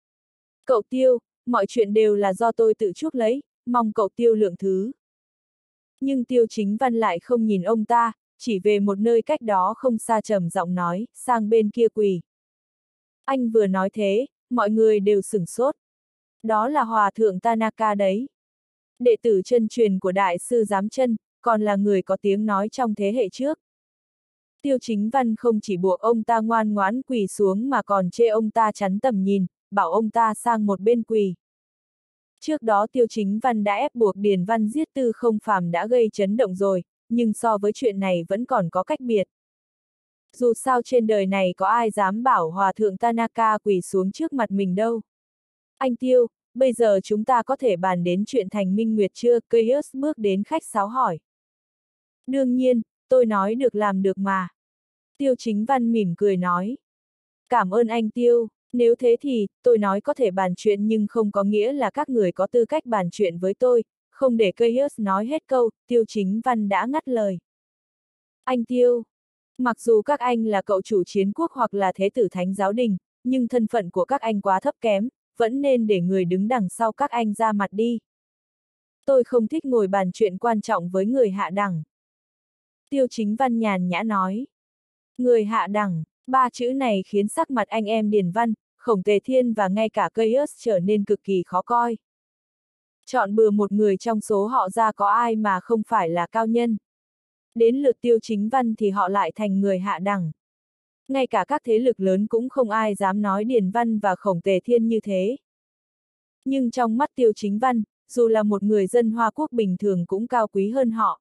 Cậu Tiêu, mọi chuyện đều là do tôi tự chuốc lấy, mong cậu Tiêu lượng thứ. Nhưng Tiêu Chính Văn lại không nhìn ông ta, chỉ về một nơi cách đó không xa trầm giọng nói, sang bên kia quỳ. Anh vừa nói thế, mọi người đều sửng sốt. Đó là Hòa thượng Tanaka đấy. Đệ tử chân truyền của Đại sư Giám Chân, còn là người có tiếng nói trong thế hệ trước. Tiêu Chính Văn không chỉ buộc ông ta ngoan ngoãn quỳ xuống mà còn chê ông ta chắn tầm nhìn, bảo ông ta sang một bên quỳ. Trước đó Tiêu Chính Văn đã ép buộc Điền Văn giết Tư Không Phàm đã gây chấn động rồi, nhưng so với chuyện này vẫn còn có cách biệt. Dù sao trên đời này có ai dám bảo Hòa thượng Tanaka quỳ xuống trước mặt mình đâu. Anh Tiêu, bây giờ chúng ta có thể bàn đến chuyện thành Minh Nguyệt chưa? Caius bước đến khách sáo hỏi. Đương nhiên, tôi nói được làm được mà. Tiêu Chính Văn mỉm cười nói. Cảm ơn anh Tiêu, nếu thế thì, tôi nói có thể bàn chuyện nhưng không có nghĩa là các người có tư cách bàn chuyện với tôi, không để Caius nói hết câu, Tiêu Chính Văn đã ngắt lời. Anh Tiêu, mặc dù các anh là cậu chủ chiến quốc hoặc là thế tử Thánh giáo đình, nhưng thân phận của các anh quá thấp kém, vẫn nên để người đứng đằng sau các anh ra mặt đi. Tôi không thích ngồi bàn chuyện quan trọng với người hạ đẳng. Tiêu Chính Văn nhàn nhã nói. Người hạ đẳng, ba chữ này khiến sắc mặt anh em Điền Văn, Khổng Tề Thiên và ngay cả Caius trở nên cực kỳ khó coi. Chọn bừa một người trong số họ ra có ai mà không phải là cao nhân. Đến lượt Tiêu Chính Văn thì họ lại thành người hạ đẳng. Ngay cả các thế lực lớn cũng không ai dám nói Điền Văn và Khổng Tề Thiên như thế. Nhưng trong mắt Tiêu Chính Văn, dù là một người dân Hoa Quốc bình thường cũng cao quý hơn họ.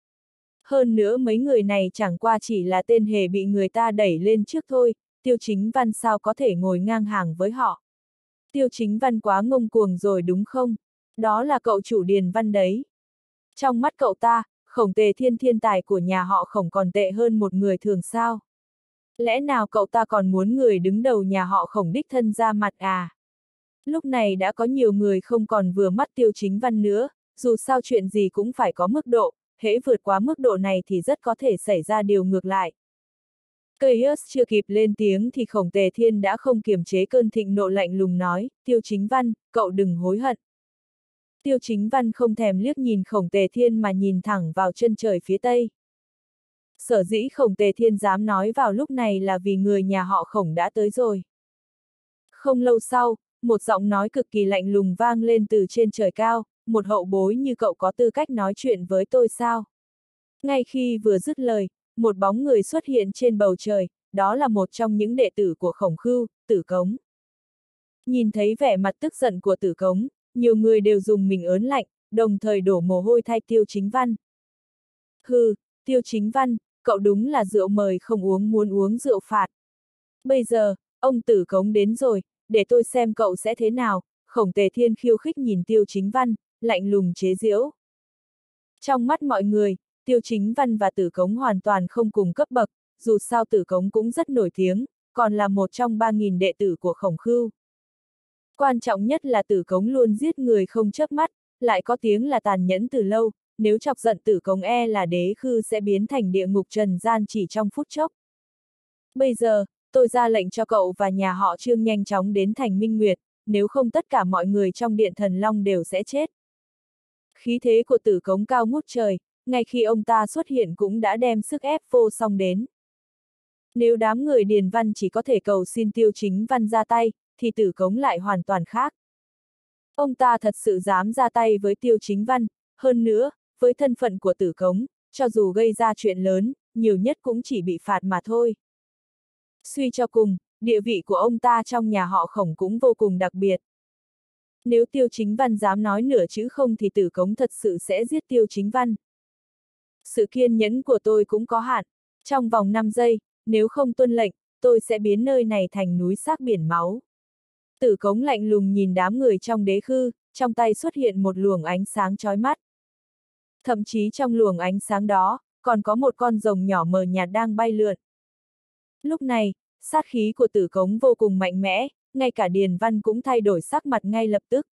Hơn nữa mấy người này chẳng qua chỉ là tên hề bị người ta đẩy lên trước thôi, Tiêu Chính Văn sao có thể ngồi ngang hàng với họ. Tiêu Chính Văn quá ngông cuồng rồi đúng không? Đó là cậu chủ Điền Văn đấy. Trong mắt cậu ta, Khổng Tề Thiên thiên tài của nhà họ Khổng còn tệ hơn một người thường sao? Lẽ nào cậu ta còn muốn người đứng đầu nhà họ Khổng đích thân ra mặt à? Lúc này đã có nhiều người không còn vừa mắt Tiêu Chính Văn nữa, dù sao chuyện gì cũng phải có mức độ, hễ vượt quá mức độ này thì rất có thể xảy ra điều ngược lại. Caius chưa kịp lên tiếng thì Khổng Tề Thiên đã không kiềm chế cơn thịnh nộ lạnh lùng nói, Tiêu Chính Văn, cậu đừng hối hận. Tiêu Chính Văn không thèm liếc nhìn Khổng Tề Thiên mà nhìn thẳng vào chân trời phía tây. Sở dĩ Khổng Tề Thiên dám nói vào lúc này là vì người nhà họ Khổng đã tới rồi. Không lâu sau, một giọng nói cực kỳ lạnh lùng vang lên từ trên trời cao, một hậu bối như cậu có tư cách nói chuyện với tôi sao? Ngay khi vừa dứt lời, một bóng người xuất hiện trên bầu trời, đó là một trong những đệ tử của Khổng Khưu, Tử Cống. Nhìn thấy vẻ mặt tức giận của Tử Cống, nhiều người đều dùng mình ớn lạnh, đồng thời đổ mồ hôi thay Tiêu Chính Văn. Hừ, Tiêu Chính Văn, cậu đúng là rượu mời không uống muốn uống rượu phạt. Bây giờ, ông Tử Cống đến rồi, để tôi xem cậu sẽ thế nào. Khổng Tề Thiên khiêu khích nhìn Tiêu Chính Văn, lạnh lùng chế giễu. Trong mắt mọi người, Tiêu Chính Văn và Tử Cống hoàn toàn không cùng cấp bậc, dù sao Tử Cống cũng rất nổi tiếng, còn là một trong 3.000 đệ tử của Khổng Khưu. Quan trọng nhất là Tử Cống luôn giết người không chớp mắt, lại có tiếng là tàn nhẫn từ lâu, nếu chọc giận Tử Cống e là Đế Khư sẽ biến thành địa ngục trần gian chỉ trong phút chốc. Bây giờ, tôi ra lệnh cho cậu và nhà họ Trương nhanh chóng đến thành Minh Nguyệt, nếu không tất cả mọi người trong Điện Thần Long đều sẽ chết. Khí thế của Tử Cống cao ngút trời, ngay khi ông ta xuất hiện cũng đã đem sức ép vô song đến. Nếu đám người Điền Văn chỉ có thể cầu xin Tiêu Chính Văn ra tay, thì Tử Cống lại hoàn toàn khác. Ông ta thật sự dám ra tay với Tiêu Chính Văn, hơn nữa, với thân phận của Tử Cống, cho dù gây ra chuyện lớn, nhiều nhất cũng chỉ bị phạt mà thôi. Suy cho cùng, địa vị của ông ta trong nhà họ Khổng cũng vô cùng đặc biệt. Nếu Tiêu Chính Văn dám nói nửa chữ không thì Tử Cống thật sự sẽ giết Tiêu Chính Văn. Sự kiên nhẫn của tôi cũng có hạn. Trong vòng 5 giây, nếu không tuân lệnh, tôi sẽ biến nơi này thành núi xác biển máu. Tử Cống lạnh lùng nhìn đám người trong Đế Khư, trong tay xuất hiện một luồng ánh sáng chói mắt. Thậm chí trong luồng ánh sáng đó, còn có một con rồng nhỏ mờ nhạt đang bay lượn. Lúc này, sát khí của Tử Cống vô cùng mạnh mẽ, ngay cả Điền Văn cũng thay đổi sắc mặt ngay lập tức.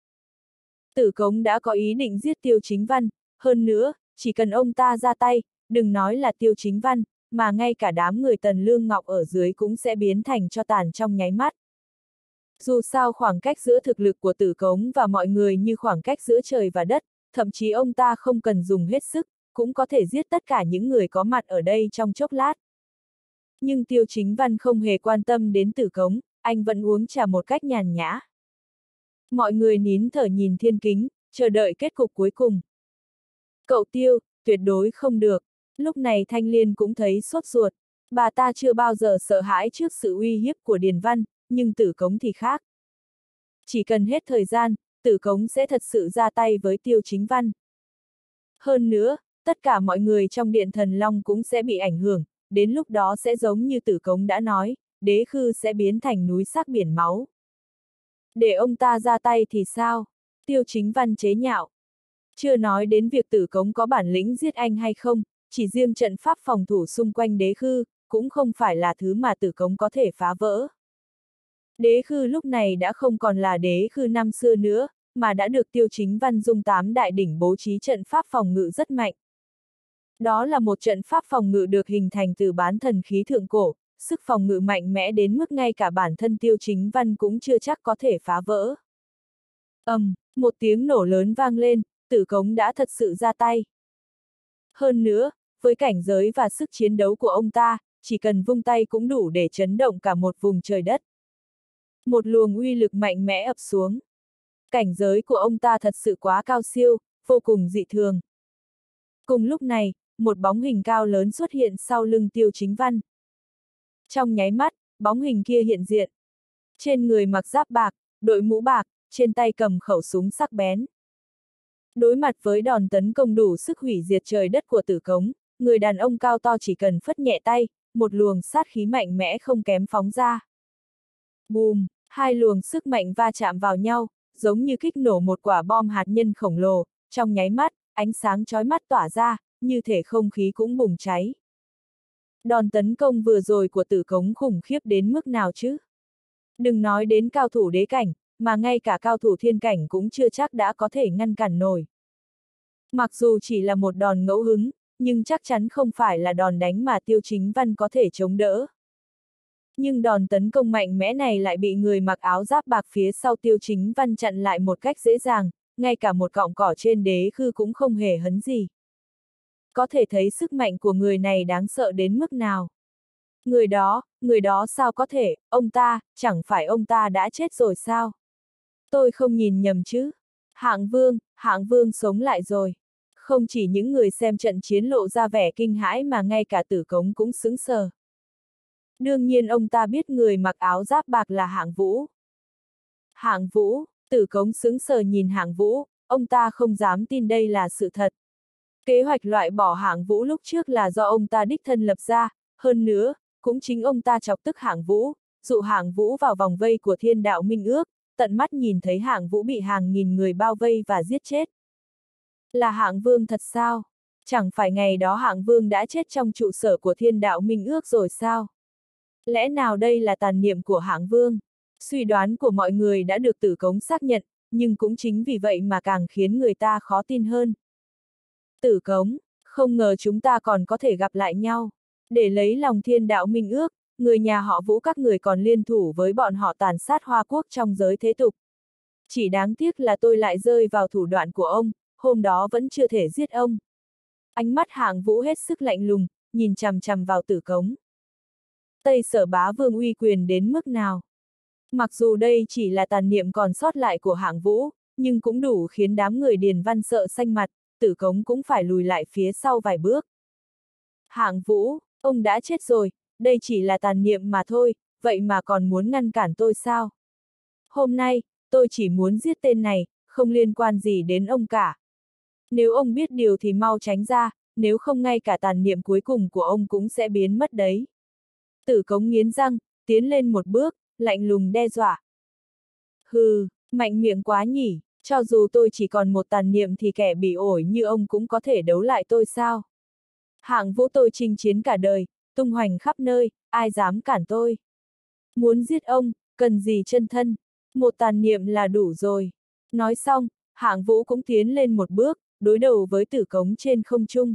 Tử Cống đã có ý định giết Tiêu Chính Văn, hơn nữa, chỉ cần ông ta ra tay, đừng nói là Tiêu Chính Văn, mà ngay cả đám người Tần Lương Ngọc ở dưới cũng sẽ biến thành tro tàn trong nháy mắt. Dù sao khoảng cách giữa thực lực của Tử Cống và mọi người như khoảng cách giữa trời và đất, thậm chí ông ta không cần dùng hết sức, cũng có thể giết tất cả những người có mặt ở đây trong chốc lát. Nhưng Tiêu Chính Văn không hề quan tâm đến Tử Cống, anh vẫn uống trà một cách nhàn nhã. Mọi người nín thở nhìn thiên kính, chờ đợi kết cục cuối cùng. Cậu Tiêu, tuyệt đối không được. Lúc này Thanh Liên cũng thấy sốt ruột. Bà ta chưa bao giờ sợ hãi trước sự uy hiếp của Điền Văn, nhưng Tử Cống thì khác. Chỉ cần hết thời gian, Tử Cống sẽ thật sự ra tay với Tiêu Chính Văn. Hơn nữa, tất cả mọi người trong Điện Thần Long cũng sẽ bị ảnh hưởng, đến lúc đó sẽ giống như Tử Cống đã nói, Đế Khư sẽ biến thành núi xác biển máu. Để ông ta ra tay thì sao? Tiêu Chính Văn chế nhạo. Chưa nói đến việc Tử Cống có bản lĩnh giết anh hay không, chỉ riêng trận pháp phòng thủ xung quanh Đế Khư, cũng không phải là thứ mà Tử Cống có thể phá vỡ. Đế Khư lúc này đã không còn là Đế Khư năm xưa nữa, mà đã được Tiêu Chính Văn dung 8 đại đỉnh bố trí trận pháp phòng ngự rất mạnh. Đó là một trận pháp phòng ngự được hình thành từ bán thần khí thượng cổ, sức phòng ngự mạnh mẽ đến mức ngay cả bản thân Tiêu Chính Văn cũng chưa chắc có thể phá vỡ. Một tiếng nổ lớn vang lên, Tử Cống đã thật sự ra tay. Hơn nữa, với cảnh giới và sức chiến đấu của ông ta, chỉ cần vung tay cũng đủ để chấn động cả một vùng trời đất. Một luồng uy lực mạnh mẽ ập xuống. Cảnh giới của ông ta thật sự quá cao siêu, vô cùng dị thường. Cùng lúc này, một bóng hình cao lớn xuất hiện sau lưng Tiêu Chính Văn. Trong nháy mắt, bóng hình kia hiện diện. Trên người mặc giáp bạc, đội mũ bạc, trên tay cầm khẩu súng sắc bén. Đối mặt với đòn tấn công đủ sức hủy diệt trời đất của Tử Cống, người đàn ông cao to chỉ cần phất nhẹ tay, một luồng sát khí mạnh mẽ không kém phóng ra. Bùm, hai luồng sức mạnh va chạm vào nhau, giống như kích nổ một quả bom hạt nhân khổng lồ, trong nháy mắt, ánh sáng chói mắt tỏa ra, như thể không khí cũng bùng cháy. Đòn tấn công vừa rồi của Tử Cống khủng khiếp đến mức nào chứ? Đừng nói đến cao thủ đế cảnh, mà ngay cả cao thủ thiên cảnh cũng chưa chắc đã có thể ngăn cản nổi. Mặc dù chỉ là một đòn ngẫu hứng, nhưng chắc chắn không phải là đòn đánh mà Tiêu Chính Văn có thể chống đỡ. Nhưng đòn tấn công mạnh mẽ này lại bị người mặc áo giáp bạc phía sau Tiêu Chính Văn chặn lại một cách dễ dàng, ngay cả một cọng cỏ trên đế khư cũng không hề hấn gì. Có thể thấy sức mạnh của người này đáng sợ đến mức nào. Người đó sao có thể, ông ta, chẳng phải ông ta đã chết rồi sao? Tôi không nhìn nhầm chứ. Hạng Vương sống lại rồi. Không chỉ những người xem trận chiến lộ ra vẻ kinh hãi mà ngay cả Tử Cống cũng sững sờ. Đương nhiên ông ta biết người mặc áo giáp bạc là Hạng Vũ. Hạng Vũ, Tử Cống sững sờ nhìn Hạng Vũ, ông ta không dám tin đây là sự thật. Kế hoạch loại bỏ Hạng Vũ lúc trước là do ông ta đích thân lập ra, hơn nữa, cũng chính ông ta chọc tức Hạng Vũ, dụ Hạng Vũ vào vòng vây của Thiên Đạo Minh Ước, tận mắt nhìn thấy Hạng Vũ bị hàng nghìn người bao vây và giết chết. Là Hạng Vương thật sao? Chẳng phải ngày đó Hạng Vương đã chết trong trụ sở của Thiên Đạo Minh Ước rồi sao? Lẽ nào đây là tàn niệm của Hạng Vương? Suy đoán của mọi người đã được Tử Cống xác nhận, nhưng cũng chính vì vậy mà càng khiến người ta khó tin hơn. Tử Cống, không ngờ chúng ta còn có thể gặp lại nhau. Để lấy lòng Thiên Đạo Minh Ước, người nhà họ Vũ các người còn liên thủ với bọn họ tàn sát Hoa Quốc trong giới thế tục. Chỉ đáng tiếc là tôi lại rơi vào thủ đoạn của ông, hôm đó vẫn chưa thể giết ông. Ánh mắt Hạng Vũ hết sức lạnh lùng, nhìn chằm chằm vào Tử Cống. Tây Sở Bá Vương uy quyền đến mức nào? Mặc dù đây chỉ là tàn niệm còn sót lại của Hạng Vũ, nhưng cũng đủ khiến đám người Điền Văn sợ xanh mặt, Tử Cống cũng phải lùi lại phía sau vài bước. Hạng Vũ, ông đã chết rồi, đây chỉ là tàn niệm mà thôi, vậy mà còn muốn ngăn cản tôi sao? Hôm nay, tôi chỉ muốn giết tên này, không liên quan gì đến ông cả. Nếu ông biết điều thì mau tránh ra, nếu không ngay cả tàn niệm cuối cùng của ông cũng sẽ biến mất đấy. Tử Cống nghiến răng, tiến lên một bước, lạnh lùng đe dọa. Hừ, mạnh miệng quá nhỉ, cho dù tôi chỉ còn một tàn niệm thì kẻ bị ổi như ông cũng có thể đấu lại tôi sao? Hạng Vũ tôi chinh chiến cả đời, tung hoành khắp nơi, ai dám cản tôi? Muốn giết ông, cần gì chân thân? Một tàn niệm là đủ rồi. Nói xong, Hạng Vũ cũng tiến lên một bước, đối đầu với Tử Cống trên không trung.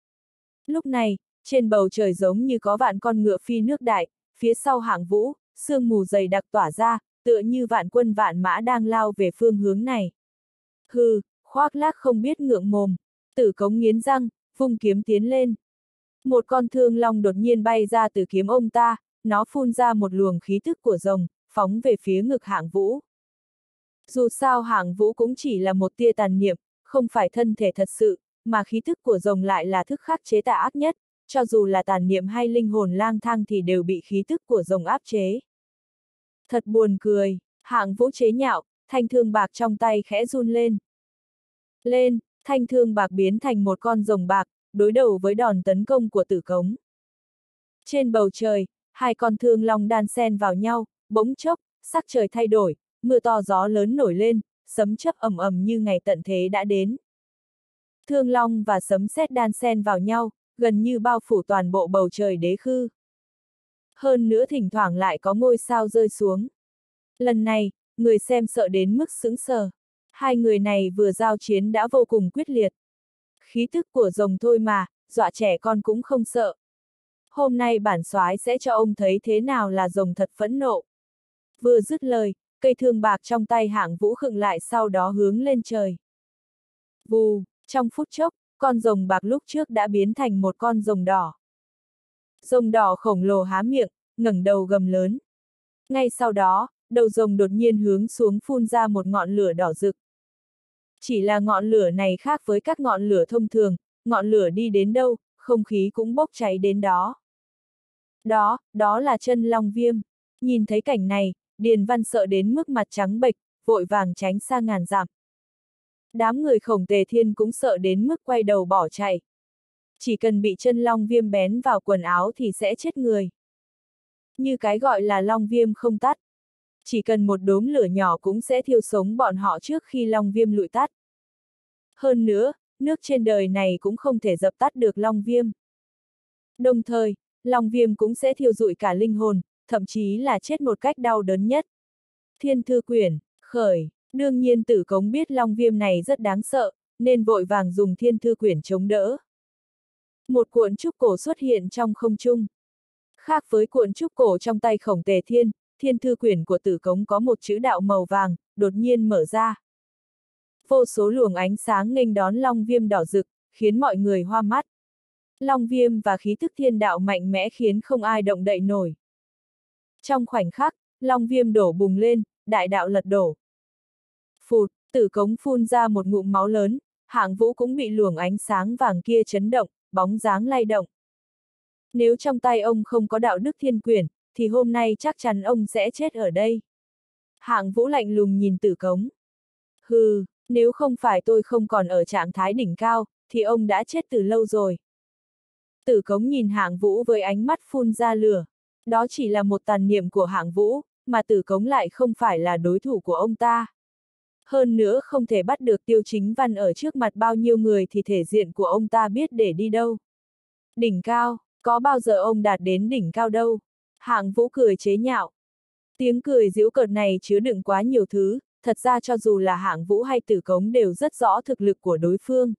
Lúc này, trên bầu trời giống như có vạn con ngựa phi nước đại, phía sau Hạng Vũ, sương mù dày đặc tỏa ra, tựa như vạn quân vạn mã đang lao về phương hướng này. Hừ, khoác lác không biết ngượng mồm. Tử Cống nghiến răng, vung kiếm tiến lên. Một con thương long đột nhiên bay ra từ kiếm ông ta, nó phun ra một luồng khí tức của rồng, phóng về phía ngực Hạng Vũ. Dù sao Hạng Vũ cũng chỉ là một tia tàn niệm, không phải thân thể thật sự, mà khí tức của rồng lại là thức khắc chế tà ác nhất, cho dù là tàn niệm hay linh hồn lang thang thì đều bị khí tức của rồng áp chế. Thật buồn cười, Hạng Vũ chế nhạo, thanh thương bạc trong tay khẽ run lên. Lên, thanh thương bạc biến thành một con rồng bạc, đối đầu với đòn tấn công của Tử Cống. Trên bầu trời, hai con thương long đan xen vào nhau, bỗng chốc, sắc trời thay đổi, mưa to gió lớn nổi lên, sấm chớp ầm ầm như ngày tận thế đã đến. Thương long và sấm sét đan xen vào nhau, gần như bao phủ toàn bộ bầu trời đế khư. Hơn nữa thỉnh thoảng lại có ngôi sao rơi xuống. Lần này, người xem sợ đến mức sững sờ. Hai người này vừa giao chiến đã vô cùng quyết liệt. Khí tức của rồng thôi mà, dọa trẻ con cũng không sợ. Hôm nay bản soái sẽ cho ông thấy thế nào là rồng thật phẫn nộ. Vừa dứt lời, cây thương bạc trong tay Hạng Vũ khựng lại sau đó hướng lên trời. Vù, trong phút chốc, con rồng bạc lúc trước đã biến thành một con rồng đỏ. Rồng đỏ khổng lồ há miệng, ngẩng đầu gầm lớn. Ngay sau đó, đầu rồng đột nhiên hướng xuống phun ra một ngọn lửa đỏ rực. Chỉ là ngọn lửa này khác với các ngọn lửa thông thường, ngọn lửa đi đến đâu, không khí cũng bốc cháy đến đó. Đó là chân long viêm. Nhìn thấy cảnh này, Điền Văn sợ đến mức mặt trắng bệch, vội vàng tránh xa ngàn dặm. Đám người Khổng Tề Thiên cũng sợ đến mức quay đầu bỏ chạy. Chỉ cần bị chân long viêm bén vào quần áo thì sẽ chết người. Như cái gọi là long viêm không tắt. Chỉ cần một đốm lửa nhỏ cũng sẽ thiêu sống bọn họ trước khi long viêm lụi tắt. Hơn nữa, nước trên đời này cũng không thể dập tắt được long viêm. Đồng thời, long viêm cũng sẽ thiêu rụi cả linh hồn, thậm chí là chết một cách đau đớn nhất. Thiên thư quyển, khởi, đương nhiên Tử Cống biết long viêm này rất đáng sợ, nên vội vàng dùng thiên thư quyển chống đỡ. Một cuộn trúc cổ xuất hiện trong không trung. Khác với cuộn trúc cổ trong tay Khổng Tề Thiên, thiên thư quyển của Tử Cống có một chữ đạo màu vàng, đột nhiên mở ra. Vô số luồng ánh sáng nghênh đón long viêm đỏ rực, khiến mọi người hoa mắt. Long viêm và khí thức thiên đạo mạnh mẽ khiến không ai động đậy nổi. Trong khoảnh khắc, long viêm đổ bùng lên, đại đạo lật đổ. Phụt, Tử Cống phun ra một ngụm máu lớn, Hạng Vũ cũng bị luồng ánh sáng vàng kia chấn động, bóng dáng lay động. Nếu trong tay ông không có đạo đức thiên quyển, thì hôm nay chắc chắn ông sẽ chết ở đây. Hạng Vũ lạnh lùng nhìn Tử Cống. Hừ, nếu không phải tôi không còn ở trạng thái đỉnh cao, thì ông đã chết từ lâu rồi. Tử Cống nhìn Hạng Vũ với ánh mắt phun ra lửa. Đó chỉ là một tàn niệm của Hạng Vũ, mà Tử Cống lại không phải là đối thủ của ông ta. Hơn nữa không thể bắt được Tiêu Chính Văn ở trước mặt bao nhiêu người thì thể diện của ông ta biết để đi đâu. Đỉnh cao, có bao giờ ông đạt đến đỉnh cao đâu. Hạng Vũ cười chế nhạo. Tiếng cười giễu cợt này chứa đựng quá nhiều thứ, thật ra cho dù là Hạng Vũ hay Tử Cống đều rất rõ thực lực của đối phương.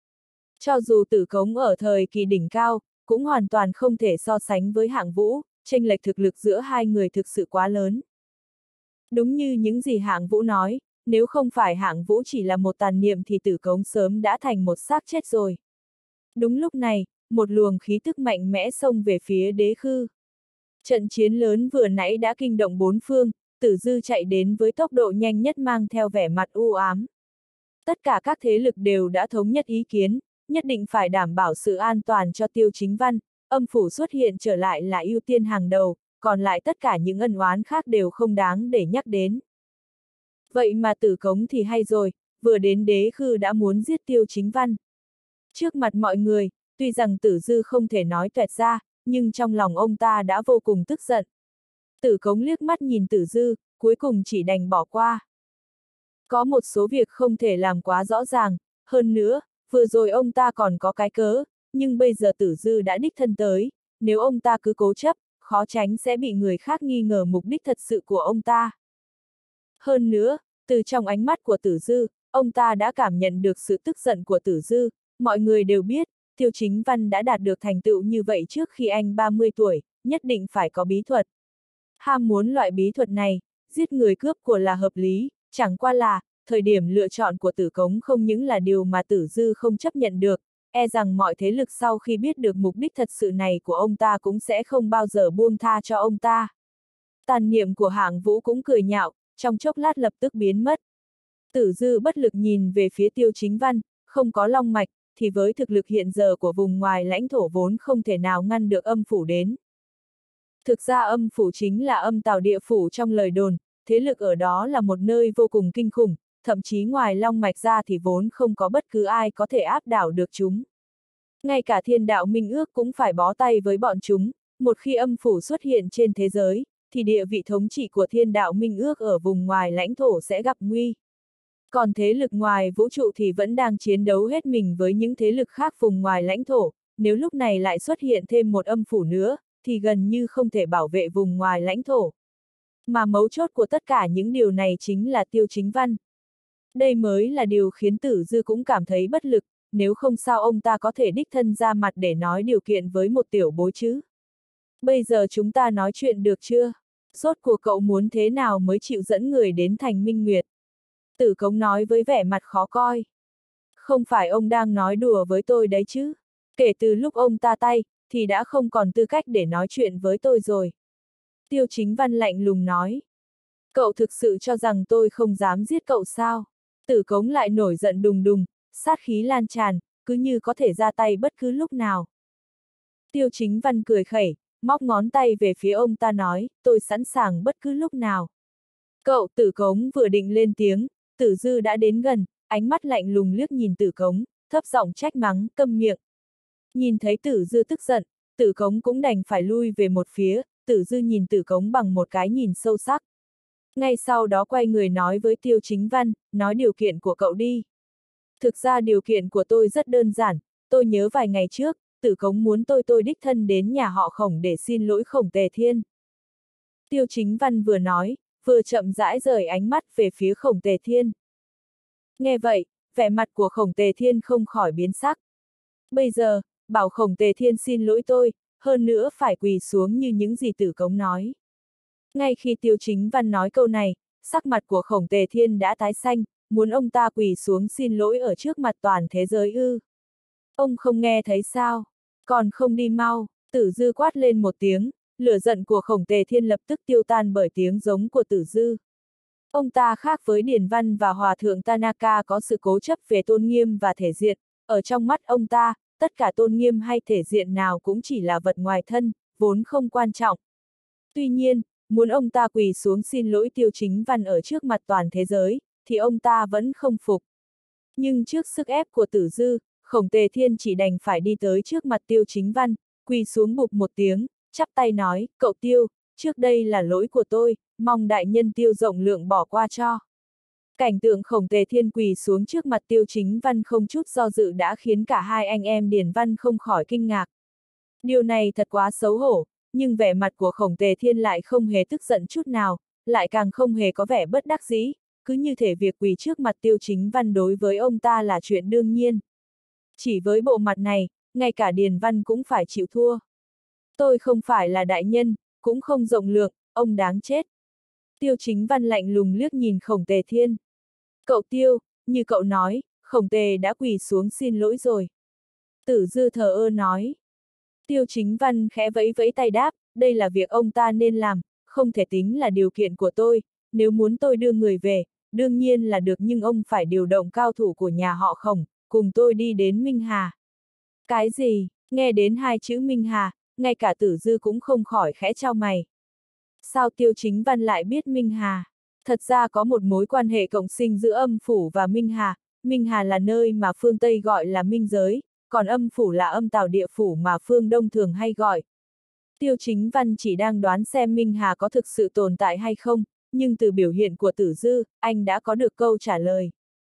Cho dù Tử Cống ở thời kỳ đỉnh cao, cũng hoàn toàn không thể so sánh với Hạng Vũ, chênh lệch thực lực giữa hai người thực sự quá lớn. Đúng như những gì Hạng Vũ nói, nếu không phải Hạng Vũ chỉ là một tàn niệm thì Tử Cống sớm đã thành một xác chết rồi. Đúng lúc này, một luồng khí tức mạnh mẽ xông về phía Đế Khư. Trận chiến lớn vừa nãy đã kinh động bốn phương, Tử Dư chạy đến với tốc độ nhanh nhất mang theo vẻ mặt u ám. Tất cả các thế lực đều đã thống nhất ý kiến, nhất định phải đảm bảo sự an toàn cho Tiêu Chính Văn, âm phủ xuất hiện trở lại là ưu tiên hàng đầu, còn lại tất cả những ân oán khác đều không đáng để nhắc đến. Vậy mà Tử Cống thì hay rồi, vừa đến Đế Khư đã muốn giết Tiêu Chính Văn. Trước mặt mọi người, tuy rằng Tử Dư không thể nói toẹt ra, nhưng trong lòng ông ta đã vô cùng tức giận. Tử Cống liếc mắt nhìn Tử Dư, cuối cùng chỉ đành bỏ qua. Có một số việc không thể làm quá rõ ràng, hơn nữa, vừa rồi ông ta còn có cái cớ, nhưng bây giờ Tử Dư đã đích thân tới, nếu ông ta cứ cố chấp, khó tránh sẽ bị người khác nghi ngờ mục đích thật sự của ông ta. Hơn nữa, từ trong ánh mắt của Tử Dư, ông ta đã cảm nhận được sự tức giận của Tử Dư, mọi người đều biết, Tiêu Chính Văn đã đạt được thành tựu như vậy trước khi anh 30 tuổi, nhất định phải có bí thuật. Ham muốn loại bí thuật này, giết người cướp của là hợp lý, chẳng qua là, thời điểm lựa chọn của Tử Cống không những là điều mà Tử Dư không chấp nhận được, e rằng mọi thế lực sau khi biết được mục đích thật sự này của ông ta cũng sẽ không bao giờ buông tha cho ông ta. Tàn niệm của Hạng Vũ cũng cười nhạo, trong chốc lát lập tức biến mất. Tử Dư bất lực nhìn về phía Tiêu Chính Văn, không có long mạch, thì với thực lực hiện giờ của vùng ngoài lãnh thổ vốn không thể nào ngăn được âm phủ đến. Thực ra âm phủ chính là âm tào địa phủ trong lời đồn, thế lực ở đó là một nơi vô cùng kinh khủng, thậm chí ngoài long mạch ra thì vốn không có bất cứ ai có thể áp đảo được chúng. Ngay cả thiên đạo minh ước cũng phải bó tay với bọn chúng, một khi âm phủ xuất hiện trên thế giới, thì địa vị thống trị của thiên đạo minh ước ở vùng ngoài lãnh thổ sẽ gặp nguy. Còn thế lực ngoài vũ trụ thì vẫn đang chiến đấu hết mình với những thế lực khác vùng ngoài lãnh thổ, nếu lúc này lại xuất hiện thêm một âm phủ nữa, thì gần như không thể bảo vệ vùng ngoài lãnh thổ. Mà mấu chốt của tất cả những điều này chính là Tiêu Chính Văn. Đây mới là điều khiến Tử Dư cũng cảm thấy bất lực, nếu không sao ông ta có thể đích thân ra mặt để nói điều kiện với một tiểu bối chứ. Bây giờ chúng ta nói chuyện được chưa? Rốt cuộc cậu muốn thế nào mới chịu dẫn người đến thành Minh Nguyệt? Tử Cống nói với vẻ mặt khó coi. Không phải ông đang nói đùa với tôi đấy chứ? Kể từ lúc ông ta tay, thì đã không còn tư cách để nói chuyện với tôi rồi. Tiêu Chính Văn lạnh lùng nói. Cậu thực sự cho rằng tôi không dám giết cậu sao? Tử Cống lại nổi giận đùng đùng, sát khí lan tràn, cứ như có thể ra tay bất cứ lúc nào. Tiêu Chính Văn cười khẩy, móc ngón tay về phía ông ta nói, tôi sẵn sàng bất cứ lúc nào. Cậu, Tử Cống vừa định lên tiếng, Tử Dư đã đến gần, ánh mắt lạnh lùng liếc nhìn Tử Cống, thấp giọng trách mắng, câm miệng. Nhìn thấy Tử Dư tức giận, Tử Cống cũng đành phải lui về một phía, Tử Dư nhìn Tử Cống bằng một cái nhìn sâu sắc. Ngay sau đó quay người nói với Tiêu Chính Văn, nói điều kiện của cậu đi. Thực ra điều kiện của tôi rất đơn giản, tôi nhớ vài ngày trước, Tử Cống muốn tôi đích thân đến nhà họ Khổng để xin lỗi Khổng Tề Thiên. Tiêu Chính Văn vừa nói, vừa chậm rãi rời ánh mắt về phía Khổng Tề Thiên. Nghe vậy, vẻ mặt của Khổng Tề Thiên không khỏi biến sắc. Bây giờ, bảo Khổng Tề Thiên xin lỗi tôi, hơn nữa phải quỳ xuống như những gì Tử Cống nói. Ngay khi Tiêu Chính Văn nói câu này, sắc mặt của Khổng Tề Thiên đã tái xanh, muốn ông ta quỳ xuống xin lỗi ở trước mặt toàn thế giới ư. Ông không nghe thấy sao? Còn không đi mau, Tử Dư quát lên một tiếng, lửa giận của Khổng Tề Thiên lập tức tiêu tan bởi tiếng giống của Tử Dư. Ông ta khác với Điền Văn và Hòa thượng Tanaka có sự cố chấp về tôn nghiêm và thể diện, ở trong mắt ông ta, tất cả tôn nghiêm hay thể diện nào cũng chỉ là vật ngoài thân, vốn không quan trọng. Tuy nhiên, muốn ông ta quỳ xuống xin lỗi Tiêu Chính Văn ở trước mặt toàn thế giới, thì ông ta vẫn không phục. Nhưng trước sức ép của Tử Dư, Khổng Tề Thiên chỉ đành phải đi tới trước mặt Tiêu Chính Văn, quỳ xuống bụp một tiếng, chắp tay nói, cậu Tiêu, trước đây là lỗi của tôi, mong đại nhân Tiêu rộng lượng bỏ qua cho. Cảnh tượng Khổng Tề Thiên quỳ xuống trước mặt Tiêu Chính Văn không chút do dự đã khiến cả hai anh em Điền Văn không khỏi kinh ngạc. Điều này thật quá xấu hổ, nhưng vẻ mặt của Khổng Tề Thiên lại không hề tức giận chút nào, lại càng không hề có vẻ bất đắc dĩ, cứ như thể việc quỳ trước mặt Tiêu Chính Văn đối với ông ta là chuyện đương nhiên. Chỉ với bộ mặt này, ngay cả Điền Văn cũng phải chịu thua. Tôi không phải là đại nhân, cũng không rộng lượng, ông đáng chết. Tiêu Chính Văn lạnh lùng liếc nhìn Khổng Tề Thiên. Cậu Tiêu, như cậu nói, Khổng Tề đã quỳ xuống xin lỗi rồi. Tử Dư thờ ơ nói. Tiêu Chính Văn khẽ vẫy vẫy tay đáp, đây là việc ông ta nên làm, không thể tính là điều kiện của tôi, nếu muốn tôi đưa người về, đương nhiên là được nhưng ông phải điều động cao thủ của nhà họ Khổng, cùng tôi đi đến Minh Hà. Cái gì? Nghe đến hai chữ Minh Hà, ngay cả Tử Dư cũng không khỏi khẽ chau mày. Sao Tiêu Chính Văn lại biết Minh Hà? Thật ra có một mối quan hệ cộng sinh giữa âm phủ và Minh Hà. Minh Hà là nơi mà phương Tây gọi là Minh Giới, còn âm phủ là âm tào địa phủ mà phương Đông thường hay gọi. Tiêu Chính Văn chỉ đang đoán xem Minh Hà có thực sự tồn tại hay không, nhưng từ biểu hiện của Tử Dư, anh đã có được câu trả lời.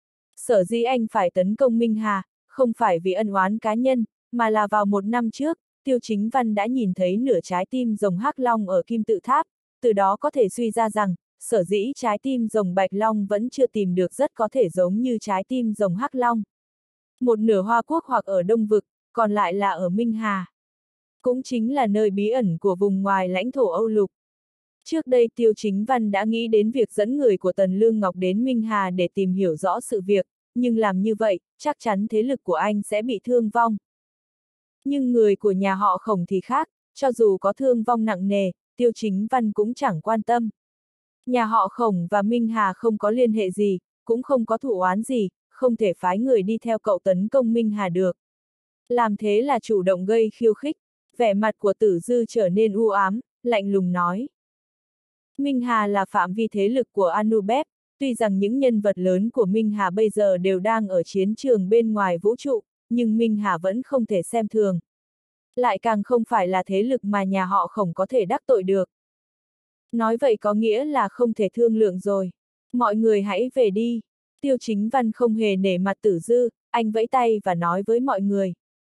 Sở dĩ anh phải tấn công Minh Hà, không phải vì ân oán cá nhân, mà là vào một năm trước, Tiêu Chính Văn đã nhìn thấy nửa trái tim rồng Hắc Long ở Kim Tự Tháp, từ đó có thể suy ra rằng, sở dĩ trái tim rồng Bạch Long vẫn chưa tìm được rất có thể giống như trái tim rồng Hắc Long. Một nửa Hoa Quốc hoặc ở Đông Vực, còn lại là ở Minh Hà. Cũng chính là nơi bí ẩn của vùng ngoài lãnh thổ Âu Lục. Trước đây Tiêu Chính Văn đã nghĩ đến việc dẫn người của Tần Lương Ngọc đến Minh Hà để tìm hiểu rõ sự việc, nhưng làm như vậy, chắc chắn thế lực của anh sẽ bị thương vong. Nhưng người của nhà họ Khổng thì khác, cho dù có thương vong nặng nề, Tiêu Chính Văn cũng chẳng quan tâm. Nhà họ Khổng và Minh Hà không có liên hệ gì, cũng không có thù oán gì, không thể phái người đi theo cậu tấn công Minh Hà được. Làm thế là chủ động gây khiêu khích, vẻ mặt của Tử Dư trở nên u ám, lạnh lùng nói. Minh Hà là phạm vi thế lực của Anubis, tuy rằng những nhân vật lớn của Minh Hà bây giờ đều đang ở chiến trường bên ngoài vũ trụ, nhưng Minh Hà vẫn không thể xem thường. Lại càng không phải là thế lực mà nhà họ Khổng có thể đắc tội được. Nói vậy có nghĩa là không thể thương lượng rồi. Mọi người hãy về đi. Tiêu Chính Văn không hề nể mặt Tử Dư, anh vẫy tay và nói với mọi người.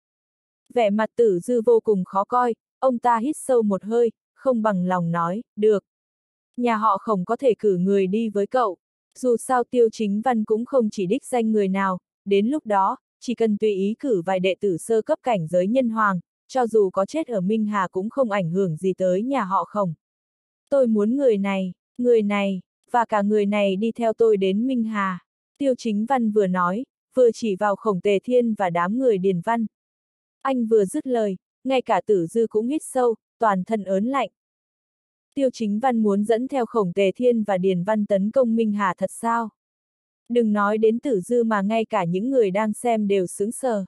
Vẻ mặt Tử Dư vô cùng khó coi, ông ta hít sâu một hơi, không bằng lòng nói, được. Nhà họ Khổng có thể cử người đi với cậu. Dù sao Tiêu Chính Văn cũng không chỉ đích danh người nào, đến lúc đó, chỉ cần tùy ý cử vài đệ tử sơ cấp cảnh giới nhân hoàng, cho dù có chết ở Minh Hà cũng không ảnh hưởng gì tới nhà họ Khổng. Tôi muốn người này, và cả người này đi theo tôi đến Minh Hà. Tiêu Chính Văn vừa nói, vừa chỉ vào Khổng Tề Thiên và đám người Điền Văn. Anh vừa dứt lời, ngay cả Tử Dư cũng hít sâu, toàn thân ớn lạnh. Tiêu Chính Văn muốn dẫn theo Khổng Tề Thiên và Điền Văn tấn công Minh Hà thật sao? Đừng nói đến Tử Dư mà ngay cả những người đang xem đều sững sờ.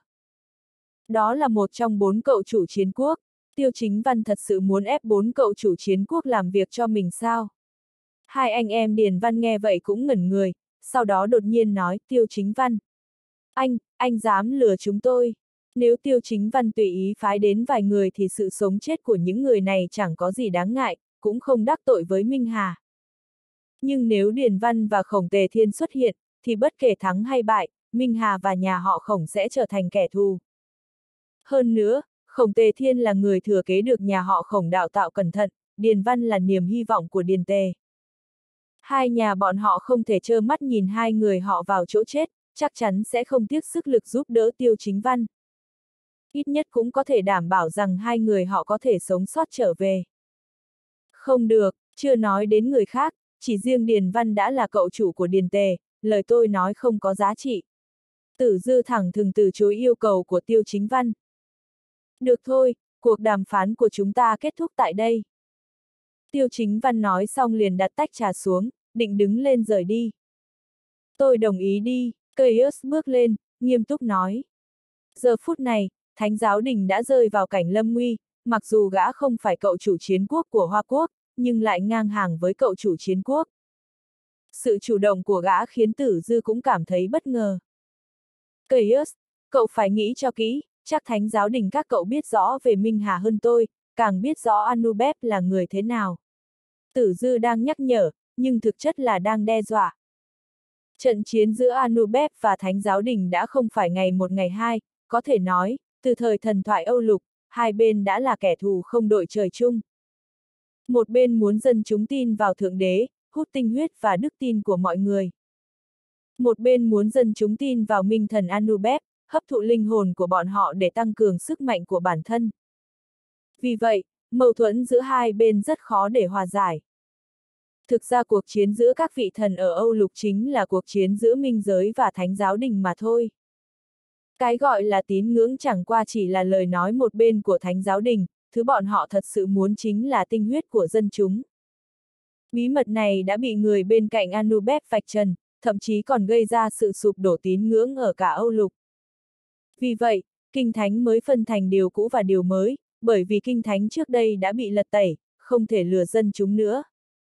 Đó là một trong 4 cậu chủ chiến quốc. Tiêu Chính Văn thật sự muốn ép 4 cậu chủ chiến quốc làm việc cho mình sao? Hai anh em Điền Văn nghe vậy cũng ngẩn người, sau đó đột nhiên nói, Tiêu Chính Văn. Anh dám lừa chúng tôi. Nếu Tiêu Chính Văn tùy ý phái đến vài người thì sự sống chết của những người này chẳng có gì đáng ngại, cũng không đắc tội với Minh Hà. Nhưng nếu Điền Văn và Khổng Tề Thiên xuất hiện, thì bất kể thắng hay bại, Minh Hà và nhà họ Khổng sẽ trở thành kẻ thù. Hơn nữa, Khổng Tề Thiên là người thừa kế được nhà họ Khổng đào tạo cẩn thận, Điền Văn là niềm hy vọng của Điền Tề. Hai nhà bọn họ không thể trơ mắt nhìn hai người họ vào chỗ chết, chắc chắn sẽ không tiếc sức lực giúp đỡ Tiêu Chính Văn. Ít nhất cũng có thể đảm bảo rằng hai người họ có thể sống sót trở về. Không được, chưa nói đến người khác, chỉ riêng Điền Văn đã là cậu chủ của Điền Tề, lời tôi nói không có giá trị. Tử Dư thẳng thừng từ chối yêu cầu của Tiêu Chính Văn. Được thôi, cuộc đàm phán của chúng ta kết thúc tại đây. Tiêu Chính Văn nói xong liền đặt tách trà xuống, định đứng lên rời đi. Tôi đồng ý đi, Caius bước lên, nghiêm túc nói. Giờ phút này, Thánh Giáo Đình đã rơi vào cảnh lâm nguy, mặc dù gã không phải cậu chủ chiến quốc của Hoa Quốc, nhưng lại ngang hàng với cậu chủ chiến quốc. Sự chủ động của gã khiến Tử Dư cũng cảm thấy bất ngờ. Caius, cậu phải nghĩ cho kỹ, chắc Thánh Giáo Đình các cậu biết rõ về Minh Hà hơn tôi, càng biết rõ Anubeb là người thế nào. Tử Dư đang nhắc nhở, nhưng thực chất là đang đe dọa. Trận chiến giữa Anubeb và Thánh Giáo Đình đã không phải ngày một ngày hai, có thể nói, từ thời thần thoại Âu Lục, hai bên đã là kẻ thù không đội trời chung. Một bên muốn dân chúng tin vào Thượng Đế, hút tinh huyết và đức tin của mọi người. Một bên muốn dân chúng tin vào Minh Thần Anubeb, hấp thụ linh hồn của bọn họ để tăng cường sức mạnh của bản thân. Vì vậy, mâu thuẫn giữa hai bên rất khó để hòa giải. Thực ra cuộc chiến giữa các vị thần ở Âu Lục chính là cuộc chiến giữa Minh Giới và Thánh Giáo Đình mà thôi. Cái gọi là tín ngưỡng chẳng qua chỉ là lời nói một bên của Thánh Giáo Đình, thứ bọn họ thật sự muốn chính là tinh huyết của dân chúng. Bí mật này đã bị người bên cạnh Anubeb vạch trần, thậm chí còn gây ra sự sụp đổ tín ngưỡng ở cả Âu Lục. Vì vậy, Kinh Thánh mới phân thành điều cũ và điều mới, bởi vì Kinh Thánh trước đây đã bị lật tẩy, không thể lừa dân chúng nữa.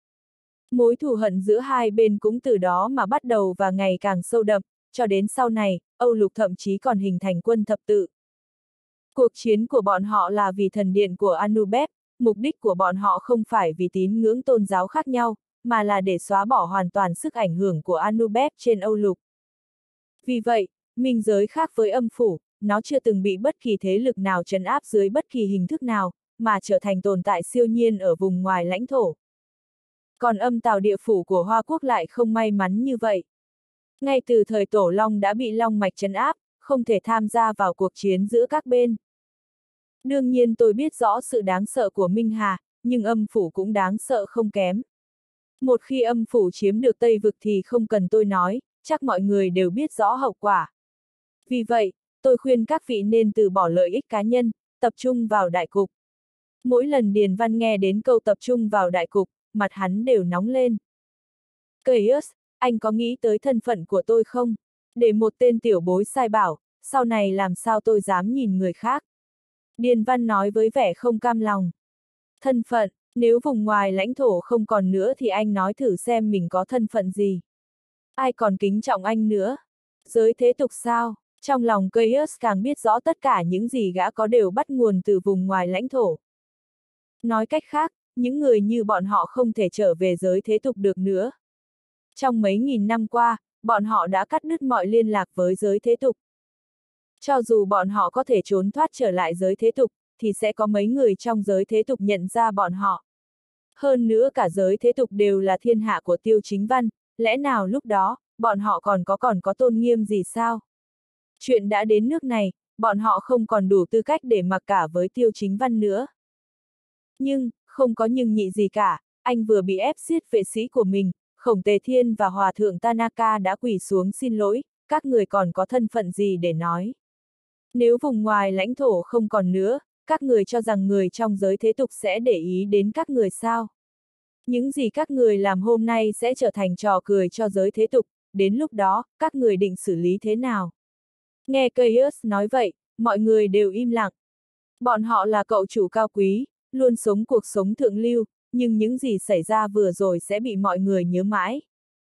Mối thù hận giữa hai bên cũng từ đó mà bắt đầu và ngày càng sâu đậm, cho đến sau này, Âu Lục thậm chí còn hình thành quân thập tự. Cuộc chiến của bọn họ là vì thần điện của Anubeb, mục đích của bọn họ không phải vì tín ngưỡng tôn giáo khác nhau, mà là để xóa bỏ hoàn toàn sức ảnh hưởng của Anubeb trên Âu Lục. Vì vậy, Minh Giới khác với âm phủ, nó chưa từng bị bất kỳ thế lực nào trấn áp dưới bất kỳ hình thức nào, mà trở thành tồn tại siêu nhiên ở vùng ngoài lãnh thổ. Còn âm tào địa phủ của Hoa Quốc lại không may mắn như vậy. Ngay từ thời Tổ Long đã bị Long Mạch trấn áp, không thể tham gia vào cuộc chiến giữa các bên. Đương nhiên tôi biết rõ sự đáng sợ của Minh Hà, nhưng âm phủ cũng đáng sợ không kém. Một khi âm phủ chiếm được Tây Vực thì không cần tôi nói, chắc mọi người đều biết rõ hậu quả. Vì vậy, tôi khuyên các vị nên từ bỏ lợi ích cá nhân, tập trung vào đại cục. Mỗi lần Điền Văn nghe đến câu tập trung vào đại cục, mặt hắn đều nóng lên. Caius, anh có nghĩ tới thân phận của tôi không? Để một tên tiểu bối sai bảo, sau này làm sao tôi dám nhìn người khác? Điền Văn nói với vẻ không cam lòng. Thân phận, nếu vùng ngoài lãnh thổ không còn nữa thì anh nói thử xem mình có thân phận gì. Ai còn kính trọng anh nữa? Giới thế tục sao? Trong lòng Caius càng biết rõ tất cả những gì gã có đều bắt nguồn từ vùng ngoài lãnh thổ. Nói cách khác, những người như bọn họ không thể trở về giới thế tục được nữa. Trong mấy nghìn năm qua, bọn họ đã cắt đứt mọi liên lạc với giới thế tục. Cho dù bọn họ có thể trốn thoát trở lại giới thế tục, thì sẽ có mấy người trong giới thế tục nhận ra bọn họ. Hơn nữa cả giới thế tục đều là thiên hạ của Tiêu Chính Văn, lẽ nào lúc đó, bọn họ còn có tôn nghiêm gì sao? Chuyện đã đến nước này, bọn họ không còn đủ tư cách để mặc cả với Tiêu Chính Văn nữa. Nhưng, không có nhưng nhị gì cả, anh vừa bị ép giết vệ sĩ của mình, Khổng Tề Thiên và Hòa thượng Tanaka đã quỳ xuống xin lỗi, các người còn có thân phận gì để nói. Nếu vùng ngoài lãnh thổ không còn nữa, các người cho rằng người trong giới thế tục sẽ để ý đến các người sao? Những gì các người làm hôm nay sẽ trở thành trò cười cho giới thế tục, đến lúc đó, các người định xử lý thế nào? Nghe Caius nói vậy, mọi người đều im lặng. Bọn họ là cậu chủ cao quý, luôn sống cuộc sống thượng lưu, nhưng những gì xảy ra vừa rồi sẽ bị mọi người nhớ mãi.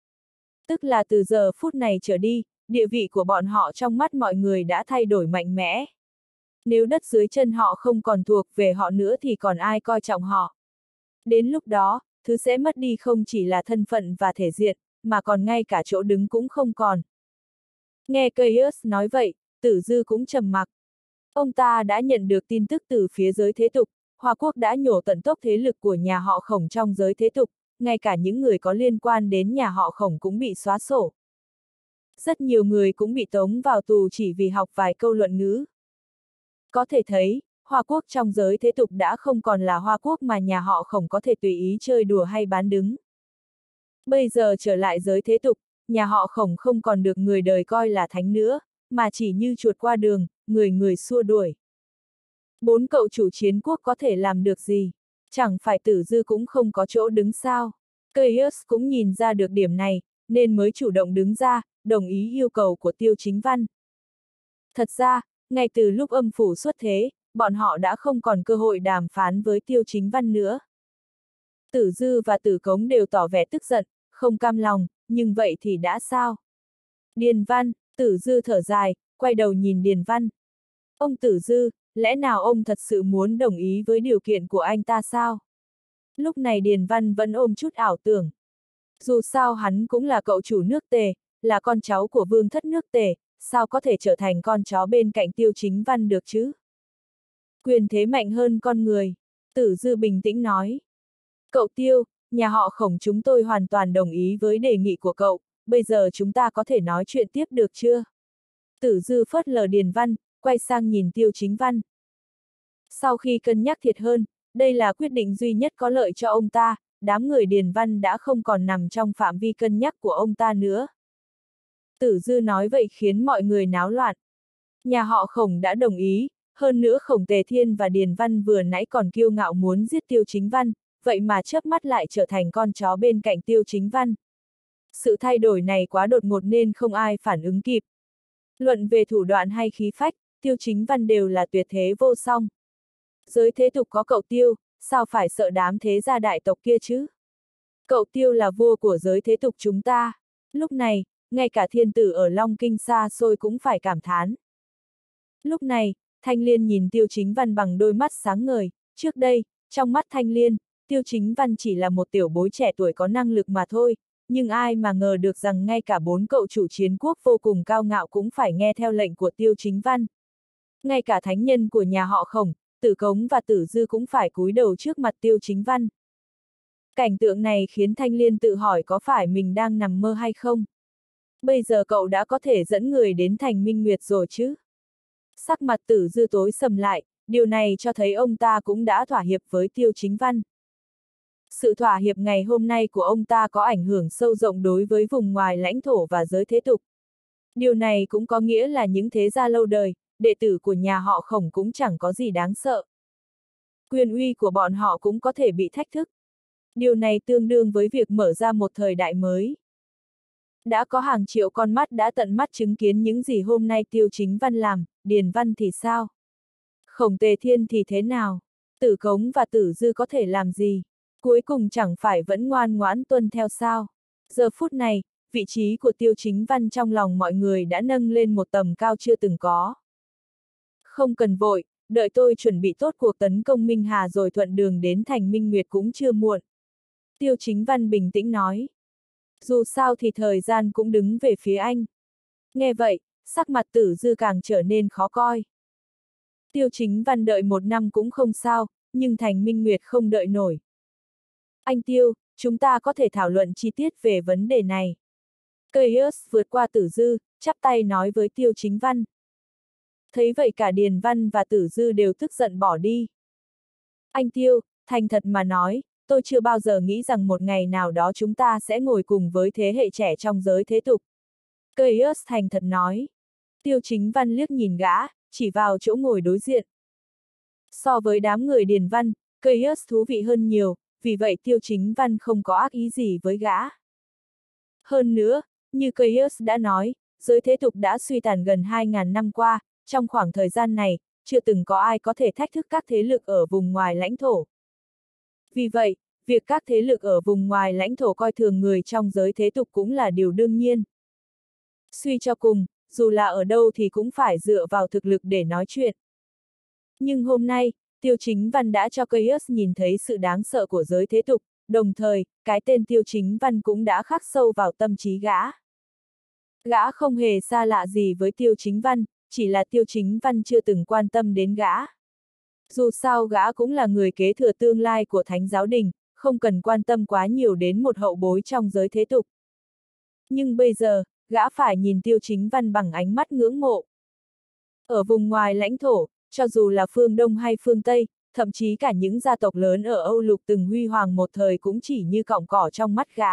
Tức là từ giờ phút này trở đi, địa vị của bọn họ trong mắt mọi người đã thay đổi mạnh mẽ. Nếu đất dưới chân họ không còn thuộc về họ nữa thì còn ai coi trọng họ. Đến lúc đó, thứ sẽ mất đi không chỉ là thân phận và thể diện, mà còn ngay cả chỗ đứng cũng không còn. Nghe Caius nói vậy, Tử Dư cũng trầm mặc. Ông ta đã nhận được tin tức từ phía giới thế tục, Hoa Quốc đã nhổ tận gốc thế lực của nhà họ Khổng trong giới thế tục, ngay cả những người có liên quan đến nhà họ Khổng cũng bị xóa sổ. Rất nhiều người cũng bị tống vào tù chỉ vì học vài câu luận ngữ. Có thể thấy, Hoa Quốc trong giới thế tục đã không còn là Hoa Quốc mà nhà họ Khổng có thể tùy ý chơi đùa hay bán đứng. Bây giờ trở lại giới thế tục, nhà họ Khổng không còn được người đời coi là thánh nữa, mà chỉ như chuột qua đường, người người xua đuổi. 4 cậu chủ chiến quốc có thể làm được gì? Chẳng phải Tử Dư cũng không có chỗ đứng sao? Caius cũng nhìn ra được điểm này, nên mới chủ động đứng ra, đồng ý yêu cầu của Tiêu Chính Văn. Thật ra, ngay từ lúc âm phủ xuất thế, bọn họ đã không còn cơ hội đàm phán với Tiêu Chính Văn nữa. Tử Dư và Tử Cống đều tỏ vẻ tức giận, không cam lòng, nhưng vậy thì đã sao? Điền Văn, Tử Dư thở dài, quay đầu nhìn Điền Văn. Ông Tử Dư, lẽ nào ông thật sự muốn đồng ý với điều kiện của anh ta sao? Lúc này Điền Văn vẫn ôm chút ảo tưởng. Dù sao hắn cũng là cậu chủ nước Tề, là con cháu của vương thất nước Tề, sao có thể trở thành con chó bên cạnh Tiêu Chính Văn được chứ? Quyền thế mạnh hơn con người, Tử Dư bình tĩnh nói. Cậu Tiêu, nhà họ Khổng chúng tôi hoàn toàn đồng ý với đề nghị của cậu, bây giờ chúng ta có thể nói chuyện tiếp được chưa? Tử Dư phớt lờ Điền Văn, quay sang nhìn Tiêu Chính Văn. Sau khi cân nhắc thiệt hơn, đây là quyết định duy nhất có lợi cho ông ta, đám người Điền Văn đã không còn nằm trong phạm vi cân nhắc của ông ta nữa. Tử Dư nói vậy khiến mọi người náo loạn. Nhà họ Khổng đã đồng ý, hơn nữa Khổng Tề Thiên và Điền Văn vừa nãy còn kiêu ngạo muốn giết Tiêu Chính Văn, vậy mà chớp mắt lại trở thành con chó bên cạnh Tiêu Chính Văn. Sự thay đổi này quá đột ngột nên không ai phản ứng kịp. Luận về thủ đoạn hay khí phách, Tiêu Chính Văn đều là tuyệt thế vô song. Giới thế tục có cậu Tiêu, sao phải sợ đám thế gia đại tộc kia chứ? Cậu Tiêu là vua của giới thế tục chúng ta. Lúc này, ngay cả thiên tử ở Long Kinh xa xôi cũng phải cảm thán. Lúc này, Thanh Liên nhìn Tiêu Chính Văn bằng đôi mắt sáng ngời, trước đây, trong mắt Thanh Liên, Tiêu Chính Văn chỉ là một tiểu bối trẻ tuổi có năng lực mà thôi, nhưng ai mà ngờ được rằng ngay cả 4 cậu chủ chiến quốc vô cùng cao ngạo cũng phải nghe theo lệnh của Tiêu Chính Văn. Ngay cả thánh nhân của nhà họ Khổng, Tử Cống và Tử Dư cũng phải cúi đầu trước mặt Tiêu Chính Văn. Cảnh tượng này khiến Thanh Liên tự hỏi có phải mình đang nằm mơ hay không? Bây giờ cậu đã có thể dẫn người đến thành Minh Nguyệt rồi chứ? Sắc mặt Tử Dư tối sầm lại, điều này cho thấy ông ta cũng đã thỏa hiệp với Tiêu Chính Văn. Sự thỏa hiệp ngày hôm nay của ông ta có ảnh hưởng sâu rộng đối với vùng ngoài lãnh thổ và giới thế tục. Điều này cũng có nghĩa là những thế gia lâu đời, đệ tử của nhà họ Khổng cũng chẳng có gì đáng sợ. Quyền uy của bọn họ cũng có thể bị thách thức. Điều này tương đương với việc mở ra một thời đại mới. Đã có hàng triệu con mắt đã tận mắt chứng kiến những gì hôm nay Tiêu Chính Văn làm, Điền Văn thì sao? Khổng Tề Thiên thì thế nào? Tử Cống và Tử Dư có thể làm gì? Cuối cùng chẳng phải vẫn ngoan ngoãn tuân theo sao? Giờ phút này, vị trí của Tiêu Chính Văn trong lòng mọi người đã nâng lên một tầm cao chưa từng có. Không cần vội, đợi tôi chuẩn bị tốt cuộc tấn công Minh Hà rồi thuận đường đến thành Minh Nguyệt cũng chưa muộn. Tiêu Chính Văn bình tĩnh nói. Dù sao thì thời gian cũng đứng về phía anh. Nghe vậy, sắc mặt Tử Dư càng trở nên khó coi. Tiêu Chính Văn đợi 1 năm cũng không sao, nhưng thành Minh Nguyệt không đợi nổi. Anh Tiêu, chúng ta có thể thảo luận chi tiết về vấn đề này. Caius vượt qua Tử Dư, chắp tay nói với Tiêu Chính Văn. Thấy vậy cả Điền Văn và Tử Dư đều tức giận bỏ đi. Anh Tiêu, thành thật mà nói, tôi chưa bao giờ nghĩ rằng một ngày nào đó chúng ta sẽ ngồi cùng với thế hệ trẻ trong giới thế tục. Caius thành thật nói. Tiêu Chính Văn liếc nhìn gã, chỉ vào chỗ ngồi đối diện. So với đám người Điền Văn, Caius thú vị hơn nhiều, vì vậy Tiêu Chính Văn không có ác ý gì với gã. Hơn nữa, như Caius đã nói, giới thế tục đã suy tàn gần 2.000 năm qua, trong khoảng thời gian này, chưa từng có ai có thể thách thức các thế lực ở vùng ngoài lãnh thổ. Vì vậy, việc các thế lực ở vùng ngoài lãnh thổ coi thường người trong giới thế tục cũng là điều đương nhiên. Suy cho cùng, dù là ở đâu thì cũng phải dựa vào thực lực để nói chuyện. Nhưng hôm nay, Tiêu Chính Văn đã cho Caius nhìn thấy sự đáng sợ của giới thế tục, đồng thời, cái tên Tiêu Chính Văn cũng đã khắc sâu vào tâm trí gã. Gã không hề xa lạ gì với Tiêu Chính Văn, chỉ là Tiêu Chính Văn chưa từng quan tâm đến gã. Dù sao gã cũng là người kế thừa tương lai của Thánh Giáo Đình, không cần quan tâm quá nhiều đến một hậu bối trong giới thế tục. Nhưng bây giờ, gã phải nhìn Tiêu Chính Văn bằng ánh mắt ngưỡng mộ. Ở vùng ngoài lãnh thổ, cho dù là phương Đông hay phương Tây, thậm chí cả những gia tộc lớn ở Âu Lục từng huy hoàng một thời cũng chỉ như cọng cỏ trong mắt gã.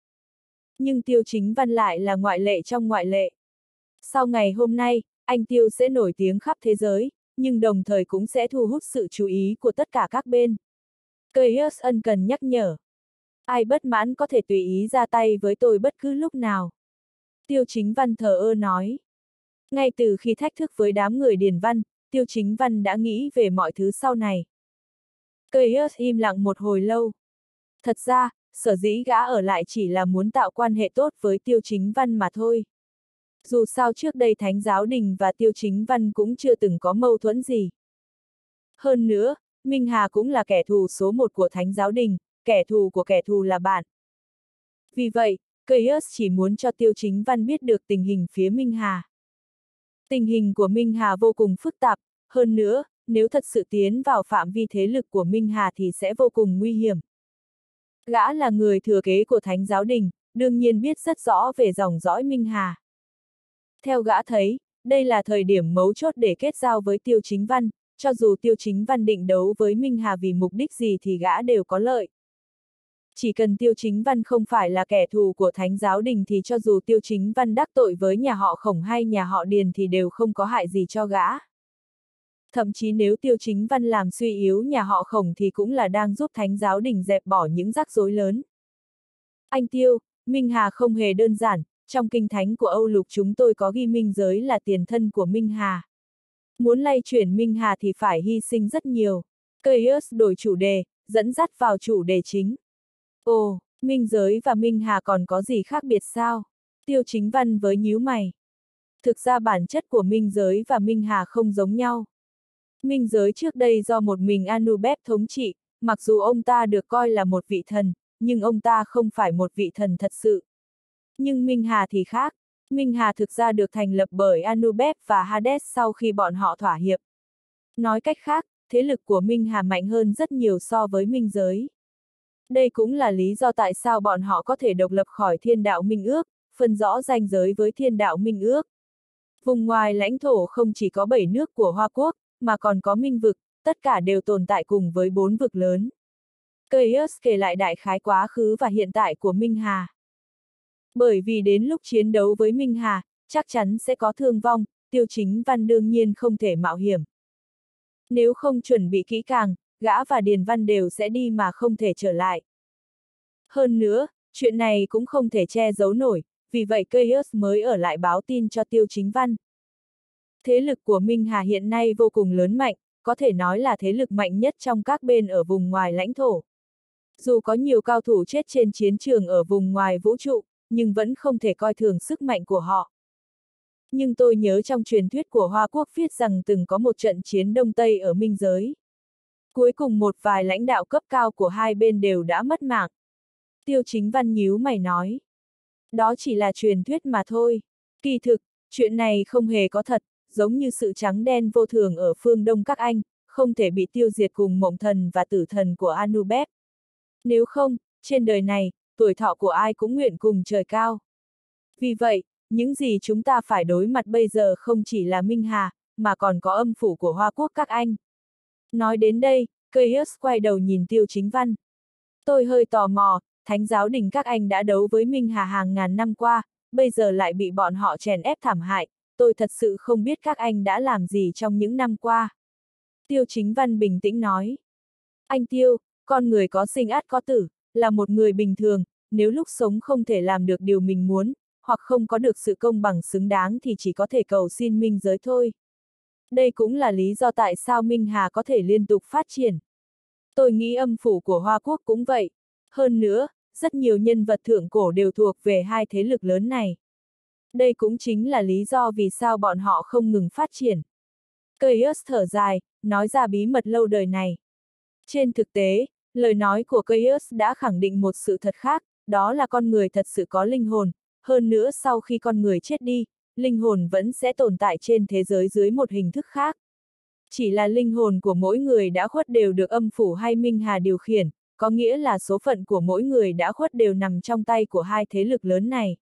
Nhưng Tiêu Chính Văn lại là ngoại lệ trong ngoại lệ. Sau ngày hôm nay, anh Tiêu sẽ nổi tiếng khắp thế giới, nhưng đồng thời cũng sẽ thu hút sự chú ý của tất cả các bên. Caius ân cần nhắc nhở. Ai bất mãn có thể tùy ý ra tay với tôi bất cứ lúc nào. Tiêu Chính Văn thờ ơ nói. Ngay từ khi thách thức với đám người Điền Văn, Tiêu Chính Văn đã nghĩ về mọi thứ sau này. Caius im lặng một hồi lâu. Thật ra, sở dĩ gã ở lại chỉ là muốn tạo quan hệ tốt với Tiêu Chính Văn mà thôi. Dù sao trước đây Thánh Giáo Đình và Tiêu Chính Văn cũng chưa từng có mâu thuẫn gì. Hơn nữa, Minh Hà cũng là kẻ thù số một của Thánh Giáo Đình, kẻ thù của kẻ thù là bạn. Vì vậy, Caius chỉ muốn cho Tiêu Chính Văn biết được tình hình phía Minh Hà. Tình hình của Minh Hà vô cùng phức tạp, hơn nữa, nếu thật sự tiến vào phạm vi thế lực của Minh Hà thì sẽ vô cùng nguy hiểm. Gã là người thừa kế của Thánh Giáo Đình, đương nhiên biết rất rõ về dòng dõi Minh Hà. Theo gã thấy, đây là thời điểm mấu chốt để kết giao với Tiêu Chính Văn, cho dù Tiêu Chính Văn định đấu với Minh Hà vì mục đích gì thì gã đều có lợi. Chỉ cần Tiêu Chính Văn không phải là kẻ thù của Thánh Giáo Đình thì cho dù Tiêu Chính Văn đắc tội với nhà họ Khổng hay nhà họ Điền thì đều không có hại gì cho gã. Thậm chí nếu Tiêu Chính Văn làm suy yếu nhà họ Khổng thì cũng là đang giúp Thánh Giáo Đình dẹp bỏ những rắc rối lớn. Anh Tiêu, Minh Hà không hề đơn giản, trong kinh thánh của Âu Lục chúng tôi có ghi minh giới là tiền thân của Minh Hà. Muốn lay chuyển Minh Hà thì phải hy sinh rất nhiều. Caius đổi chủ đề, dẫn dắt vào chủ đề chính. Ồ, minh giới và Minh Hà còn có gì khác biệt sao? Tiêu Chính Văn với nhíu mày. Thực ra bản chất của minh giới và Minh Hà không giống nhau. Minh giới trước đây do một mình Anubis thống trị, mặc dù ông ta được coi là một vị thần, nhưng ông ta không phải một vị thần thật sự. Nhưng Minh Hà thì khác. Minh Hà thực ra được thành lập bởi Anubis và Hades sau khi bọn họ thỏa hiệp. Nói cách khác, thế lực của Minh Hà mạnh hơn rất nhiều so với minh giới. Đây cũng là lý do tại sao bọn họ có thể độc lập khỏi Thiên Đạo Minh Ước, phân rõ ranh giới với Thiên Đạo Minh Ước. Vùng ngoài lãnh thổ không chỉ có 7 nước của Hoa Quốc, mà còn có Minh vực, tất cả đều tồn tại cùng với 4 vực lớn. Caius kể lại đại khái quá khứ và hiện tại của Minh Hà. Bởi vì đến lúc chiến đấu với Minh Hà, chắc chắn sẽ có thương vong, Tiêu Chính Văn đương nhiên không thể mạo hiểm. Nếu không chuẩn bị kỹ càng, gã và Điền Văn đều sẽ đi mà không thể trở lại. Hơn nữa, chuyện này cũng không thể che giấu nổi, vì vậy Caius mới ở lại báo tin cho Tiêu Chính Văn. Thế lực của Minh Hà hiện nay vô cùng lớn mạnh, có thể nói là thế lực mạnh nhất trong các bên ở vùng ngoài lãnh thổ. Dù có nhiều cao thủ chết trên chiến trường ở vùng ngoài vũ trụ, nhưng vẫn không thể coi thường sức mạnh của họ. Nhưng tôi nhớ trong truyền thuyết của Hoa Quốc viết rằng từng có một trận chiến Đông Tây ở minh giới. Cuối cùng một vài lãnh đạo cấp cao của hai bên đều đã mất mạng. Tiêu Chính Văn nhíu mày nói. Đó chỉ là truyền thuyết mà thôi. Kỳ thực, chuyện này không hề có thật, giống như sự trắng đen vô thường ở phương Đông các anh, không thể bị tiêu diệt cùng mộng thần và tử thần của Anubis. Nếu không, trên đời này, tuổi thọ của ai cũng nguyện cùng trời cao. Vì vậy, những gì chúng ta phải đối mặt bây giờ không chỉ là Minh Hà, mà còn có âm phủ của Hoa Quốc các anh. Nói đến đây, Caius quay đầu nhìn Tiêu Chính Văn. Tôi hơi tò mò, Thánh giáo đình các anh đã đấu với Minh Hà hàng ngàn năm qua, bây giờ lại bị bọn họ chèn ép thảm hại, tôi thật sự không biết các anh đã làm gì trong những năm qua. Tiêu Chính Văn bình tĩnh nói. Anh Tiêu, con người có sinh ắt có tử, là một người bình thường, nếu lúc sống không thể làm được điều mình muốn, hoặc không có được sự công bằng xứng đáng thì chỉ có thể cầu xin minh giới thôi. Đây cũng là lý do tại sao Minh Hà có thể liên tục phát triển. Tôi nghĩ âm phủ của Hoa Quốc cũng vậy. Hơn nữa, rất nhiều nhân vật thượng cổ đều thuộc về hai thế lực lớn này. Đây cũng chính là lý do vì sao bọn họ không ngừng phát triển. Caius thở dài, nói ra bí mật lâu đời này. Trên thực tế, lời nói của Caius đã khẳng định một sự thật khác, đó là con người thật sự có linh hồn, hơn nữa sau khi con người chết đi, linh hồn vẫn sẽ tồn tại trên thế giới dưới một hình thức khác. Chỉ là linh hồn của mỗi người đã khuất đều được âm phủ hay Minh Hà điều khiển, có nghĩa là số phận của mỗi người đã khuất đều nằm trong tay của hai thế lực lớn này.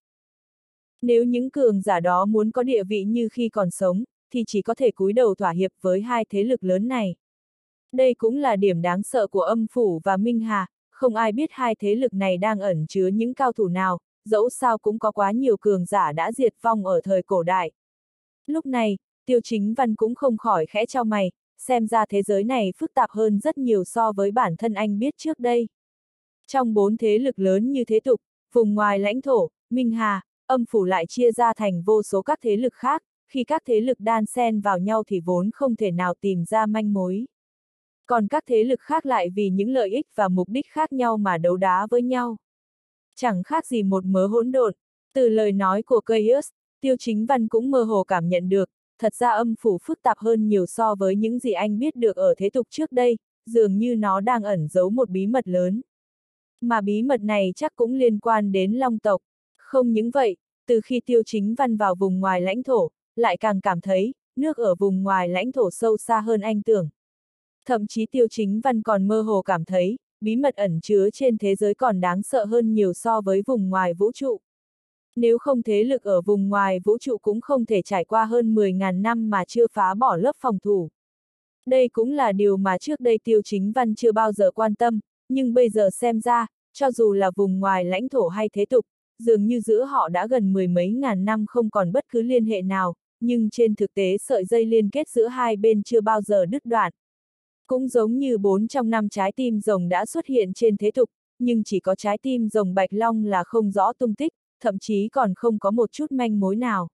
Nếu những cường giả đó muốn có địa vị như khi còn sống, thì chỉ có thể cúi đầu thỏa hiệp với hai thế lực lớn này. Đây cũng là điểm đáng sợ của âm phủ và Minh Hà, không ai biết hai thế lực này đang ẩn chứa những cao thủ nào, dẫu sao cũng có quá nhiều cường giả đã diệt vong ở thời cổ đại. Lúc này, Tiêu Chính Văn cũng không khỏi khẽ chau mày, xem ra thế giới này phức tạp hơn rất nhiều so với bản thân anh biết trước đây. Trong bốn thế lực lớn như thế tục, vùng ngoài lãnh thổ, Minh Hà, âm phủ lại chia ra thành vô số các thế lực khác, khi các thế lực đan xen vào nhau thì vốn không thể nào tìm ra manh mối. Còn các thế lực khác lại vì những lợi ích và mục đích khác nhau mà đấu đá với nhau. Chẳng khác gì một mớ hỗn độn. Từ lời nói của Caius, Tiêu Chính Văn cũng mơ hồ cảm nhận được, thật ra âm phủ phức tạp hơn nhiều so với những gì anh biết được ở thế tục trước đây, dường như nó đang ẩn giấu một bí mật lớn. Mà bí mật này chắc cũng liên quan đến Long tộc. Không những vậy, từ khi Tiêu Chính Văn vào vùng ngoài lãnh thổ, lại càng cảm thấy, nước ở vùng ngoài lãnh thổ sâu xa hơn anh tưởng. Thậm chí Tiêu Chính Văn còn mơ hồ cảm thấy, bí mật ẩn chứa trên thế giới còn đáng sợ hơn nhiều so với vùng ngoài vũ trụ. Nếu không thế lực ở vùng ngoài vũ trụ cũng không thể trải qua hơn 10.000 năm mà chưa phá bỏ lớp phòng thủ. Đây cũng là điều mà trước đây Tiêu Chính Văn chưa bao giờ quan tâm, nhưng bây giờ xem ra, cho dù là vùng ngoài lãnh thổ hay thế tục, dường như giữa họ đã gần mười mấy ngàn năm không còn bất cứ liên hệ nào, nhưng trên thực tế sợi dây liên kết giữa hai bên chưa bao giờ đứt đoạn. Cũng giống như 4 trong 5 trái tim rồng đã xuất hiện trên thế tục, nhưng chỉ có trái tim rồng Bạch Long là không rõ tung tích, thậm chí còn không có một chút manh mối nào.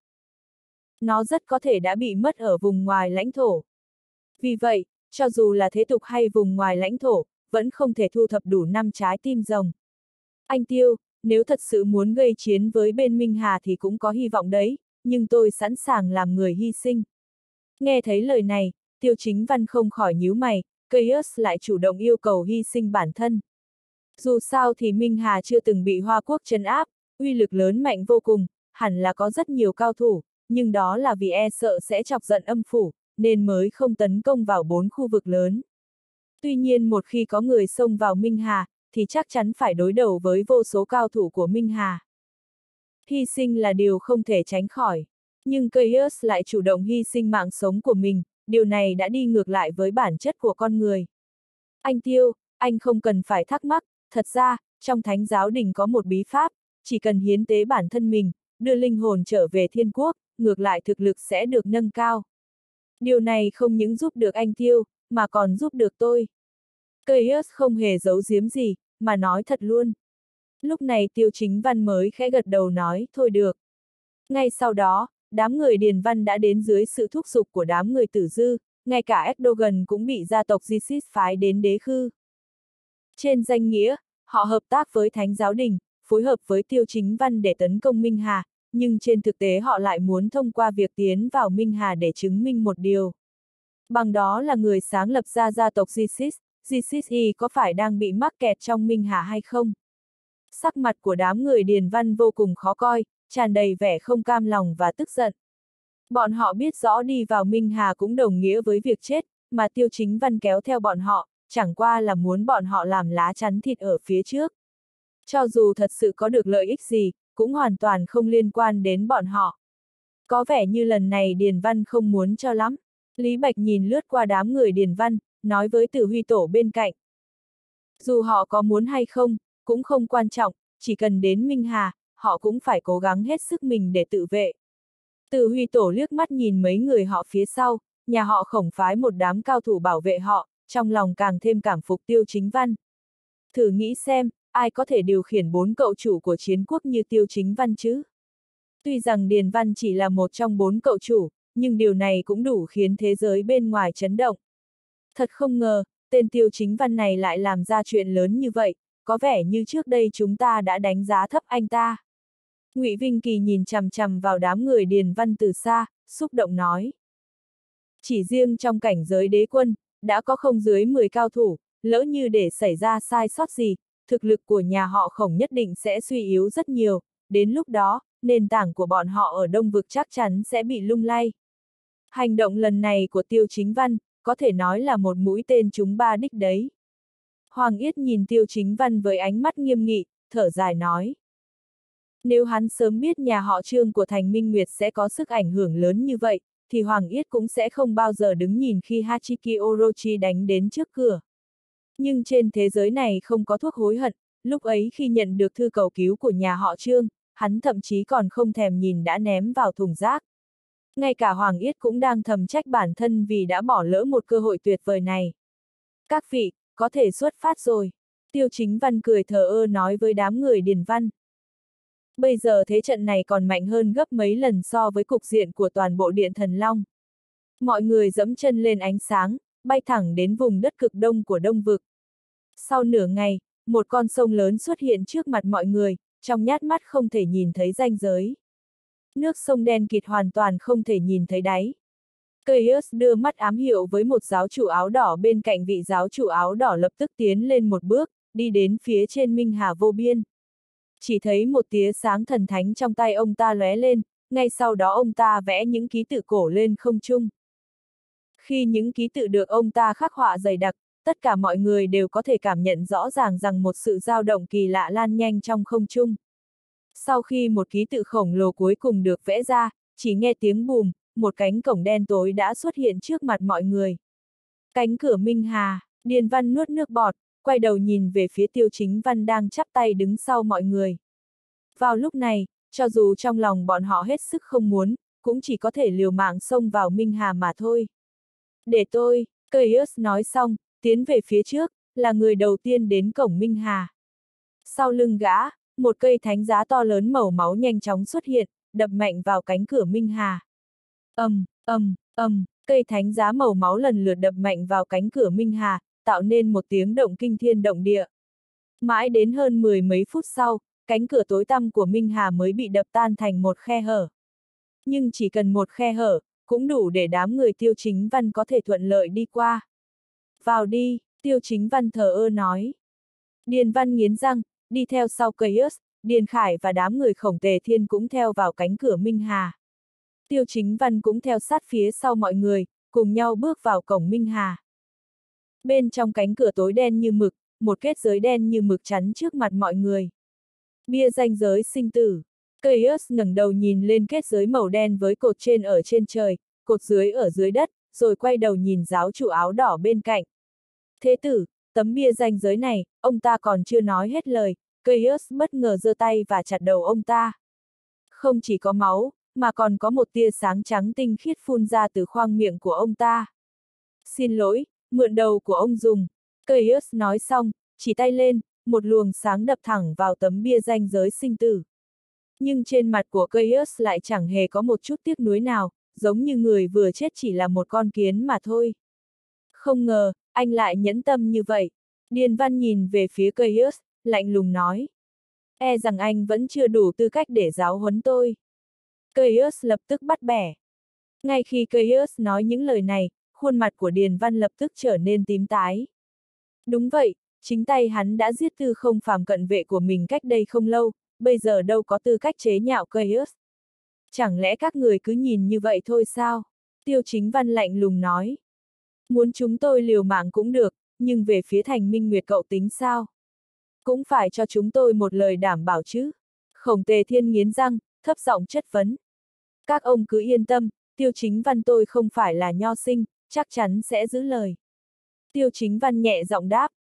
Nó rất có thể đã bị mất ở vùng ngoài lãnh thổ. Vì vậy, cho dù là thế tục hay vùng ngoài lãnh thổ, vẫn không thể thu thập đủ 5 trái tim rồng. Anh Tiêu, nếu thật sự muốn gây chiến với bên Minh Hà thì cũng có hy vọng đấy, nhưng tôi sẵn sàng làm người hy sinh. Nghe thấy lời này, Tiêu Chính Văn không khỏi nhíu mày, Caius lại chủ động yêu cầu hy sinh bản thân. Dù sao thì Minh Hà chưa từng bị Hoa Quốc trấn áp, uy lực lớn mạnh vô cùng, hẳn là có rất nhiều cao thủ, nhưng đó là vì e sợ sẽ chọc giận âm phủ, nên mới không tấn công vào 4 khu vực lớn. Tuy nhiên một khi có người xông vào Minh Hà, thì chắc chắn phải đối đầu với vô số cao thủ của Minh Hà. Hy sinh là điều không thể tránh khỏi, nhưng Caius lại chủ động hy sinh mạng sống của mình, điều này đã đi ngược lại với bản chất của con người. Anh Tiêu, anh không cần phải thắc mắc, thật ra, trong Thánh giáo đình có một bí pháp, chỉ cần hiến tế bản thân mình, đưa linh hồn trở về thiên quốc, ngược lại thực lực sẽ được nâng cao. Điều này không những giúp được anh Tiêu, mà còn giúp được tôi. Caius không hề giấu giếm gì, mà nói thật luôn. Lúc này Tiêu Chính Văn mới khẽ gật đầu nói, thôi được. Ngay sau đó, đám người Điền Văn đã đến dưới sự thúc giục của đám người Tử Dư, ngay cả Erdogan cũng bị gia tộc Jisit phái đến đế khư. Trên danh nghĩa, họ hợp tác với Thánh giáo đình, phối hợp với Tiêu Chính Văn để tấn công Minh Hà, nhưng trên thực tế họ lại muốn thông qua việc tiến vào Minh Hà để chứng minh một điều. Bằng đó là người sáng lập ra gia tộc Jisit, Jisit có phải đang bị mắc kẹt trong Minh Hà hay không? Sắc mặt của đám người Điền Văn vô cùng khó coi, tràn đầy vẻ không cam lòng và tức giận. Bọn họ biết rõ đi vào Minh Hà cũng đồng nghĩa với việc chết, mà Tiêu Chính Văn kéo theo bọn họ, chẳng qua là muốn bọn họ làm lá chắn thịt ở phía trước. Cho dù thật sự có được lợi ích gì, cũng hoàn toàn không liên quan đến bọn họ. Có vẻ như lần này Điền Văn không muốn cho lắm. Lý Bạch nhìn lướt qua đám người Điền Văn, nói với Tử Huy Tổ bên cạnh. Dù họ có muốn hay không, cũng không quan trọng, chỉ cần đến Minh Hà, họ cũng phải cố gắng hết sức mình để tự vệ. Từ Huy Tổ liếc mắt nhìn mấy người họ phía sau, nhà họ Khổng phái một đám cao thủ bảo vệ họ, trong lòng càng thêm cảm phục Tiêu Chính Văn. Thử nghĩ xem, ai có thể điều khiển 4 cậu chủ của chiến quốc như Tiêu Chính Văn chứ? Tuy rằng Điền Văn chỉ là một trong 4 cậu chủ, nhưng điều này cũng đủ khiến thế giới bên ngoài chấn động. Thật không ngờ, tên Tiêu Chính Văn này lại làm ra chuyện lớn như vậy, có vẻ như trước đây chúng ta đã đánh giá thấp anh ta. Ngụy Vinh Kỳ nhìn chằm chằm vào đám người Điền Văn từ xa, xúc động nói. Chỉ riêng trong cảnh giới đế quân, đã có không dưới 10 cao thủ, lỡ như để xảy ra sai sót gì, thực lực của nhà họ Khổng nhất định sẽ suy yếu rất nhiều, đến lúc đó, nền tảng của bọn họ ở Đông Vực chắc chắn sẽ bị lung lay. Hành động lần này của Tiêu Chính Văn, có thể nói là một mũi tên trúng 3 đích đấy. Hoàng Yết nhìn Tiêu Chính Văn với ánh mắt nghiêm nghị, thở dài nói. Nếu hắn sớm biết nhà họ Trương của Thành Minh Nguyệt sẽ có sức ảnh hưởng lớn như vậy, thì Hoàng Yết cũng sẽ không bao giờ đứng nhìn khi Hachiki Orochi đánh đến trước cửa. Nhưng trên thế giới này không có thuốc hối hận, lúc ấy khi nhận được thư cầu cứu của nhà họ Trương, hắn thậm chí còn không thèm nhìn đã ném vào thùng rác. Ngay cả Hoàng Yết cũng đang thầm trách bản thân vì đã bỏ lỡ một cơ hội tuyệt vời này. Các vị, có thể xuất phát rồi. Tiêu Chính Văn cười thờ ơ nói với đám người Điền Văn. Bây giờ thế trận này còn mạnh hơn gấp mấy lần so với cục diện của toàn bộ Điện Thần Long. Mọi người dẫm chân lên ánh sáng, bay thẳng đến vùng đất cực đông của Đông Vực. Sau nửa ngày, một con sông lớn xuất hiện trước mặt mọi người, trong nhát mắt không thể nhìn thấy ranh giới. Nước sông đen kịt hoàn toàn không thể nhìn thấy đáy. Caius đưa mắt ám hiệu với một giáo chủ áo đỏ bên cạnh vị giáo chủ áo đỏ lập tức tiến lên một bước, đi đến phía trên Minh Hà vô biên. Chỉ thấy một tia sáng thần thánh trong tay ông ta lóe lên, ngay sau đó ông ta vẽ những ký tự cổ lên không trung. Khi những ký tự được ông ta khắc họa dày đặc, tất cả mọi người đều có thể cảm nhận rõ ràng rằng một sự dao động kỳ lạ lan nhanh trong không trung. Sau khi một ký tự khổng lồ cuối cùng được vẽ ra, chỉ nghe tiếng bùm, một cánh cổng đen tối đã xuất hiện trước mặt mọi người. Cánh cửa Minh Hà, Điền Văn nuốt nước bọt, quay đầu nhìn về phía Tiêu Chính Văn đang chắp tay đứng sau mọi người. Vào lúc này, cho dù trong lòng bọn họ hết sức không muốn, cũng chỉ có thể liều mạng xông vào Minh Hà mà thôi. Để tôi, Caius nói xong, tiến về phía trước, là người đầu tiên đến cổng Minh Hà. Sau lưng gã, một cây thánh giá to lớn màu máu nhanh chóng xuất hiện, đập mạnh vào cánh cửa Minh Hà. Cây thánh giá màu máu lần lượt đập mạnh vào cánh cửa Minh Hà, tạo nên một tiếng động kinh thiên động địa. Mãi đến hơn 10 mấy phút sau, cánh cửa tối tăm của Minh Hà mới bị đập tan thành một khe hở. Nhưng chỉ cần một khe hở, cũng đủ để đám người Tiêu Chính Văn có thể thuận lợi đi qua. Vào đi, Tiêu Chính Văn thờ ơ nói. Điền Văn nghiến răng, đi theo sau Caius, Điền Khải và đám người Khổng Tề Thiên cũng theo vào cánh cửa Minh Hà. Tiêu Chính Văn cũng theo sát phía sau mọi người, cùng nhau bước vào cổng Minh Hà. Bên trong cánh cửa tối đen như mực, một kết giới đen như mực chắn trước mặt mọi người. Bia ranh giới sinh tử. Caius ngẩng đầu nhìn lên kết giới màu đen với cột trên ở trên trời, cột dưới ở dưới đất, rồi quay đầu nhìn giáo chủ áo đỏ bên cạnh. Thế tử, tấm bia ranh giới này, ông ta còn chưa nói hết lời, Caius bất ngờ giơ tay và chặt đầu ông ta. Không chỉ có máu, mà còn có một tia sáng trắng tinh khiết phun ra từ khoang miệng của ông ta. Xin lỗi, mượn đầu của ông dùng. Caius nói xong, chỉ tay lên, một luồng sáng đập thẳng vào tấm bia ranh giới sinh tử. Nhưng trên mặt của Caius lại chẳng hề có một chút tiếc nuối nào, giống như người vừa chết chỉ là một con kiến mà thôi. Không ngờ, anh lại nhẫn tâm như vậy. Điền Văn nhìn về phía Caius, lạnh lùng nói. E rằng anh vẫn chưa đủ tư cách để giáo huấn tôi. Caius lập tức bắt bẻ. Ngay khi Caius nói những lời này, khuôn mặt của Điền Văn lập tức trở nên tím tái. Đúng vậy, chính tay hắn đã giết Tư Không Phàm cận vệ của mình cách đây không lâu, bây giờ đâu có tư cách chế nhạo Caius. Chẳng lẽ các người cứ nhìn như vậy thôi sao? Tiêu Chính Văn lạnh lùng nói. Muốn chúng tôi liều mạng cũng được, nhưng về phía Thành Minh Nguyệt cậu tính sao? Cũng phải cho chúng tôi một lời đảm bảo chứ. Khổng Tề Thiên nghiến răng, thấp giọng chất vấn. Các ông cứ yên tâm, Tiêu Chính Văn tôi không phải là nho sinh, chắc chắn sẽ giữ lời. Tiêu Chính Văn nhẹ giọng đáp.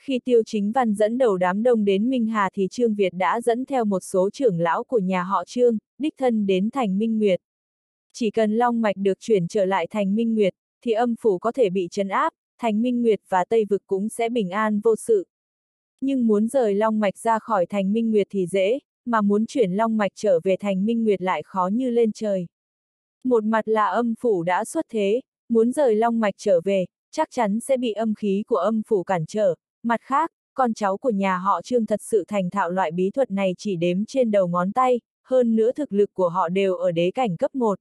Khi Tiêu Chính Văn dẫn đầu đám đông đến Minh Hà thì Trương Việt đã dẫn theo một số trưởng lão của nhà họ Trương, đích thân đến thành Minh Nguyệt. Chỉ cần Long Mạch được chuyển trở lại thành Minh Nguyệt, thì âm phủ có thể bị trấn áp, thành Minh Nguyệt và Tây Vực cũng sẽ bình an vô sự. Nhưng muốn rời Long Mạch ra khỏi thành Minh Nguyệt thì dễ, mà muốn chuyển Long Mạch trở về thành Minh Nguyệt lại khó như lên trời. Một mặt là âm phủ đã xuất thế, muốn rời Long Mạch trở về, chắc chắn sẽ bị âm khí của âm phủ cản trở. Mặt khác, con cháu của nhà họ Trương thật sự thành thạo loại bí thuật này chỉ đếm trên đầu ngón tay, hơn nữa thực lực của họ đều ở đế cảnh cấp 1.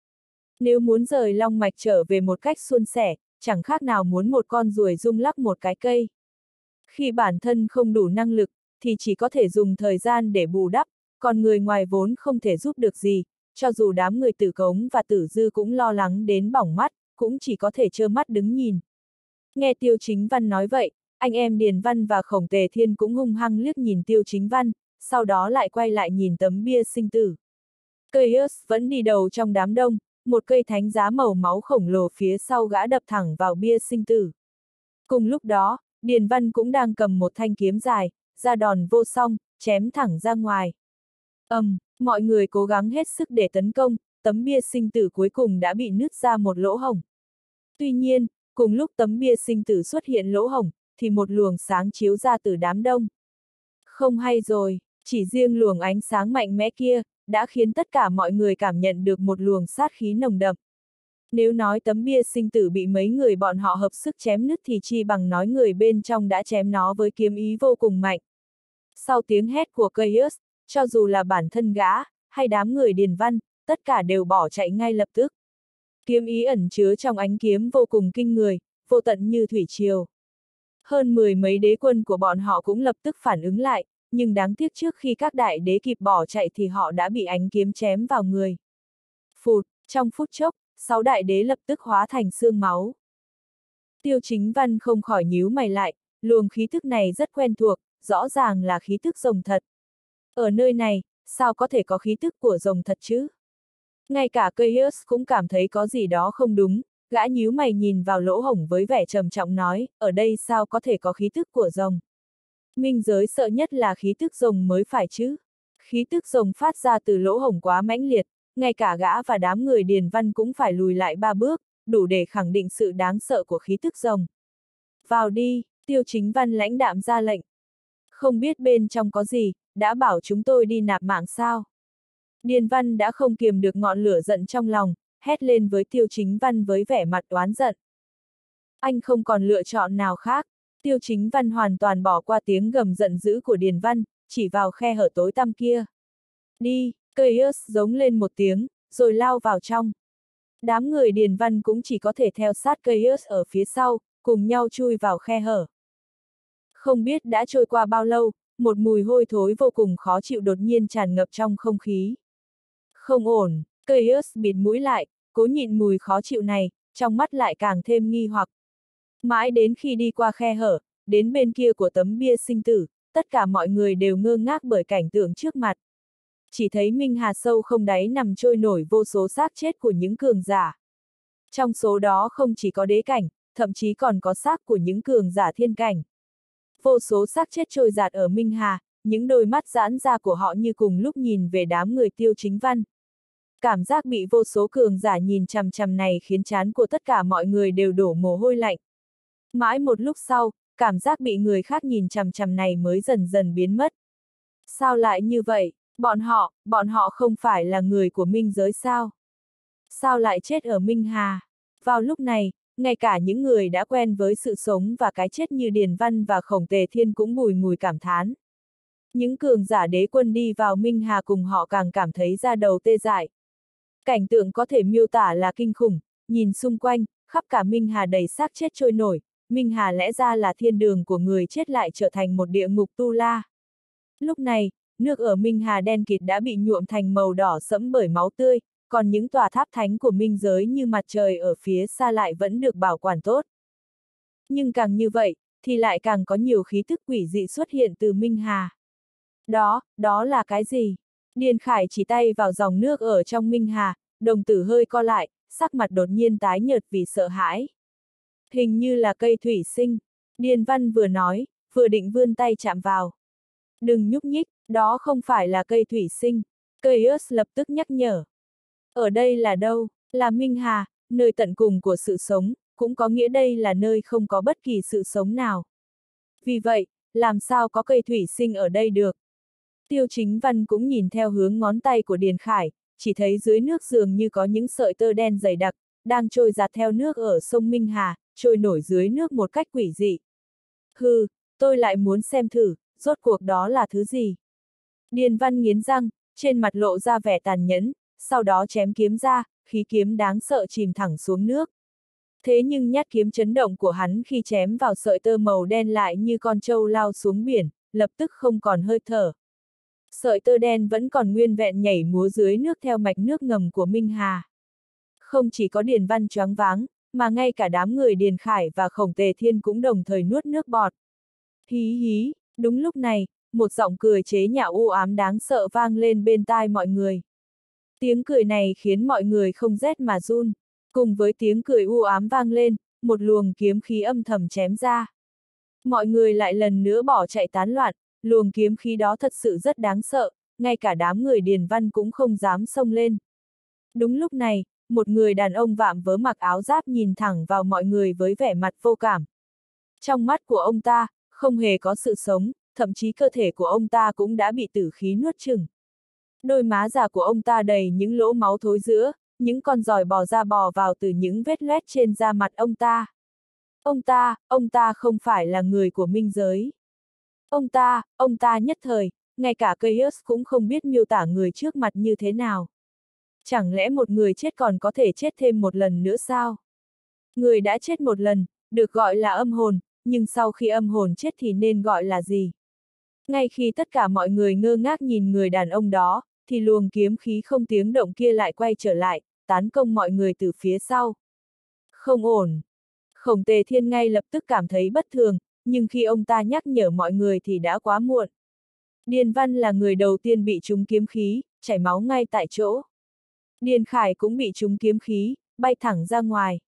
Nếu muốn rời Long Mạch trở về một cách suôn sẻ, chẳng khác nào muốn một con ruồi rung lắc một cái cây. Khi bản thân không đủ năng lực, thì chỉ có thể dùng thời gian để bù đắp, còn người ngoài vốn không thể giúp được gì, cho dù đám người Tử Cống và Tử Dư cũng lo lắng đến bỏng mắt, cũng chỉ có thể trơ mắt đứng nhìn. Nghe Tiêu Chính Văn nói vậy, anh em Điền Văn và Khổng Tề Thiên cũng hung hăng liếc nhìn Tiêu Chính Văn, sau đó lại quay lại nhìn tấm bia sinh tử. Caius vẫn đi đầu trong đám đông, một cây thánh giá màu máu khổng lồ phía sau gã đập thẳng vào bia sinh tử. Cùng lúc đó, Điền Văn cũng đang cầm một thanh kiếm dài, ra đòn vô song, chém thẳng ra ngoài. Mọi người cố gắng hết sức để tấn công, tấm bia sinh tử cuối cùng đã bị nứt ra một lỗ hổng. Tuy nhiên, cùng lúc tấm bia sinh tử xuất hiện lỗ hổng, thì một luồng sáng chiếu ra từ đám đông. Không hay rồi, chỉ riêng luồng ánh sáng mạnh mẽ kia, đã khiến tất cả mọi người cảm nhận được một luồng sát khí nồng đậm. Nếu nói tấm bia sinh tử bị mấy người bọn họ hợp sức chém nứt thì chi bằng nói người bên trong đã chém nó với kiếm ý vô cùng mạnh. Sau tiếng hét của Caius, cho dù là bản thân gã, hay đám người Điền Văn, tất cả đều bỏ chạy ngay lập tức. Kiếm ý ẩn chứa trong ánh kiếm vô cùng kinh người, vô tận như thủy triều. Hơn 10 mấy đế quân của bọn họ cũng lập tức phản ứng lại, nhưng đáng tiếc trước khi các đại đế kịp bỏ chạy thì họ đã bị ánh kiếm chém vào người. Phụt, trong phút chốc, 6 đại đế lập tức hóa thành xương máu. Tiêu Chính Văn không khỏi nhíu mày lại, luồng khí thức này rất quen thuộc, rõ ràng là khí thức rồng thật. Ở nơi này, sao có thể có khí thức của rồng thật chứ? Ngay cả Caius cũng cảm thấy có gì đó không đúng, gã nhíu mày nhìn vào lỗ hổng với vẻ trầm trọng nói, ở đây sao có thể có khí thức của rồng? Minh giới sợ nhất là khí tức rồng mới phải chứ. Khí tức rồng phát ra từ lỗ hổng quá mãnh liệt, ngay cả gã và đám người Điền Văn cũng phải lùi lại 3 bước, đủ để khẳng định sự đáng sợ của khí tức rồng. Vào đi, Tiêu Chính Văn lãnh đạm ra lệnh. Không biết bên trong có gì, đã bảo chúng tôi đi nạp mạng sao? Điền Văn đã không kiềm được ngọn lửa giận trong lòng, hét lên với Tiêu Chính Văn với vẻ mặt oán giận. Anh không còn lựa chọn nào khác. Tiêu Chính Văn hoàn toàn bỏ qua tiếng gầm giận dữ của Điền Văn, chỉ vào khe hở tối tăm kia. Đi, Caius giống lên một tiếng, rồi lao vào trong. Đám người Điền Văn cũng chỉ có thể theo sát Caius ở phía sau, cùng nhau chui vào khe hở. Không biết đã trôi qua bao lâu, một mùi hôi thối vô cùng khó chịu đột nhiên tràn ngập trong không khí. Không ổn, Caius bịt mũi lại, cố nhịn mùi khó chịu này, trong mắt lại càng thêm nghi hoặc. Mãi đến khi đi qua khe hở, đến bên kia của tấm bia sinh tử, tất cả mọi người đều ngơ ngác bởi cảnh tượng trước mặt. Chỉ thấy Minh Hà sâu không đáy nằm trôi nổi vô số xác chết của những cường giả. Trong số đó không chỉ có đế cảnh, thậm chí còn có xác của những cường giả thiên cảnh. Vô số xác chết trôi dạt ở Minh Hà, những đôi mắt giãn ra của họ như cùng lúc nhìn về đám người Tiêu Chính Văn. Cảm giác bị vô số cường giả nhìn chằm chằm này khiến trán của tất cả mọi người đều đổ mồ hôi lạnh. Mãi một lúc sau, cảm giác bị người khác nhìn chằm chằm này mới dần dần biến mất. Sao lại như vậy? Bọn họ không phải là người của Minh giới sao? Sao lại chết ở Minh Hà? Vào lúc này, ngay cả những người đã quen với sự sống và cái chết như Điền Văn và Khổng Tề Thiên cũng bùi ngùi cảm thán. Những cường giả đế quân đi vào Minh Hà cùng họ càng cảm thấy da đầu tê dại. Cảnh tượng có thể miêu tả là kinh khủng, nhìn xung quanh, khắp cả Minh Hà đầy xác chết trôi nổi, Minh Hà lẽ ra là thiên đường của người chết lại trở thành một địa ngục tu la. Lúc này, nước ở Minh Hà đen kịt đã bị nhuộm thành màu đỏ sẫm bởi máu tươi, còn những tòa tháp thánh của Minh giới như mặt trời ở phía xa lại vẫn được bảo quản tốt. Nhưng càng như vậy, thì lại càng có nhiều khí thức quỷ dị xuất hiện từ Minh Hà. Đó là cái gì? Điền Khải chỉ tay vào dòng nước ở trong Minh Hà, đồng tử hơi co lại, sắc mặt đột nhiên tái nhợt vì sợ hãi. Hình như là cây thủy sinh. Điền Văn vừa nói, vừa định vươn tay chạm vào. Đừng nhúc nhích, đó không phải là cây thủy sinh. Caius lập tức nhắc nhở. Ở đây là đâu? Là Minh Hà, nơi tận cùng của sự sống, cũng có nghĩa đây là nơi không có bất kỳ sự sống nào. Vì vậy, làm sao có cây thủy sinh ở đây được? Tiêu Chính Văn cũng nhìn theo hướng ngón tay của Điền Khải, chỉ thấy dưới nước dường như có những sợi tơ đen dày đặc, đang trôi dạt theo nước ở sông Minh Hà, trôi nổi dưới nước một cách quỷ dị. Hừ, tôi lại muốn xem thử, rốt cuộc đó là thứ gì? Điền Văn nghiến răng, trên mặt lộ ra vẻ tàn nhẫn, sau đó chém kiếm ra, khí kiếm đáng sợ chìm thẳng xuống nước. Thế nhưng nhát kiếm chấn động của hắn khi chém vào sợi tơ màu đen lại như con trâu lao xuống biển, lập tức không còn hơi thở. Sợi tơ đen vẫn còn nguyên vẹn nhảy múa dưới nước theo mạch nước ngầm của Minh Hà. Không chỉ có Điền Văn choáng váng, mà ngay cả đám người Điền Khải và Khổng Tề Thiên cũng đồng thời nuốt nước bọt. Hí hí, đúng lúc này, một giọng cười chế nhạo u ám đáng sợ vang lên bên tai mọi người. Tiếng cười này khiến mọi người không rét mà run. Cùng với tiếng cười u ám vang lên, một luồng kiếm khí âm thầm chém ra. Mọi người lại lần nữa bỏ chạy tán loạn, luồng kiếm khí đó thật sự rất đáng sợ, ngay cả đám người Điền Văn cũng không dám xông lên. Đúng lúc này, một người đàn ông vạm vỡ mặc áo giáp nhìn thẳng vào mọi người với vẻ mặt vô cảm. Trong mắt của ông ta, không hề có sự sống, thậm chí cơ thể của ông ta cũng đã bị tử khí nuốt chửng. Đôi má già của ông ta đầy những lỗ máu thối rữa, những con giòi bò ra bò vào từ những vết loét trên da mặt ông ta. Ông ta không phải là người của minh giới. Ông ta nhất thời, ngay cả Caius cũng không biết miêu tả người trước mặt như thế nào. Chẳng lẽ một người chết còn có thể chết thêm một lần nữa sao? Người đã chết một lần, được gọi là âm hồn, nhưng sau khi âm hồn chết thì nên gọi là gì? Ngay khi tất cả mọi người ngơ ngác nhìn người đàn ông đó, thì luồng kiếm khí không tiếng động kia lại quay trở lại, tấn công mọi người từ phía sau. Không ổn. Khổng Tề Thiên ngay lập tức cảm thấy bất thường, nhưng khi ông ta nhắc nhở mọi người thì đã quá muộn. Điền Văn là người đầu tiên bị trúng kiếm khí, chảy máu ngay tại chỗ. Điền Khải cũng bị trúng kiếm khí, bay thẳng ra ngoài.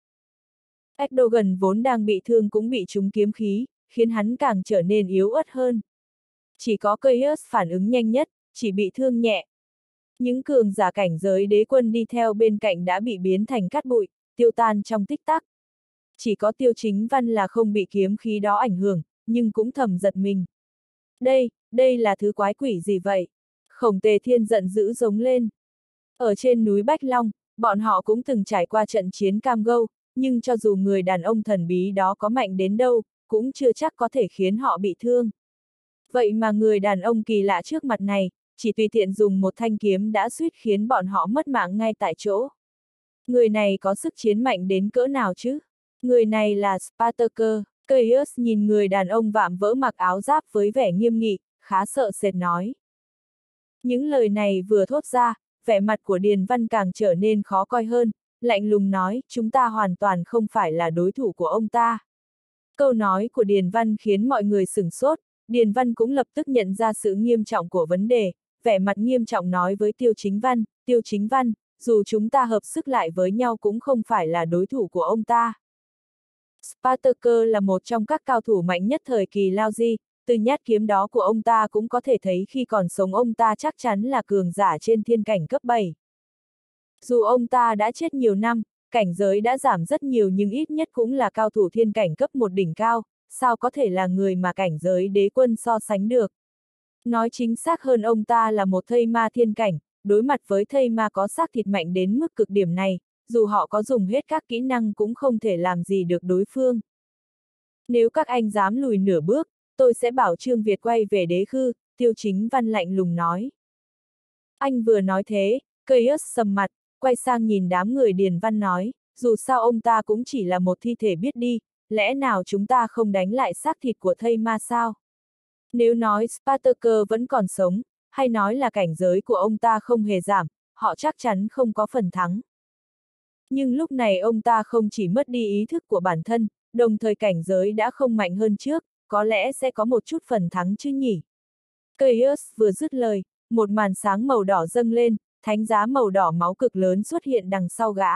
Erdogan vốn đang bị thương cũng bị trúng kiếm khí, khiến hắn càng trở nên yếu ớt hơn. Chỉ có Caius phản ứng nhanh nhất, chỉ bị thương nhẹ. Những cường giả cảnh giới đế quân đi theo bên cạnh đã bị biến thành cát bụi, tiêu tan trong tích tắc. Chỉ có Tiêu Chính Văn là không bị kiếm khí đó ảnh hưởng, nhưng cũng thầm giật mình. Đây là thứ quái quỷ gì vậy? Khổng Tề Thiên giận dữ giống lên. Ở trên núi Bách Long, bọn họ cũng từng trải qua trận chiến Cam Go, nhưng cho dù người đàn ông thần bí đó có mạnh đến đâu, cũng chưa chắc có thể khiến họ bị thương. Vậy mà người đàn ông kỳ lạ trước mặt này, chỉ tùy tiện dùng một thanh kiếm đã suýt khiến bọn họ mất mạng ngay tại chỗ. Người này có sức chiến mạnh đến cỡ nào chứ? Người này là Spartaker. Caius nhìn người đàn ông vạm vỡ mặc áo giáp với vẻ nghiêm nghị, khá sợ sệt nói. Những lời này vừa thốt ra, vẻ mặt của Điền Văn càng trở nên khó coi hơn, lạnh lùng nói, chúng ta hoàn toàn không phải là đối thủ của ông ta. Câu nói của Điền Văn khiến mọi người sửng sốt, Điền Văn cũng lập tức nhận ra sự nghiêm trọng của vấn đề, vẻ mặt nghiêm trọng nói với Tiêu Chính Văn, dù chúng ta hợp sức lại với nhau cũng không phải là đối thủ của ông ta. Spartaker là một trong các cao thủ mạnh nhất thời kỳ Lao Di, từ nhát kiếm đó của ông ta cũng có thể thấy khi còn sống ông ta chắc chắn là cường giả trên thiên cảnh cấp 7. Dù ông ta đã chết nhiều năm, cảnh giới đã giảm rất nhiều nhưng ít nhất cũng là cao thủ thiên cảnh cấp 1 đỉnh cao, sao có thể là người mà cảnh giới đế quân so sánh được. Nói chính xác hơn ông ta là một thây ma thiên cảnh, đối mặt với thây ma có xác thịt mạnh đến mức cực điểm này, dù họ có dùng hết các kỹ năng cũng không thể làm gì được đối phương. Nếu các anh dám lùi nửa bước, tôi sẽ bảo Trương Việt quay về đế khư, Tiêu Chính Văn lạnh lùng nói. Anh vừa nói thế, Caius sầm mặt, quay sang nhìn đám người Điền Văn nói, dù sao ông ta cũng chỉ là một thi thể biết đi, lẽ nào chúng ta không đánh lại xác thịt của thây ma sao? Nếu nói Spartaker vẫn còn sống, hay nói là cảnh giới của ông ta không hề giảm, họ chắc chắn không có phần thắng. Nhưng lúc này ông ta không chỉ mất đi ý thức của bản thân, đồng thời cảnh giới đã không mạnh hơn trước, có lẽ sẽ có một chút phần thắng chứ nhỉ. Caius vừa dứt lời, một màn sáng màu đỏ dâng lên, thánh giá màu đỏ máu cực lớn xuất hiện đằng sau gã.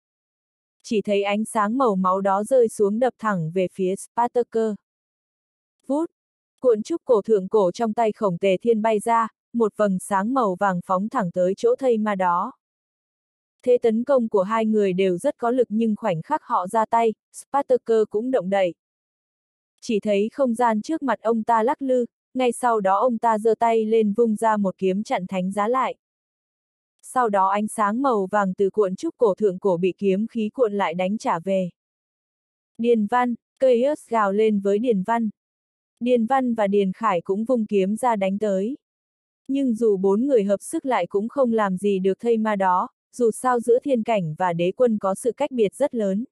Chỉ thấy ánh sáng màu máu đó rơi xuống đập thẳng về phía Spartaker. Vút, Cuộn trúc cổ thượng cổ trong tay Khổng Tề Thiên bay ra, một vầng sáng màu vàng phóng thẳng tới chỗ thây ma đó. Thế tấn công của hai người đều rất có lực nhưng khoảnh khắc họ ra tay, Spartaker cũng động đậy. Chỉ thấy không gian trước mặt ông ta lắc lư, ngay sau đó ông ta giơ tay lên vung ra một kiếm chặn thánh giá lại. Sau đó ánh sáng màu vàng từ cuộn trúc cổ thượng cổ bị kiếm khí cuộn lại đánh trả về. Điền Văn, Caius gào lên với Điền Văn. Điền Văn và Điền Khải cũng vung kiếm ra đánh tới. Nhưng dù bốn người hợp sức lại cũng không làm gì được thây ma đó, dù sao giữa thiên cảnh và đế quân có sự cách biệt rất lớn.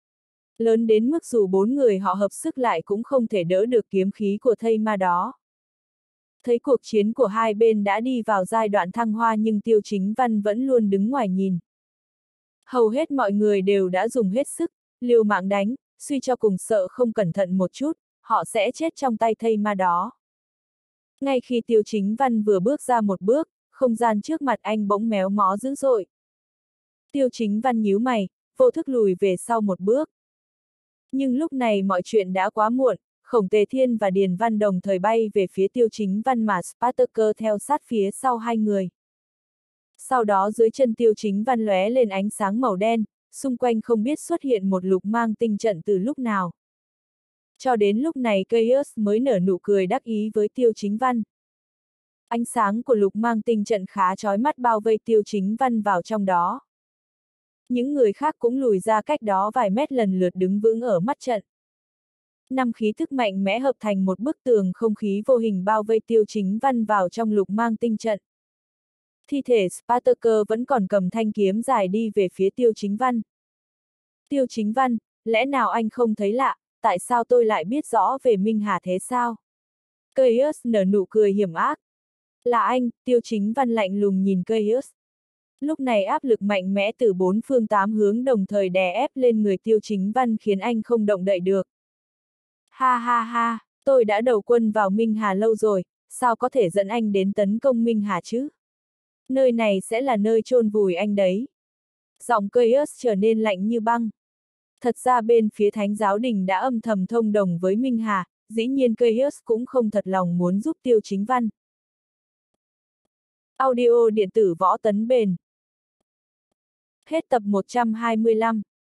Lớn đến mức dù bốn người họ hợp sức lại cũng không thể đỡ được kiếm khí của thây ma đó. Thấy cuộc chiến của hai bên đã đi vào giai đoạn thăng hoa nhưng Tiêu Chính Văn vẫn luôn đứng ngoài nhìn. Hầu hết mọi người đều đã dùng hết sức, liều mạng đánh, suy cho cùng sợ không cẩn thận một chút, họ sẽ chết trong tay thây ma đó. Ngay khi Tiêu Chính Văn vừa bước ra một bước, không gian trước mặt anh bỗng méo mó dữ dội. Tiêu Chính Văn nhíu mày, vô thức lùi về sau một bước. Nhưng lúc này mọi chuyện đã quá muộn, Khổng Tề Thiên và Điền Văn đồng thời bay về phía Tiêu Chính Văn mà Spartaker theo sát phía sau hai người. Sau đó dưới chân Tiêu Chính Văn lóe lên ánh sáng màu đen, xung quanh không biết xuất hiện một lục mang tinh trận từ lúc nào. Cho đến lúc này Caius mới nở nụ cười đắc ý với Tiêu Chính Văn. Ánh sáng của lục mang tinh trận khá chói mắt bao vây Tiêu Chính Văn vào trong đó. Những người khác cũng lùi ra cách đó vài mét lần lượt đứng vững ở mắt trận. Năm khí thức mạnh mẽ hợp thành một bức tường không khí vô hình bao vây Tiêu Chính Văn vào trong lục mang tinh trận. Thi thể Spartaker vẫn còn cầm thanh kiếm dài đi về phía Tiêu Chính Văn. Tiêu Chính Văn, lẽ nào anh không thấy lạ, tại sao tôi lại biết rõ về Minh Hà thế sao? Caius nở nụ cười hiểm ác. Là anh, Tiêu Chính Văn lạnh lùng nhìn Caius. Lúc này áp lực mạnh mẽ từ bốn phương tám hướng đồng thời đè ép lên người Tiêu Chính Văn khiến anh không động đậy được. Ha ha ha, tôi đã đầu quân vào Minh Hà lâu rồi, sao có thể dẫn anh đến tấn công Minh Hà chứ? Nơi này sẽ là nơi chôn vùi anh đấy. Giọng Caius trở nên lạnh như băng. Thật ra bên phía Thánh Giáo Đình đã âm thầm thông đồng với Minh Hà, dĩ nhiên Caius cũng không thật lòng muốn giúp Tiêu Chính Văn. Audio điện tử Võ Tấn Bền. Hết tập 125.